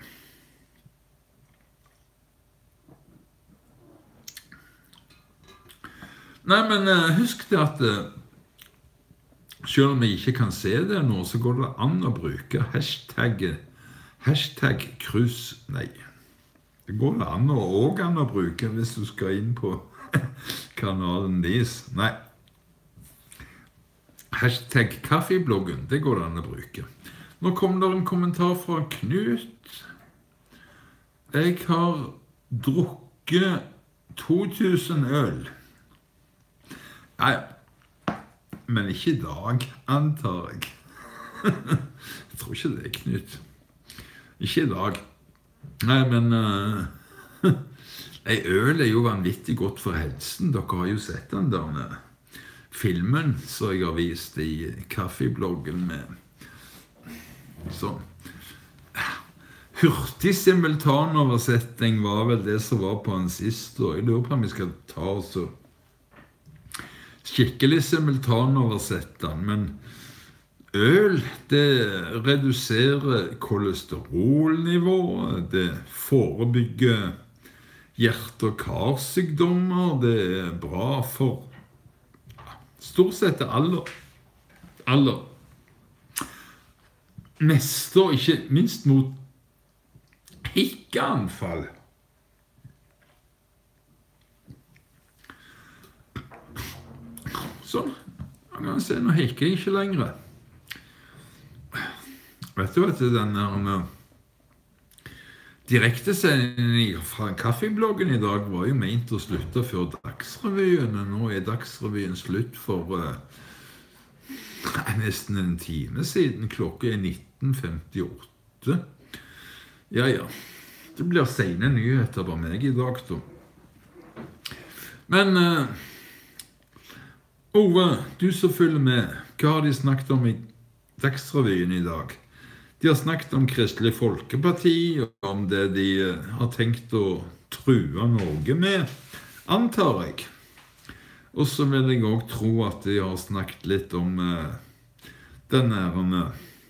Nei, men husk det at selv om jeg ikke kan se det nå, så går det an å bruke hashtag, hashtag Cruz, nei, det går det an å, også an å bruke hvis du skal inn på kanalen deres, nei, hashtag kaffebloggen, det går det an å bruke. Nå kom det en kommentar fra Knut. Jeg har drukket to tusen øl. Nei, men ikke i dag, antar jeg. Jeg tror ikke det, Knut. Ikke i dag. Nei, men uh, øl er jo vanvittig godt for helsen. Dere har jo sett den der filmen som jeg har vist i kaffebloggen med sånn hurtig simultanoversetting var vel det som var på en sist, og jeg lurer på om vi skal ta oss og skikkelig simultanoversette den, men øl, det reduserer kolesterolnivået, det forebygger hjerte- og karsykdommer, det er bra for stort sett aller, aller meste, og ikke minst mot hikkeanfall. Sånn, man kan se, nå hikker jeg ikke lenger. Vet du at denne direktesendingen fra kaffebloggen i dag var jo ment å slutte før Dagsrevyen, og nå er Dagsrevyen slutt for uh, nesten en time siden. Klokka er nitten femtiåtte. Ja, ja. Det blir sene nyheter på meg i dag, da. Men uh, Ove, du som følger med, hva har de snakket om i Dagsrevyen i dag? De har snakket om Kristelig Folkeparti, og om det de uh, har tenkt å true Norge med, antar jeg. Og så vil jeg også tro at de har snakket litt om uh, den nærende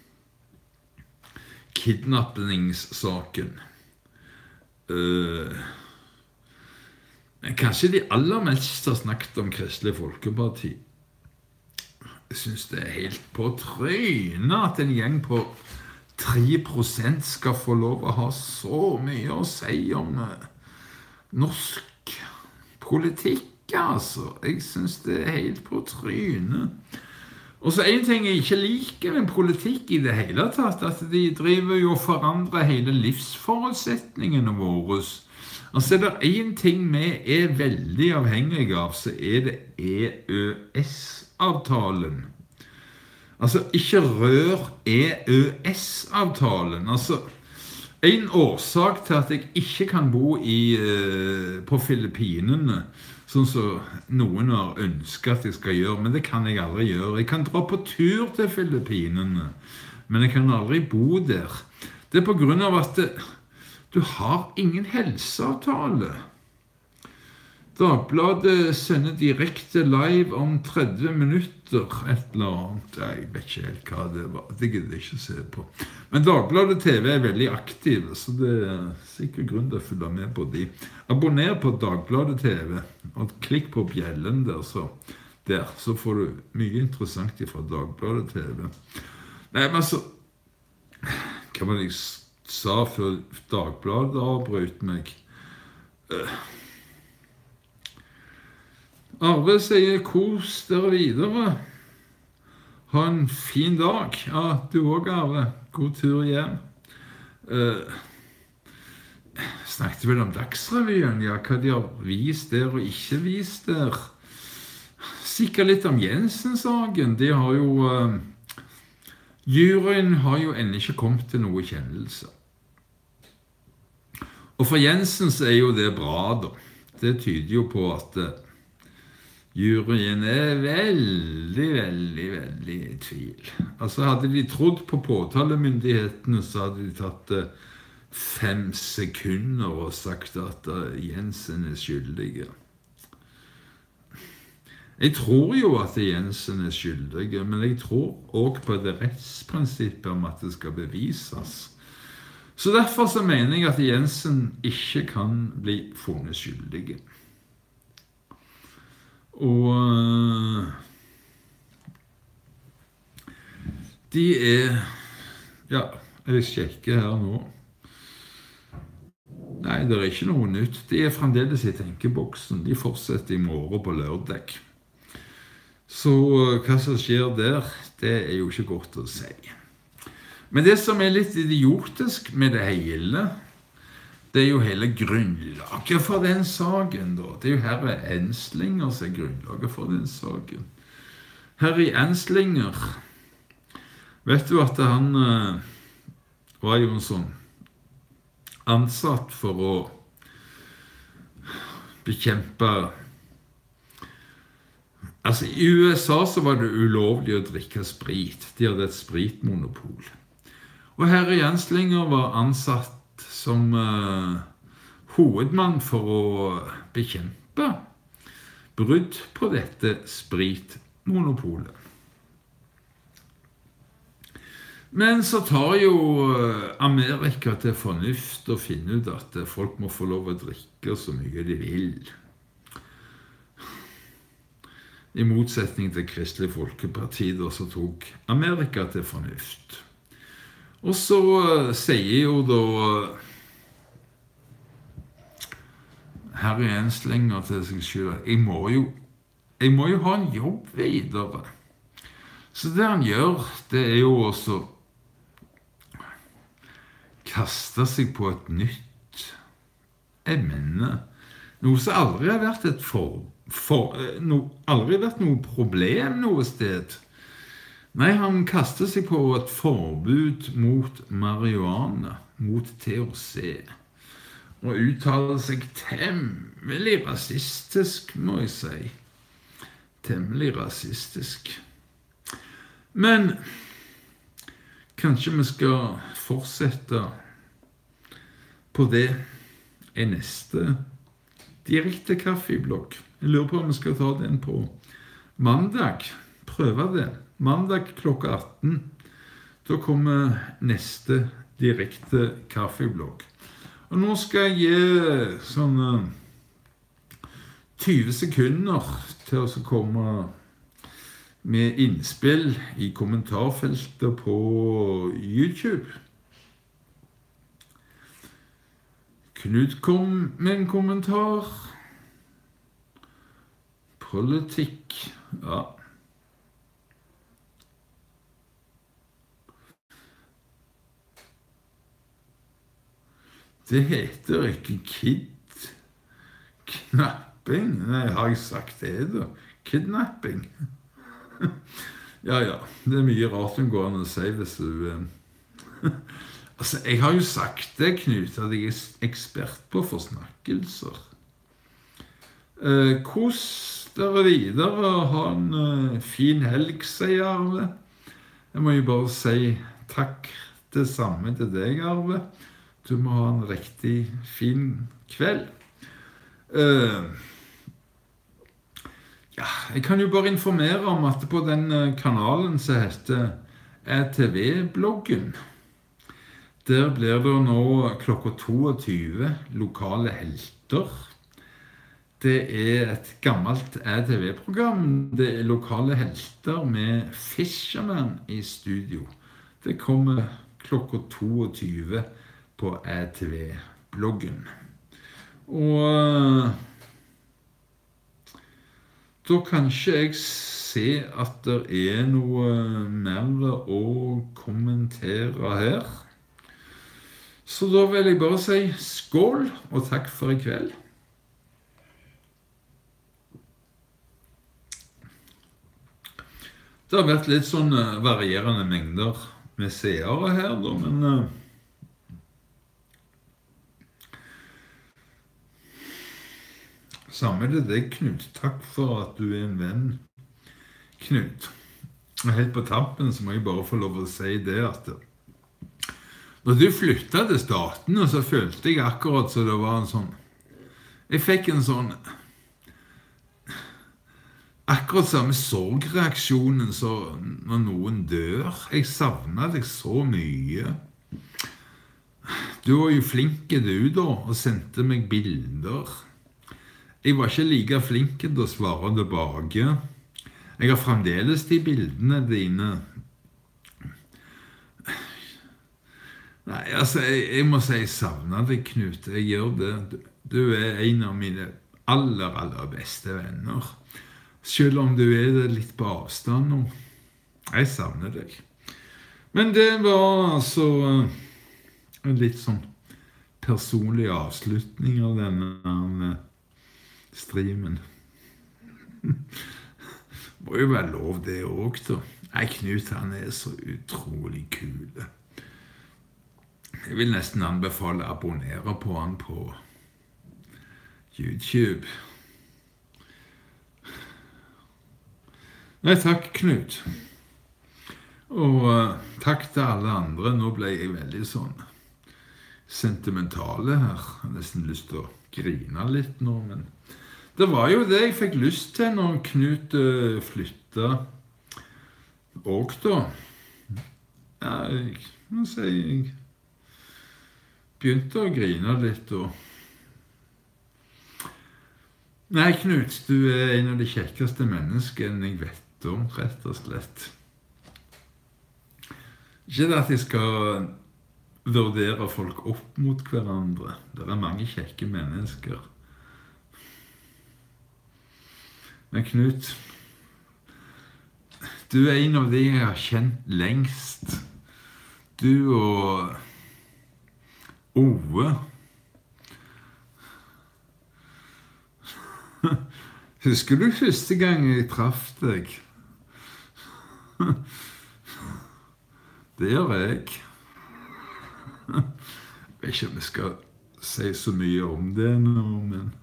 kidnappingssaken. Uh, men kanskje de aller mest har snakket om Kristelig Folkeparti. Jeg synes det er helt på trynet at en gjeng på tre prosent skal få lov å ha så mye å si om uh, norsk politikk, altså. Jeg synes det er helt på trynet. Og så en ting jeg ikke liker med politikk i det hele tatt, at de driver jo og forandrer hele livsforutsetningene våre. Altså, det er en ting vi er veldig avhengige av, så er det E Ø S-avtalen. Altså, ikke rør E Ø S-avtalen. Altså, en årsak til at jeg ikke kan bo i, uh, på Filippinene, sånn som noen har ønsket at jeg skal gjøre, men det kan jeg aldri gjøre. Jeg kan dra på tur til Filippinene, men jeg kan aldri bo der. Det er på grunn av at det, du har ingen helseavtale. Dagbladet sender direkte live om tretti minutter, et eller annet. Jeg vet ikke helt hva det var, det gidder jeg ikke se på. Men Dagbladet T V er veldig aktiv, så det er sikkert grunn til å følge med på de. Abonner på Dagbladet T V, og klikk på bjellen der, så, der, så får du mye interessant fra Dagbladet T V. Nei, men altså, hva var det jeg sa før Dagbladet avbrøt meg? Uh. Arve sier, kos dere videre. Ha en fin dag. Ja, du også, Arve. God tur hjem. Uh, snakket vel om Dagsrevyen, ja, hva de har vist der og ikke vist der. Sikkert litt om Jensen-saken. De har jo... Uh, juryen har jo ennå ikke kommet til noe kjennelse. Og for Jensen så er jo det bra, da. Det tyder jo på at... Uh, Juryen er veldig, veldig, veldig i tvil. Altså, hadde de trodd på påtalemyndighetene, så hadde de tatt fem sekunder og sagt at Jensen er skyldig. Jeg tror jo at Jensen er skyldig, men jeg tror også på det rettsprinsippet om at det skal bevises. Så derfor så mener jeg at Jensen ikke kan bli funnet skyldig. Og de er, ja, jeg sjekker her nå. Nei, det er ikke noe nytt. De er fremdeles i tenkeboksen. De fortsetter i morgen på lørdag. Så hva som skjer der, det er jo ikke godt å si. Men det som er litt idiotisk med det hele, det er jo hele grunnlaget for den saken, da. Det er jo herre Enslinger som er grunnlaget for den saken. Herre Enslinger, vet du at han uh, var jo en sånn ansatt for å bekjempe Altså, i U S A så var det ulovlig å drikke sprit. De hadde et spritmonopol. Og herre Genslinger var ansatt som uh, hovedmann for å bekjempe brudd på dette spritmonopolet. Men så tar jo Amerika til fornuft og finner ut at folk må få lov å drikke så mye de vil. I motsetning til Kristelig Folkeparti, da, så tok Amerika til fornuft. Og så sier jo da herre Genslinger til seg selv at jeg må jo, jeg må jo ha en jobb videre. Så det han gjør, det er jo også kaste seg på et nytt emne. Noe som aldri har vært et for, for, no, aldri vært noe problem noe sted. Nei, han kaster seg på et forbud mot marihuana, mot T H C, og uttaler seg temmelig rasistisk, må jeg si. Temmelig rasistisk. Men kanskje vi skal fortsette på det i neste direkte kaffeblogg. Jeg lurer på om vi skal ta den på mandag. Prøve det. Mandag klokka atten. Da kommer neste direkte kaffeblogg. Og nå skal jeg gi sånn tyve sekunder til å komme med innspill i kommentarfeltet på YouTube. Knut kom med en kommentar. Politikk, ja. Det heter ikke kidnapping. Nei, har jeg sagt det da? Kidnapping. Ja, ja. Det er mye rart som går an å si hvis du... Altså, jeg har jo sagt det, Knut, at jeg er ekspert på forsnakkelser. Eh, kos dere videre, ha en uh, fin helg, sier Arve. Jeg må jo bare si takk det samme til deg, Arve. Du må ha en riktig fin kveld. Eh, ja, jeg kan jo bare informere om at på den kanalen som heter A T V-bloggen, der blir det nå klokka toogtyve lokale helter. Det er et gammelt A T V-program. Det er lokale helter med Fisherman i studio. Det kommer klokka toogtyve på A T V-bloggen. Og da kanskje jeg ser at det er noe mer å kommentere her. Så da vil jeg bare si skål, og takk for i kveld. Det har vært litt sånn varierende mengder med seere her, da, men uh, samme til deg, Knut. Takk for at du er en venn, Knut. Og helt på tampen så må jeg bare få lov å si det at når du flyttet til Statene, så følte jeg akkurat så det var en sånn... Jeg fikk en sånn... Akkurat samme sorgreaksjonen så når noen dør. Jeg savnet deg så mye. Du var jo flinke du da, og sendte meg bilder. Jeg var ikke like flinke til å svare tilbake. Jeg har fremdeles de bildene dine. Nei, altså, jeg, jeg må si jeg savner deg, Knut. Jeg gjør det. Du, du er en av mine aller, aller beste venner. Selv om du er det litt på avstand nå. Jeg savner deg. Men det var altså en litt sånn personlig avslutning av denne streamen. Må jo være lov det også, da. Nei, Knut, han er så utrolig kul. Jeg vil nesten anbefale å abonnere på han på YouTube. Nei, takk, Knut. Og uh, takk til alle andre. Nå ble jeg veldig sånn sentimentale her. Jeg har nesten lyst til å grine litt nå, men det var jo det jeg fikk lyst til når Knut uh, flyttet og da. Ja, jeg må si jeg begynte å grine litt og Nei, Knut, du er en av de kjekkeste menneskene jeg vet om, rett og slett. Ikke det at jeg skal vurdere folk opp mot hverandre. Det er mange kjekke mennesker. Men Knut, du er en av de jeg har kjent lengst. Du og Ove. Husker du første gang jeg traff deg? Det gjør jeg. Jeg vet ikke om jeg skal si så mye om det nå, men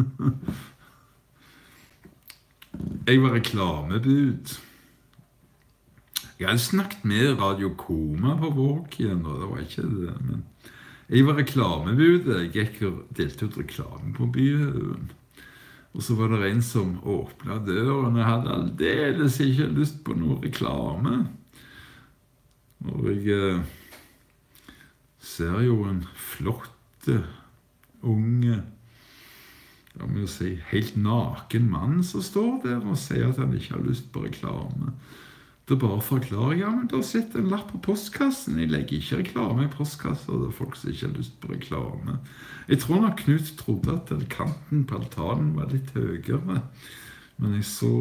jeg var reklamebud. Jeg hadde snakket med Radio Koma på Vågen, og det var ikke det, men jeg var reklamebud. Jeg gikk og delte ut reklame på Byhaugen. Og så var det en som åpnet døren, og jeg hadde aldeles ikke lyst på noe reklame. Og jeg eh, ser jo en flott, unge, jeg må jo si, helt naken mann som står der og sier at han ikke har lyst på reklame. Det bare forklarer, ja, men da sitter en lapp på postkassen. Jeg legger ikke reklame i postkasser, det er folk som ikke har lyst på reklame. Jeg tror nok Knut trodde at kanten på altanen var litt høyere, men jeg så...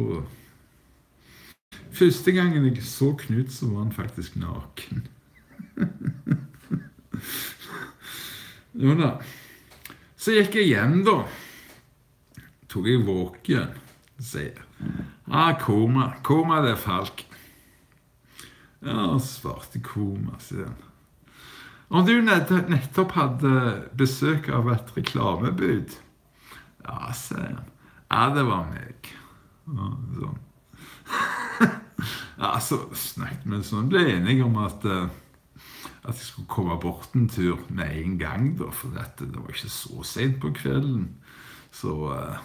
Første gangen jeg så Knut, så var han faktisk naken. Jo da. Så gikk jeg hjem da. Tog jeg våken, sier ah, Koma, Koma det er Falk. Ja, svarte Koma, sier han. Og du nettopp hadde besøk av et reklamebud? Ja, sier han. Ja, det var meg. Ja, sånn. Ja, så snakket vi sånn. Ble enige om at, at jeg skulle komme bort en tur med en gang, da, for dette, det var ikke så sent på kvelden. Så uh,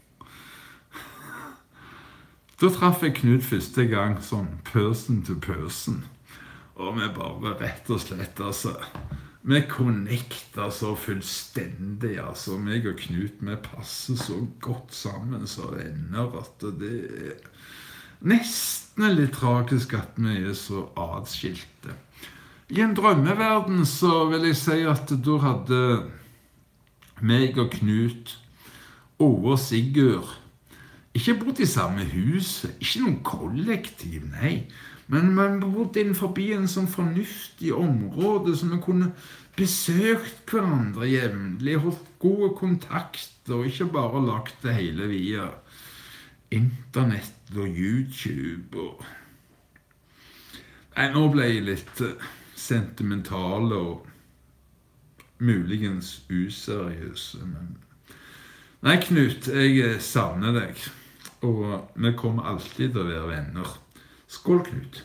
da traff jeg Knut første gang, sånn person to person. Og vi bare rett og slett, altså, vi connecta så fullstendig, altså, meg og Knut, vi passer så godt sammen, så venner, at det er nesten litt tragisk at vi er så adskilte. I en drømmeverden så vil jeg si at da hadde meg og Knut, Ove og Sigurd, ikke bodd i samme hus, ikke noen kollektiv, nei, men man bodde innenfor en sånn fornuftig område, så vi kunne besøkt hverandre jevnlig, holdt gode kontakter, og ikke bare lagt det hele via internett og YouTube og... Nei, nå ble jeg litt sentimental og muligens useriøs, men... Nei, Knut, jeg savner deg, og vi kommer alltid til å være venner. Skål, Knut.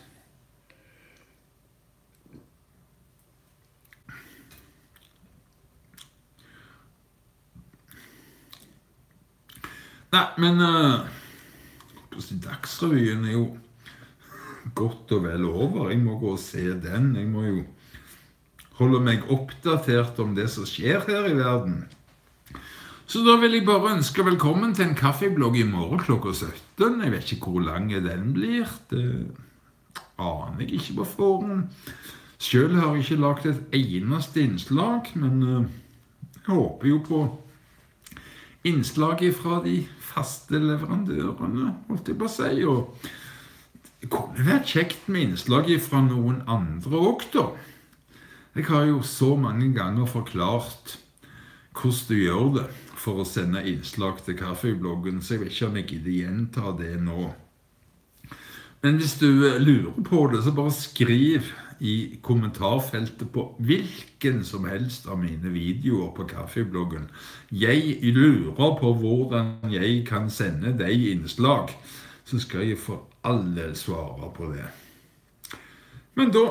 Nei, men... Uh, Dagsrevyen er jo godt og vel over. Jeg må gå og se den. Jeg må jo holde meg oppdatert om det som skjer her i verden. Så da vil jeg bare ønske velkommen til en kaffeblogg i morgen klokka sytten. Jeg vet ikke hvor lang den blir. Det aner jeg ikke på forhånd. Selv har jeg ikke lagt et eneste innslag, men jeg håper jo på innslaget fra de faste leverandørene, holdt jeg på å si, og det kunne vært kjekt med innslaget fra noen andre også, da. Jeg har jo så mange ganger forklart hvordan du gjør det for å sende innslag til kaffebloggen, så jeg vet ikke om jeg gidder gjenta det nå. Men hvis du lurer på det, så bare skriv i kommentarfeltet på hvilken som helst av mine videoer på kaffebloggen. Jeg lurer på hvordan jeg kan sende deg innslag, så skal jeg for alle svare på det. Men da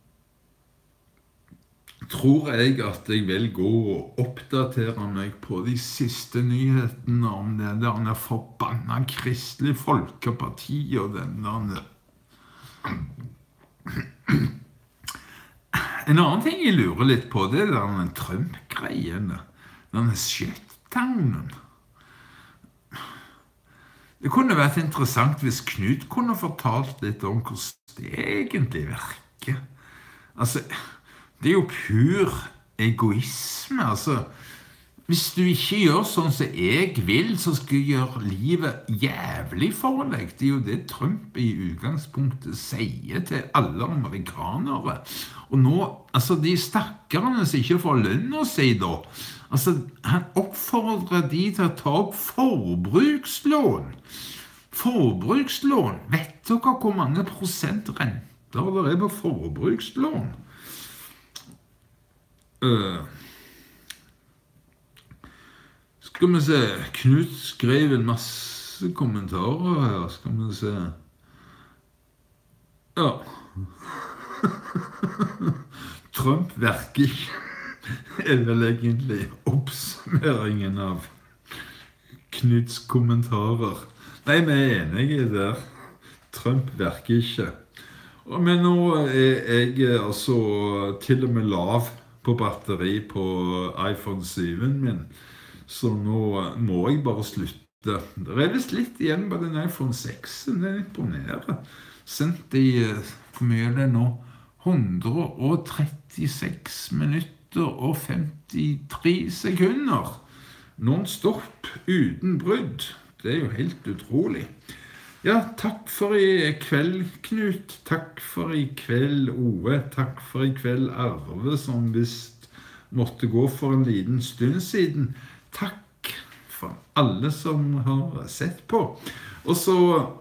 tror jeg at jeg vil gå og oppdatere meg på de siste nyhetene om det der forbanna Kristelig Folkeparti og den der. En annen ting jeg lurer litt på, det er den Trump-greiene, den shit-townen. Det kunne vært interessant hvis Knut kunne fortalt litt om hvordan det egentlig virker. Altså, det er jo pur egoisme, altså. Hvis du ikke gjør sånn som jeg vil, så skal jeg gjøre livet jævlig for deg. Det er jo det Trump i utgangspunktet sier til alle amerikanere. Og nå, altså de stakkarene som ikke får lønn å si da, altså han oppfordrer de til å ta opp forbrukslån. Forbrukslån, vet dere hvor mange prosent renter det er på forbrukslån? Uh, skal vi se, Knut skrev en masse kommentarer her, skal vi se. Ja. Trump verker ikke, er vel egentlig oppsummeringen av Knuts kommentarer. Nei, vi er enige der. Trump verker ikke. Men nå er jeg altså til og med lav på batteri på iPhone syv-en min, så nå må jeg bare slutte. Det er vist litt igjen på den iPhone seks-en, det imponerer. Sendt i, hvor mye er det nå? hundre og trettiseks minutter og femtitre sekunder. Non-stop, uten brudd. Det er jo helt utrolig. Ja, takk for i kveld, Knut. Takk for i kveld, Ove. Takk for i kveld, Arve, som visst måtte gå for en liten stund siden. Takk for alle som har sett på. Og så,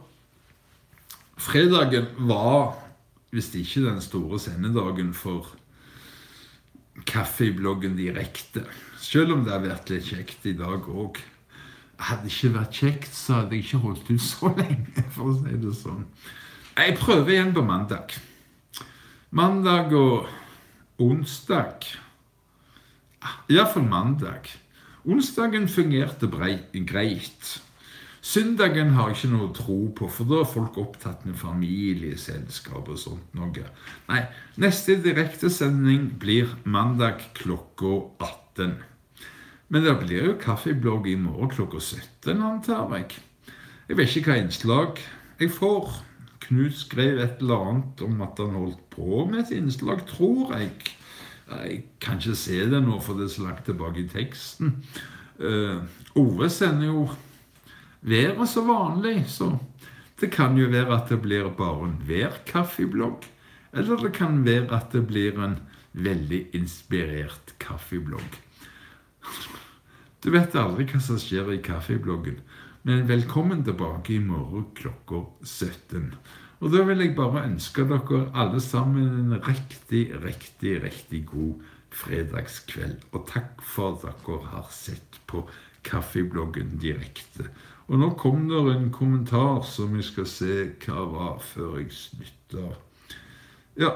fredagen var, hvis ikke den store sendedagen for Kaffebloggen direkte. Selv om det har vært litt kjekt i dag også. Hadde ikke vært kjekt, så hadde jeg ikke holdt ut så lenge, for å si det sånn. Jeg prøver igjen på mandag. Mandag og onsdag. I hvert fall mandag. Onsdagen fungerte greit. Søndagen har jeg ikke noe tro på, for da er folk opptatt med familieselskap og sånt noe. Nei, neste direkte sending blir mandag klokka atten. Men det blir jo kaffeblogg i morgen klokka sytten, antar jeg. Jeg vet ikke hva innslag jeg får. Knut skrev et eller annet om at han holdt på med et innslag, tror jeg. Jeg kan ikke se det nå, for det er så lagt tilbake i teksten. Uh, Ove sender jo været så vanlig, så det kan jo være at det blir bare en vær-kaffeblogg, eller det kan være at det blir en veldig inspirert kaffeblogg. Du vet aldri hva som skjer i kaffebloggen, men velkommen tilbake i morgen klokka sytten. Og da vil jeg bare ønske dere alle sammen en riktig, riktig, riktig god fredagskveld. Og takk for at dere har sett på kaffebloggen direkte. Og nå kom det en kommentar som jeg skal se hva var før jeg slutter. Ja.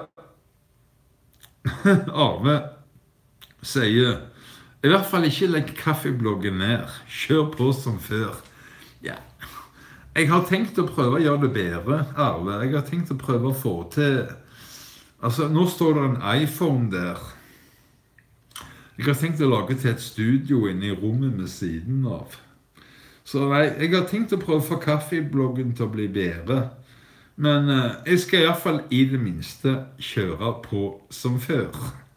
Arve sier, i hvert fall ikke legg kaffebloggen ned. Kjør på som før. Ja. Jeg har tenkt å prøve å gjøre det bedre, Arve. Jeg har tenkt å prøve å få til... Altså, nå står det en iPhone der. Jeg har tenkt å lage til et studio inne i rommet med siden av. Så nei, jeg har tenkt å prøve å få kaffebloggen til å bli bedre. Men eh, jeg skal i hvert fall i det minste kjøre på som før.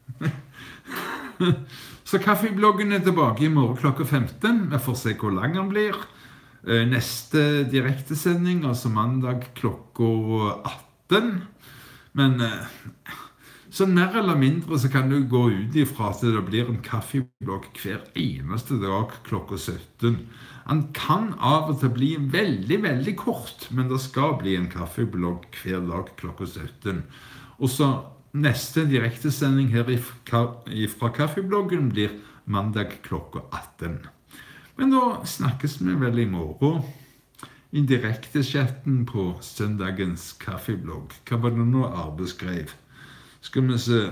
Så kaffebloggen er tilbake i morgen klokka femten. Vi får se hvor lang den blir. Neste direktesending, altså mandag klokka atten. Men sånn mer eller mindre så kan du gå ut ifra at det blir en kaffeblogg hver eneste dag klokka sytten. Den kan av og til bli veldig, veldig kort, men det skal bli en kaffeblogg hver dag klokka sytten. Og så neste direktesending her fra kaffebloggen blir mandag klokka atten. Men da snakkes vi vel i morgen. i direktechatten på søndagens kaffeblogg. Hva var det nå Arve skrev? Skal vi se.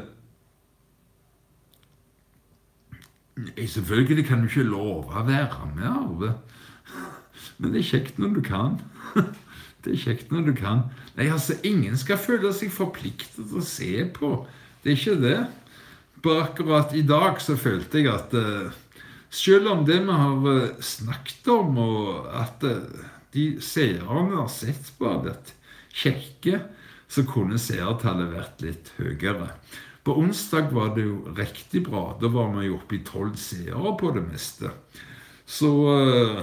Nei, selvfølgelig kan du ikke love å være med, Arve. Men det er kjekt når du kan. Det er kjekt når du kan. Nei, altså, ingen skal føle seg forpliktet til å se på. Det er ikke det. Bare akkurat i dag så følte jeg at uh, selv om det vi har uh, snakket om, og at uh, de seerne har sett på det kjekke, så kunne seertallet vært litt høyere. På onsdag var det jo riktig bra. Da var vi jo oppe i tolv seere på det meste. Så uh,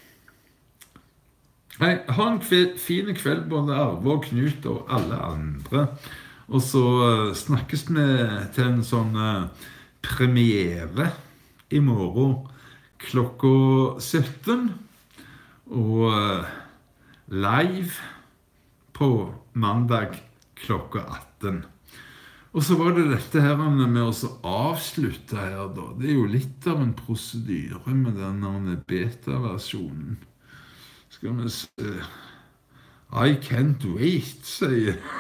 nei, ha en kveld, fin kveld både Arve og Knut og alle andre. Og så uh, snakkes vi til en sånn uh, premiere i morgen klokka sytten. Og uh, live på mandag klokka atten. Og så var det dette her med å avslutte her da. Det er jo litt av en prosedyre med denne beta-versjonen. Skal vi se. I can't wait, sier jeg.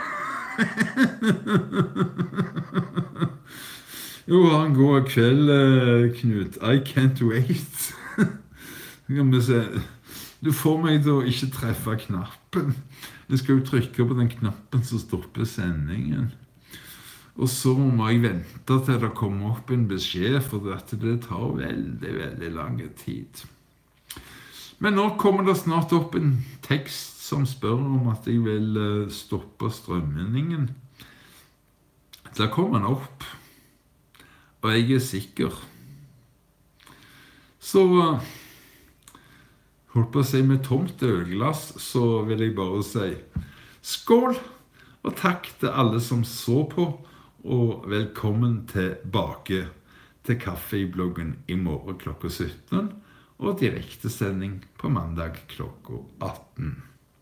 Jo, ha en god kveld, Knut. I can't wait. Skal vi se. Du får meg til å ikke treffe knappen. Jeg skal jo trykke på den knappen som stopper sendingen. Og så må jeg vente til det kommer opp en beskjed, for dette det tar veldig, veldig lang tid. Men nå kommer det snart opp en tekst som spør om at jeg vil stoppe strømningen. Der kommer den opp, og jeg er sikker. Så holdt på å si med tomt ølglass, så vil jeg bare si skål, og takk til alle som så på, og velkommen tilbake til kaffe i bloggen i morgen klokka sytten, og direktesending på mandag klokka atten.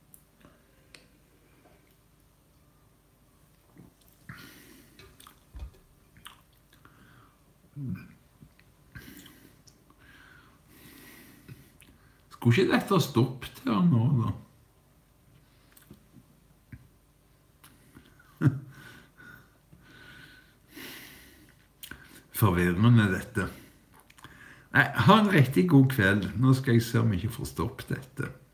Skulle ikke dette ha stoppet her nå, da? Forvirrende dette. Nei, ha en riktig god kveld. Nå skal jeg se om jeg ikke får stoppet dette.